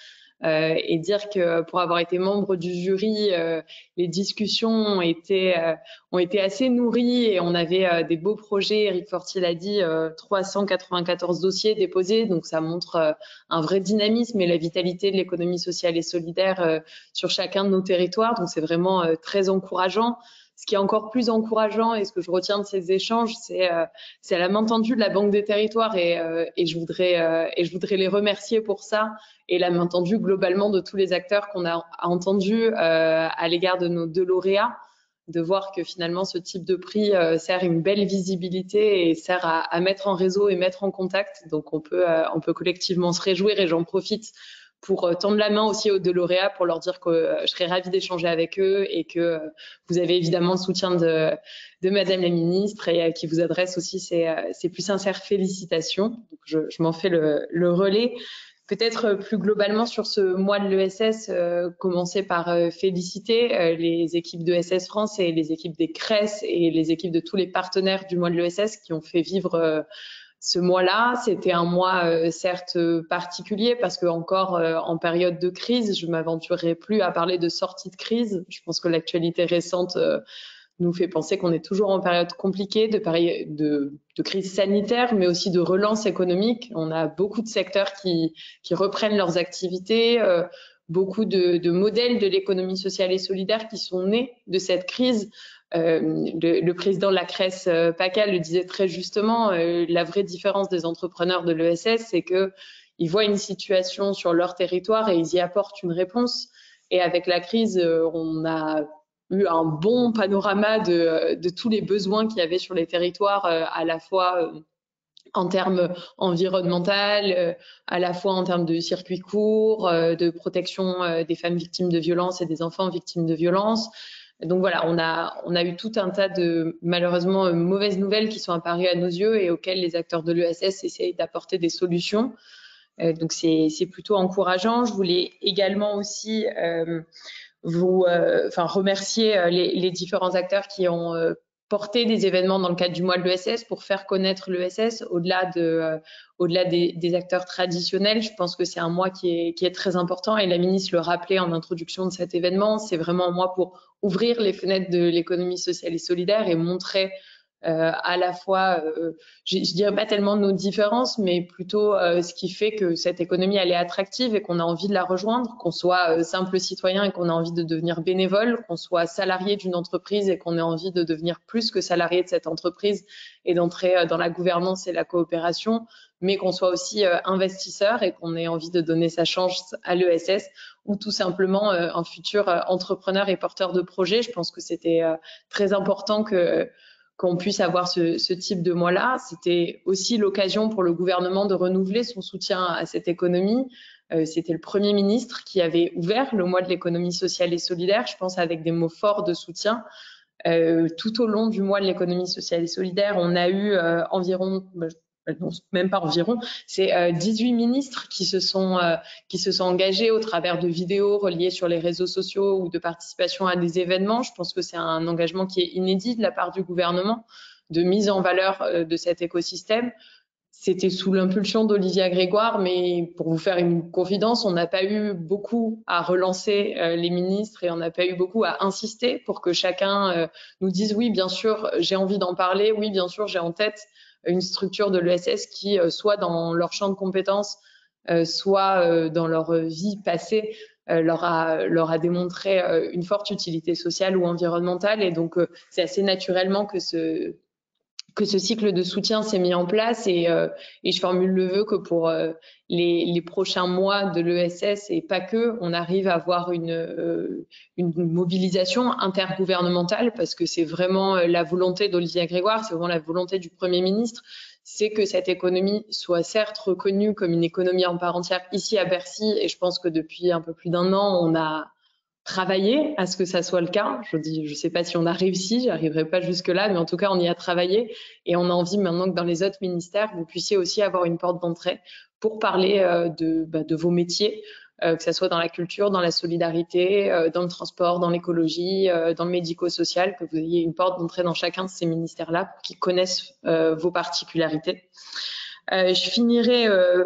euh, et dire que pour avoir été membre du jury, euh, les discussions ont été, euh, ont été assez nourries et on avait euh, des beaux projets. Eric Fortier l'a dit, euh, trois cent quatre-vingt-quatorze dossiers déposés, donc ça montre euh, un vrai dynamisme et la vitalité de l'économie sociale et solidaire euh, sur chacun de nos territoires. Donc c'est vraiment euh, très encourageant. Ce qui est encore plus encourageant et ce que je retiens de ces échanges, c'est euh, c'est la main tendue de la Banque des Territoires et, euh, et, je voudrais, euh, et je voudrais les remercier pour ça et la main tendue globalement de tous les acteurs qu'on a entendus euh, à l'égard de nos deux lauréats, de voir que finalement ce type de prix euh, sert une belle visibilité et sert à, à mettre en réseau et mettre en contact. Donc on peut, euh, on peut collectivement se réjouir et j'en profite pour euh, tendre la main aussi aux deux lauréats pour leur dire que euh, je serais ravie d'échanger avec eux et que euh, vous avez évidemment le soutien de, de Madame la Ministre et euh, qui vous adresse aussi ses, euh, ses plus sincères félicitations. Donc, je je m'en fais le, le relais. Peut-être plus globalement sur ce mois de l'E S S, euh, commencer par euh, féliciter euh, les équipes de S S France et les équipes des C R E S et les équipes de tous les partenaires du mois de l'E S S qui ont fait vivre euh, ce mois-là. C'était un mois euh, certes particulier parce que encore euh, en période de crise, je m'aventurerai plus à parler de sortie de crise. Je pense que l'actualité récente euh, nous fait penser qu'on est toujours en période compliquée de, de, de crise sanitaire, mais aussi de relance économique. On a beaucoup de secteurs qui, qui reprennent leurs activités, euh, beaucoup de, de modèles de l'économie sociale et solidaire qui sont nés de cette crise. Euh, le, le président de la C R E S, euh, PACA, le disait très justement, euh, la vraie différence des entrepreneurs de l'E S S, c'est qu'ils voient une situation sur leur territoire et ils y apportent une réponse. Et avec la crise, euh, on a eu un bon panorama de, de tous les besoins qu'il y avait sur les territoires, euh, à la fois euh, en termes environnementaux, euh, à la fois en termes de circuits courts, euh, de protection euh, des femmes victimes de violences et des enfants victimes de violences. Donc voilà, on a, on a eu tout un tas de, malheureusement, euh, mauvaises nouvelles qui sont apparues à nos yeux et auxquelles les acteurs de l'E S S essayent d'apporter des solutions. Euh, donc c'est plutôt encourageant. Je voulais également aussi euh, vous euh, enfin, remercier euh, les, les différents acteurs qui ont euh, porté des événements dans le cadre du mois de l'E S S pour faire connaître l'E S S au-delà de, euh, au-delà des, des acteurs traditionnels. Je pense que c'est un mois qui est, qui est très important et la ministre le rappelait en introduction de cet événement. C'est vraiment un mois pour ouvrir les fenêtres de l'économie sociale et solidaire et montrer euh, à la fois, euh, je, je dirais pas tellement nos différences, mais plutôt euh, ce qui fait que cette économie elle est attractive et qu'on a envie de la rejoindre, qu'on soit euh, simple citoyen et qu'on a envie de devenir bénévole, qu'on soit salarié d'une entreprise et qu'on ait envie de devenir plus que salarié de cette entreprise et d'entrer euh, dans la gouvernance et la coopération, mais qu'on soit aussi euh, investisseur et qu'on ait envie de donner sa chance à l'E S S ou tout simplement euh, un futur euh, entrepreneur et porteur de projet. Je pense que c'était euh, très important que qu'on puisse avoir ce, ce type de mois-là. C'était aussi l'occasion pour le gouvernement de renouveler son soutien à cette économie. Euh, C'était le Premier ministre qui avait ouvert le mois de l'économie sociale et solidaire, je pense avec des mots forts de soutien. Euh, tout au long du mois de l'économie sociale et solidaire, on a eu euh, environ... non, même pas environ, c'est euh, dix-huit ministres qui se sont euh, qui se sont engagés au travers de vidéos reliées sur les réseaux sociaux ou de participation à des événements. Je pense que c'est un engagement qui est inédit de la part du gouvernement de mise en valeur euh, de cet écosystème. C'était sous l'impulsion d'Olivia Grégoire, mais pour vous faire une confidence, on n'a pas eu beaucoup à relancer euh, les ministres et on n'a pas eu beaucoup à insister pour que chacun euh, nous dise oui, bien sûr, j'ai envie d'en parler, oui, bien sûr, j'ai en tête une structure de l'E S S qui, euh, soit dans leur champ de compétences, euh, soit euh, dans leur vie passée, euh, leur, a, leur a démontré euh, une forte utilité sociale ou environnementale. Et donc, euh, c'est assez naturellement que ce, que ce cycle de soutien s'est mis en place. Et, euh, et je formule le vœu que pour euh, les, les prochains mois de l'E S S, et pas que, on arrive à avoir une, euh, une mobilisation intergouvernementale, parce que c'est vraiment la volonté d'Olivia Grégoire, c'est vraiment la volonté du Premier ministre, c'est que cette économie soit certes reconnue comme une économie en part entière ici à Bercy, et je pense que depuis un peu plus d'un an, on a travaillé à ce que ça soit le cas. Je dis, je sais pas si on a réussi, j'arriverai pas jusque là, mais en tout cas, on y a travaillé et on a envie maintenant que dans les autres ministères, vous puissiez aussi avoir une porte d'entrée pour parler euh, de, bah, de vos métiers, euh, que ça soit dans la culture, dans la solidarité, euh, dans le transport, dans l'écologie, euh, dans le médico-social, que vous ayez une porte d'entrée dans chacun de ces ministères-là pour qu'ils connaissent euh, vos particularités. Euh, je finirai euh,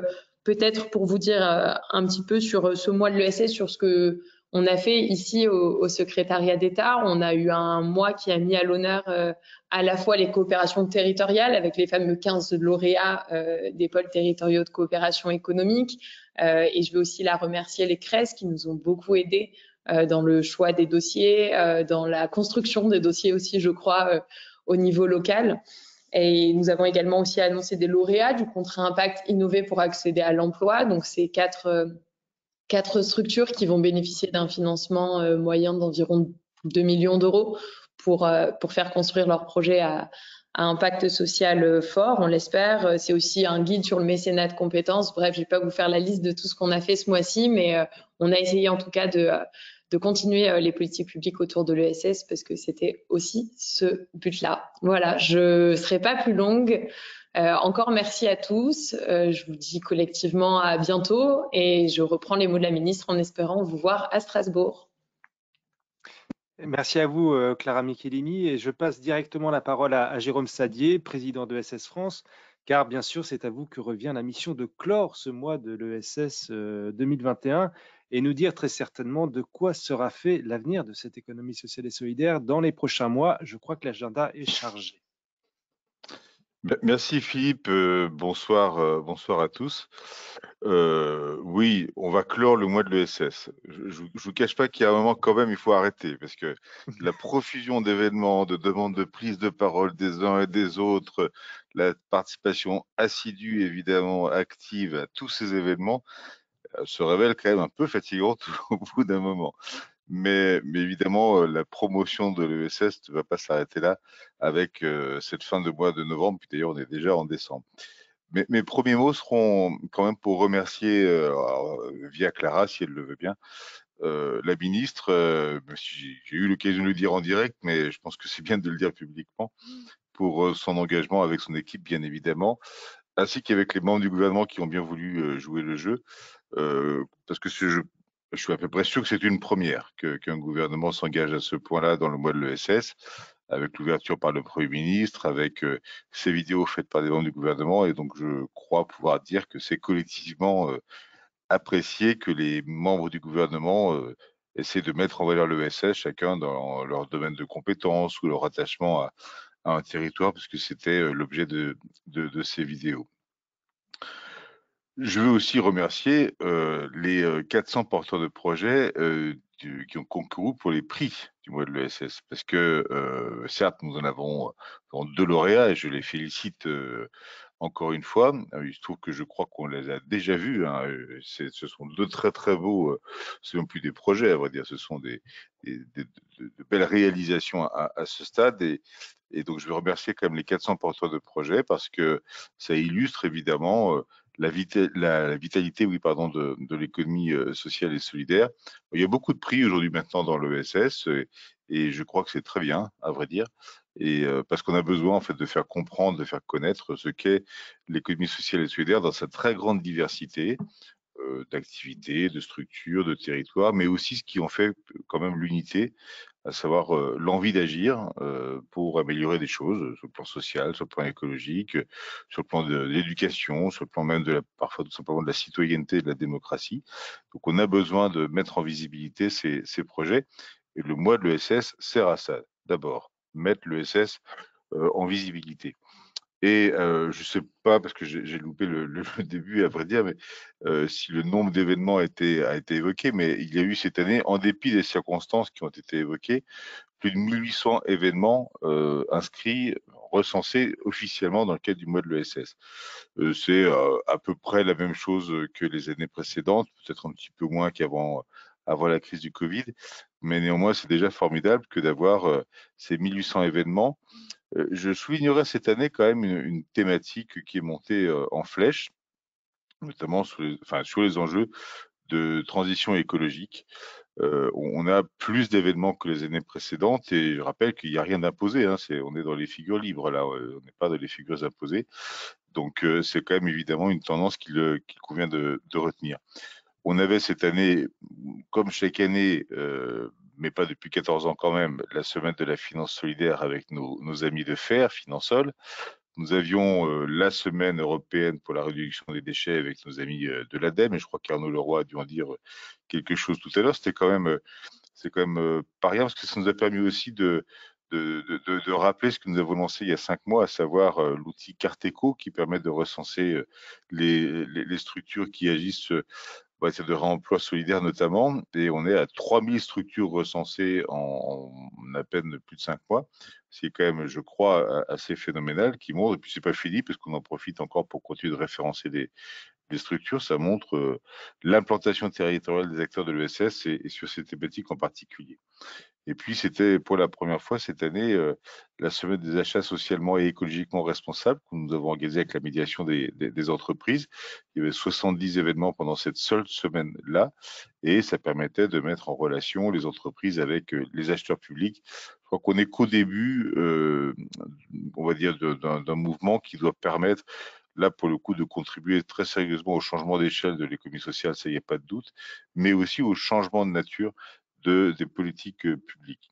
peut-être pour vous dire euh, un petit peu sur ce mois de l'E S S, sur ce que on a fait ici au, au secrétariat d'État. On a eu un mois qui a mis à l'honneur euh, à la fois les coopérations territoriales avec les fameux quinze lauréats euh, des pôles territoriaux de coopération économique. Euh, et je veux aussi la remercier les C R E S qui nous ont beaucoup aidés euh, dans le choix des dossiers, euh, dans la construction des dossiers aussi, je crois, euh, au niveau local. Et nous avons également aussi annoncé des lauréats du contrat Impact Innover pour accéder à l'emploi. Donc, c'est quatre, euh, quatre structures qui vont bénéficier d'un financement euh, moyen d'environ deux millions d'euros pour, euh, pour faire construire leur projet à, à impact social fort, on l'espère. C'est aussi un guide sur le mécénat de compétences. Bref, je ne vais pas vous faire la liste de tout ce qu'on a fait ce mois-ci, mais euh, on a essayé en tout cas de... Euh, de continuer les politiques publiques autour de l'E S S parce que c'était aussi ce but-là. Voilà, je ne serai pas plus longue. Euh, encore merci à tous. Euh, je vous dis collectivement à bientôt et je reprends les mots de la ministre en espérant vous voir à Strasbourg. Merci à vous, Clara Michelini. Et je passe directement la parole à, à Jérôme Sadier, président de l'E S S France, car bien sûr, c'est à vous que revient la mission de clore ce mois de l'E S S deux mille vingt et un et nous dire très certainement de quoi sera fait l'avenir de cette économie sociale et solidaire dans les prochains mois. Je crois que l'agenda est chargé. Merci Philippe, euh, bonsoir, euh, bonsoir à tous. Euh, oui, on va clore le mois de l'E S S. Je ne vous cache pas qu'il y a un moment quand même, il faut arrêter, parce que la profusion d'événements, de demandes de prise de parole des uns et des autres, la participation assidue, évidemment, active à tous ces événements, euh, se révèle quand même un peu fatigante au bout d'un moment. Mais, mais évidemment, euh, la promotion de l'E S S ne va pas s'arrêter là avec euh, cette fin de mois de novembre, puis d'ailleurs on est déjà en décembre. Mais, mes premiers mots seront quand même pour remercier, euh, alors, via Clara, si elle le veut bien, euh, la ministre, euh, j'ai eu l'occasion de le dire en direct, mais je pense que c'est bien de le dire publiquement, pour euh, son engagement avec son équipe, bien évidemment, ainsi qu'avec les membres du gouvernement qui ont bien voulu euh, jouer le jeu, euh, parce que ce jeu, je suis à peu près sûr que c'est une première que, qu'un gouvernement s'engage à ce point-là dans le mois de l'E S S, avec l'ouverture par le Premier ministre, avec euh, ces vidéos faites par des membres du gouvernement, et donc je crois pouvoir dire que c'est collectivement euh, apprécié que les membres du gouvernement euh, essaient de mettre en valeur l'E S S, chacun dans leur domaine de compétences ou leur attachement à, à un territoire, puisque c'était euh, l'objet de, de, de ces vidéos. Je veux aussi remercier euh, les euh, quatre cents porteurs de projets euh, du, qui ont concouru pour les prix du mois de l'E S S, parce que euh, certes, nous en avons euh, deux lauréats et je les félicite euh, encore une fois. Il se trouve que je crois qu'on les a déjà vus. Hein. C'est, ce sont deux très très beaux, euh, ce ne sont plus des projets, à vrai dire, ce sont des, des, des de, de belles réalisations à, à ce stade. Et, et donc, je veux remercier quand même les quatre cents porteurs de projets parce que ça illustre évidemment euh, La, vita la, la vitalité oui, pardon, de, de l'économie euh, sociale et solidaire. Il y a beaucoup de prix aujourd'hui maintenant dans l'E S S et, et je crois que c'est très bien, à vrai dire, et euh, parce qu'on a besoin en fait de faire comprendre, de faire connaître ce qu'est l'économie sociale et solidaire dans sa très grande diversité euh, d'activités, de structures, de territoires, mais aussi ce qui en fait quand même l'unité, à savoir euh, l'envie d'agir euh, pour améliorer des choses sur le plan social, sur le plan écologique, sur le plan de, de l'éducation, sur le plan même de la, parfois tout simplement de la citoyenneté et de la démocratie. Donc on a besoin de mettre en visibilité ces, ces projets et le mois de l'E S S sert à ça. D'abord, mettre l'E S S euh, en visibilité. Et euh, je ne sais pas, parce que j'ai loupé le, le, le début, à vrai dire, mais euh, si le nombre d'événements a été, a été évoqué, mais il y a eu cette année, en dépit des circonstances qui ont été évoquées, plus de mille huit cents événements euh, inscrits, recensés officiellement dans le cadre du mois de l'E S S. Euh, C'est euh, à peu près la même chose que les années précédentes, peut-être un petit peu moins qu'avant avant la crise du Covid, mais néanmoins, c'est déjà formidable que d'avoir euh, ces mille huit cents événements. Euh, je soulignerai cette année quand même une, une thématique qui est montée euh, en flèche, notamment sur les, enfin, sur les enjeux de transition écologique. Euh, on a plus d'événements que les années précédentes et je rappelle qu'il n'y a rien d'imposé, hein, on est dans les figures libres là, on n'est pas dans les figures imposées. Donc euh, c'est quand même évidemment une tendance qu'il qu'il convient de, de retenir. On avait cette année, comme chaque année, euh, mais pas depuis quatorze ans quand même, la semaine de la finance solidaire avec nos, nos amis de F E R, Finansol. Nous avions euh, la semaine européenne pour la réduction des déchets avec nos amis euh, de l'ADEME, et je crois qu'Arnaud Leroy a dû en dire quelque chose tout à l'heure. C'était quand même, euh, c'est quand même euh, pas rien, parce que ça nous a permis aussi de, de, de, de, de rappeler ce que nous avons lancé il y a cinq mois, à savoir euh, l'outil Carteco, qui permet de recenser euh, les, les, les structures qui agissent euh, en matière de réemploi solidaire notamment, et on est à trois mille structures recensées en, en à peine plus de cinq mois. C'est quand même, je crois, assez phénoménal, qui montre, et puis c'est pas fini, parce qu'on en profite encore pour continuer de référencer des, des structures. Ça montre euh, l'implantation territoriale des acteurs de l'E S S et, et sur ces thématiques en particulier. Et puis, c'était pour la première fois cette année euh, la semaine des achats socialement et écologiquement responsables que nous avons organisée avec la médiation des, des, des entreprises. Il y avait soixante-dix événements pendant cette seule semaine-là, et ça permettait de mettre en relation les entreprises avec euh, les acheteurs publics. Je crois qu'on n'est qu'au début, euh, on va dire, d'un mouvement qui doit permettre, là, pour le coup, de contribuer très sérieusement au changement d'échelle de l'économie sociale, ça, il n'y a pas de doute, mais aussi au changement de nature de, des politiques euh, publiques.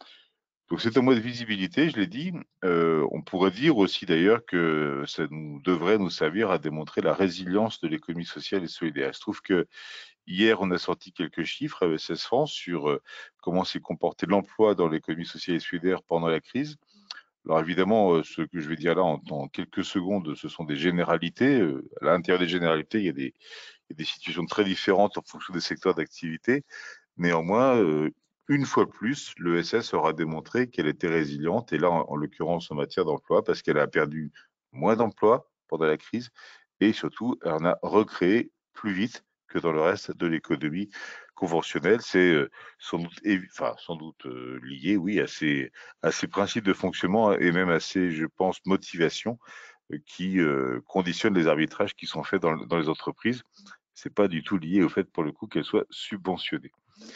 Donc c'est un mois de visibilité, je l'ai dit. Euh, on pourrait dire aussi d'ailleurs que ça nous devrait nous servir à démontrer la résilience de l'économie sociale et solidaire. Il se trouve que hier, on a sorti quelques chiffres à E S S France sur euh, comment s'est comporté l'emploi dans l'économie sociale et solidaire pendant la crise. Alors évidemment, euh, ce que je vais dire là en, en quelques secondes, ce sont des généralités. Euh, à l'intérieur des généralités, il y a des, il y a des situations très différentes en fonction des secteurs d'activité. Néanmoins, euh, une fois plus, l'E S S aura démontré qu'elle était résiliente, et là, en, en l'occurrence en matière d'emploi, parce qu'elle a perdu moins d'emplois pendant la crise, et surtout, elle en a recréé plus vite que dans le reste de l'économie conventionnelle. C'est euh, sans doute, enfin, sans doute euh, lié, oui, à ces, à ces principes de fonctionnement et même à ces, je pense, motivations euh, qui euh, conditionnent les arbitrages qui sont faits dans, dans les entreprises. C'est pas du tout lié au fait, pour le coup, qu'elles soient subventionnées.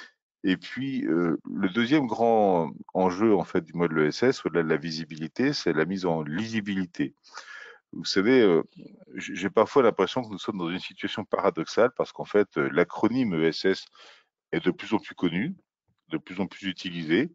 Et puis, euh, le deuxième grand enjeu en fait du mois de l'E S S, au-delà de la visibilité, c'est la mise en lisibilité. Vous savez, euh, j'ai parfois l'impression que nous sommes dans une situation paradoxale, parce qu'en fait, l'acronyme E S S est de plus en plus connu, de plus en plus utilisé.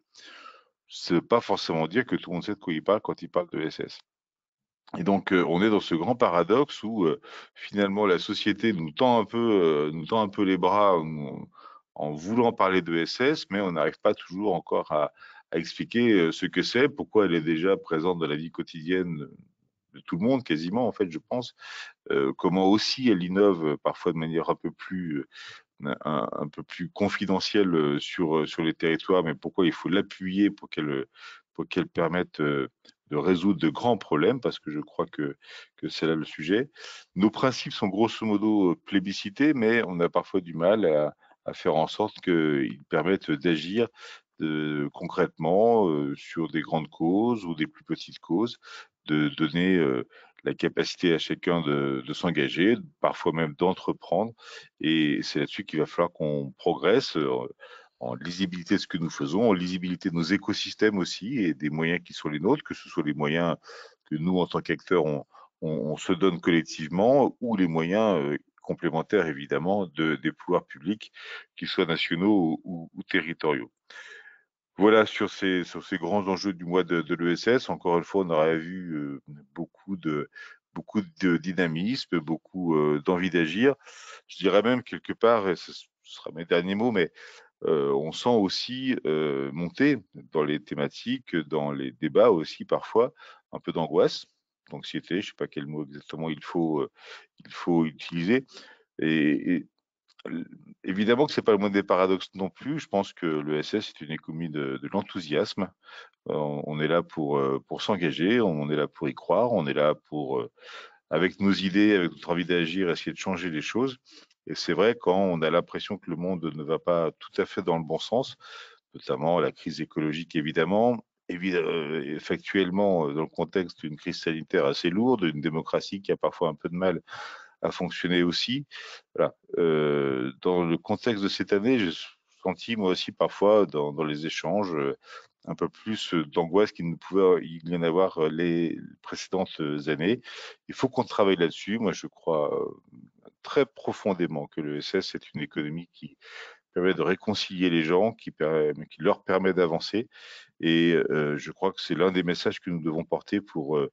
Ça ne veut pas forcément dire que tout le monde sait de quoi il parle quand il parle de E S S. Et donc, euh, on est dans ce grand paradoxe où euh, finalement la société nous tend un peu, euh, nous tend un peu les bras en, en voulant parler de E S S, mais on n'arrive pas toujours encore à, à expliquer euh, ce que c'est, pourquoi elle est déjà présente dans la vie quotidienne de tout le monde, quasiment, en fait, je pense. Euh, comment aussi elle innove parfois de manière un peu plus, un, un peu plus confidentielle sur, sur les territoires, mais pourquoi il faut l'appuyer pour qu'elle pour qu'elle permette de résoudre de grands problèmes, parce que je crois que, que c'est là le sujet. Nos principes sont grosso modo plébiscités, mais on a parfois du mal à, à faire en sorte qu'ils permettent d'agir de, concrètement euh, sur des grandes causes ou des plus petites causes, de donner euh, la capacité à chacun de, de s'engager, parfois même d'entreprendre. Et c'est là-dessus qu'il va falloir qu'on progresse euh, en lisibilité de ce que nous faisons, en lisibilité de nos écosystèmes aussi et des moyens qui sont les nôtres, que ce soit les moyens que nous, en tant qu'acteurs, on, on, on se donne collectivement, ou les moyens euh, complémentaires, évidemment, de, des pouvoirs publics, qu'ils soient nationaux ou, ou, ou territoriaux. Voilà sur ces, sur ces grands enjeux du mois de, de l'E S S. Encore une fois, on aurait vu euh, beaucoup de, beaucoup de dynamisme, beaucoup euh, d'envie d'agir. Je dirais même quelque part, et ce sera mes derniers mots, mais euh, on sent aussi euh, monter dans les thématiques, dans les débats aussi parfois, un peu d'angoisse, d'anxiété, je ne sais pas quel mot exactement il faut, euh, il faut utiliser. Et, et évidemment que c'est pas le moindre des paradoxes non plus. Je pense que l'E S S est une économie de, de l'enthousiasme. Euh, on est là pour, euh, pour s'engager, on est là pour y croire, on est là pour, euh, avec nos idées, avec notre envie d'agir, essayer de changer les choses. Et c'est vrai, quand on a l'impression que le monde ne va pas tout à fait dans le bon sens, notamment la crise écologique évidemment, évidemment euh, factuellement dans le contexte d'une crise sanitaire assez lourde, d'une démocratie qui a parfois un peu de mal à fonctionner aussi. Voilà. Euh, dans le contexte de cette année, j'ai senti moi aussi parfois dans, dans les échanges euh, un peu plus d'angoisse qu'il ne pouvait y en avoir les précédentes années. Il faut qu'on travaille là-dessus. Moi, je crois très profondément que l'E S S est une économie qui permet de réconcilier les gens, qui, permet, qui leur permet d'avancer. Et euh, je crois que c'est l'un des messages que nous devons porter pour euh,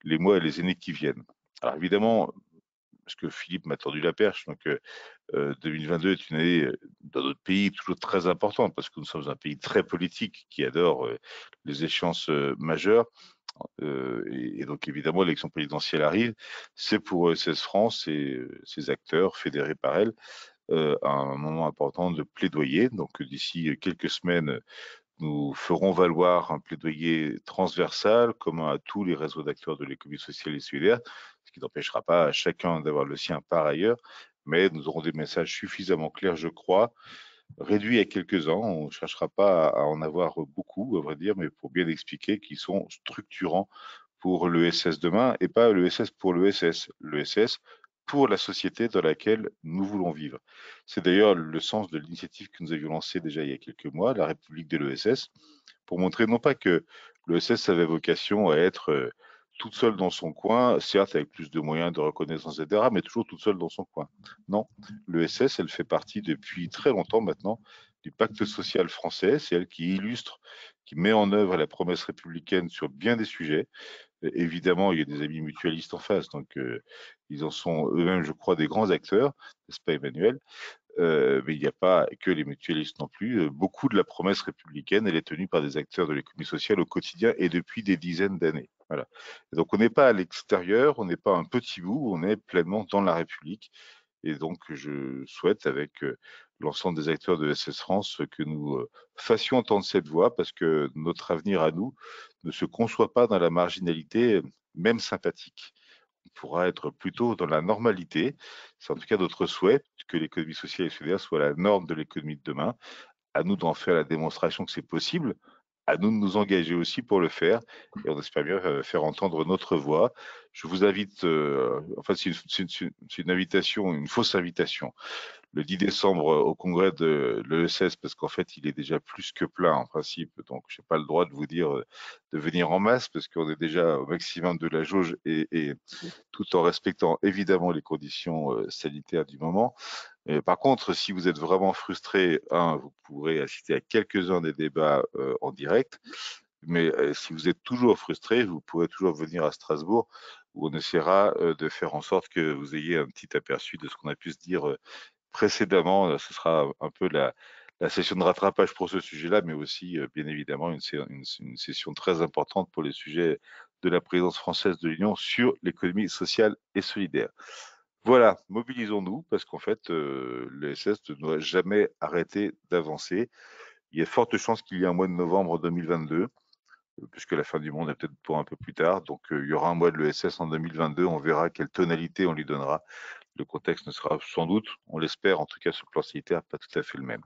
les mois et les années qui viennent. Alors évidemment, parce que Philippe m'a tendu la perche, donc euh, deux mille vingt-deux est une année dans notre pays toujours très importante, parce que nous sommes un pays très politique qui adore euh, les échéances euh, majeures. Euh, et, et donc évidemment, l'élection présidentielle arrive. C'est pour E S S France et ses acteurs fédérés par elle euh, un moment important de plaidoyer. Donc d'ici quelques semaines, nous ferons valoir un plaidoyer transversal commun à tous les réseaux d'acteurs de l'économie sociale et solidaire, ce qui n'empêchera pas à chacun d'avoir le sien par ailleurs, mais nous aurons des messages suffisamment clairs, je crois, réduits à quelques-uns. On ne cherchera pas à en avoir beaucoup, à vrai dire, mais pour bien expliquer qu'ils sont structurants pour l'E S S demain et pas l'E S S pour l'E S S. L'E S S pour la société dans laquelle nous voulons vivre. C'est d'ailleurs le sens de l'initiative que nous avions lancée déjà il y a quelques mois, la République de l'E S S, pour montrer non pas que l'E S S avait vocation à être euh, toute seule dans son coin, certes avec plus de moyens de reconnaissance, et cetera, mais toujours toute seule dans son coin. Non, l'E S S, elle fait partie depuis très longtemps maintenant du pacte social français. C'est elle qui illustre, qui met en œuvre la promesse républicaine sur bien des sujets. Évidemment, il y a des amis mutualistes en face, donc euh, ils en sont eux-mêmes, je crois, des grands acteurs, n'est-ce pas Emmanuel? euh, Mais il n'y a pas que les mutualistes non plus. Euh, beaucoup de la promesse républicaine, elle est tenue par des acteurs de l'économie sociale au quotidien et depuis des dizaines d'années. Voilà. Et donc on n'est pas à l'extérieur, on n'est pas un petit bout, on est pleinement dans la République. Et donc je souhaite avec euh, l'ensemble des acteurs de E S S France que nous euh, fassions entendre cette voix, parce que notre avenir à nous ne se conçoit pas dans la marginalité, même sympathique. On pourra être plutôt dans la normalité. C'est en tout cas notre souhait que l'économie sociale et solidaire soit la norme de l'économie de demain. À nous d'en faire la démonstration que c'est possible. À nous de nous engager aussi pour le faire, et on espère bien faire entendre notre voix. Je vous invite, euh, enfin c'est une, une, une invitation, une fausse invitation, le dix décembre au congrès de l'E S S, parce qu'en fait il est déjà plus que plein en principe, donc je n'ai pas le droit de vous dire de venir en masse, parce qu'on est déjà au maximum de la jauge, et, et tout en respectant évidemment les conditions euh, sanitaires du moment. Et par contre, si vous êtes vraiment frustré, un, vous pourrez assister à quelques-uns des débats euh, en direct, mais euh, si vous êtes toujours frustré, vous pourrez toujours venir à Strasbourg, où on essaiera euh, de faire en sorte que vous ayez un petit aperçu de ce qu'on a pu se dire euh, précédemment. Ce sera un peu la, la session de rattrapage pour ce sujet-là, mais aussi, euh, bien évidemment, une, une, une session très importante pour les sujets de la présidence française de l'Union sur l'économie sociale et solidaire. Voilà, mobilisons-nous, parce qu'en fait, euh, l'E S S ne doit jamais arrêter d'avancer. Il y a forte chance qu'il y ait un mois de novembre deux mille vingt-deux, euh, puisque la fin du monde est peut-être pour un peu plus tard. Donc, euh, il y aura un mois de l'E S S en deux mille vingt-deux. On verra quelle tonalité on lui donnera. Le contexte ne sera sans doute, on l'espère, en tout cas sur le plan sanitaire, pas tout à fait le même.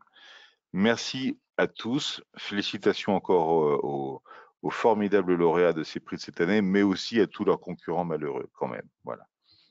Merci à tous. Félicitations encore euh, aux, aux formidables lauréats de ces prix de cette année, mais aussi à tous leurs concurrents malheureux quand même. Voilà.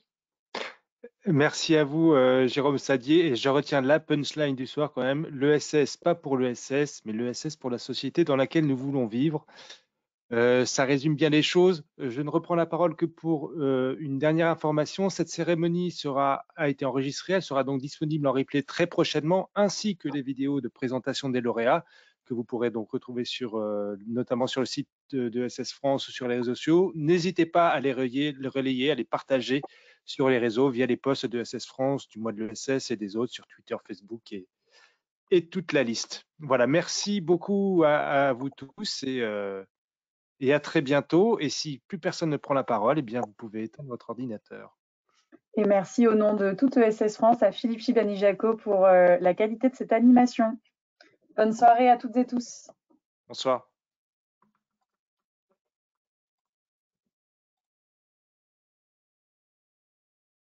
Merci à vous, euh, Jérôme Sadier. Et je retiens la punchline du soir quand même. L'E S S, pas pour l'E S S, mais l'E S S pour la société dans laquelle nous voulons vivre. Euh, ça résume bien les choses. Je ne reprends la parole que pour euh, une dernière information. Cette cérémonie sera, a été enregistrée. Elle sera donc disponible en replay très prochainement, ainsi que les vidéos de présentation des lauréats que vous pourrez donc retrouver sur, euh, notamment sur le site de, de E S S France ou sur les réseaux sociaux. N'hésitez pas à les relayer, les relayer, à les partager sur les réseaux via les posts de E S S France, du mois de l'E S S et des autres sur Twitter, Facebook et, et toute la liste. Voilà, merci beaucoup à, à vous tous et, euh, et à très bientôt. Et si plus personne ne prend la parole, eh bien vous pouvez éteindre votre ordinateur. Et merci au nom de toute E S S France à Philippe Chibani-Jaco pour euh, la qualité de cette animation. Bonne soirée à toutes et tous. Bonsoir.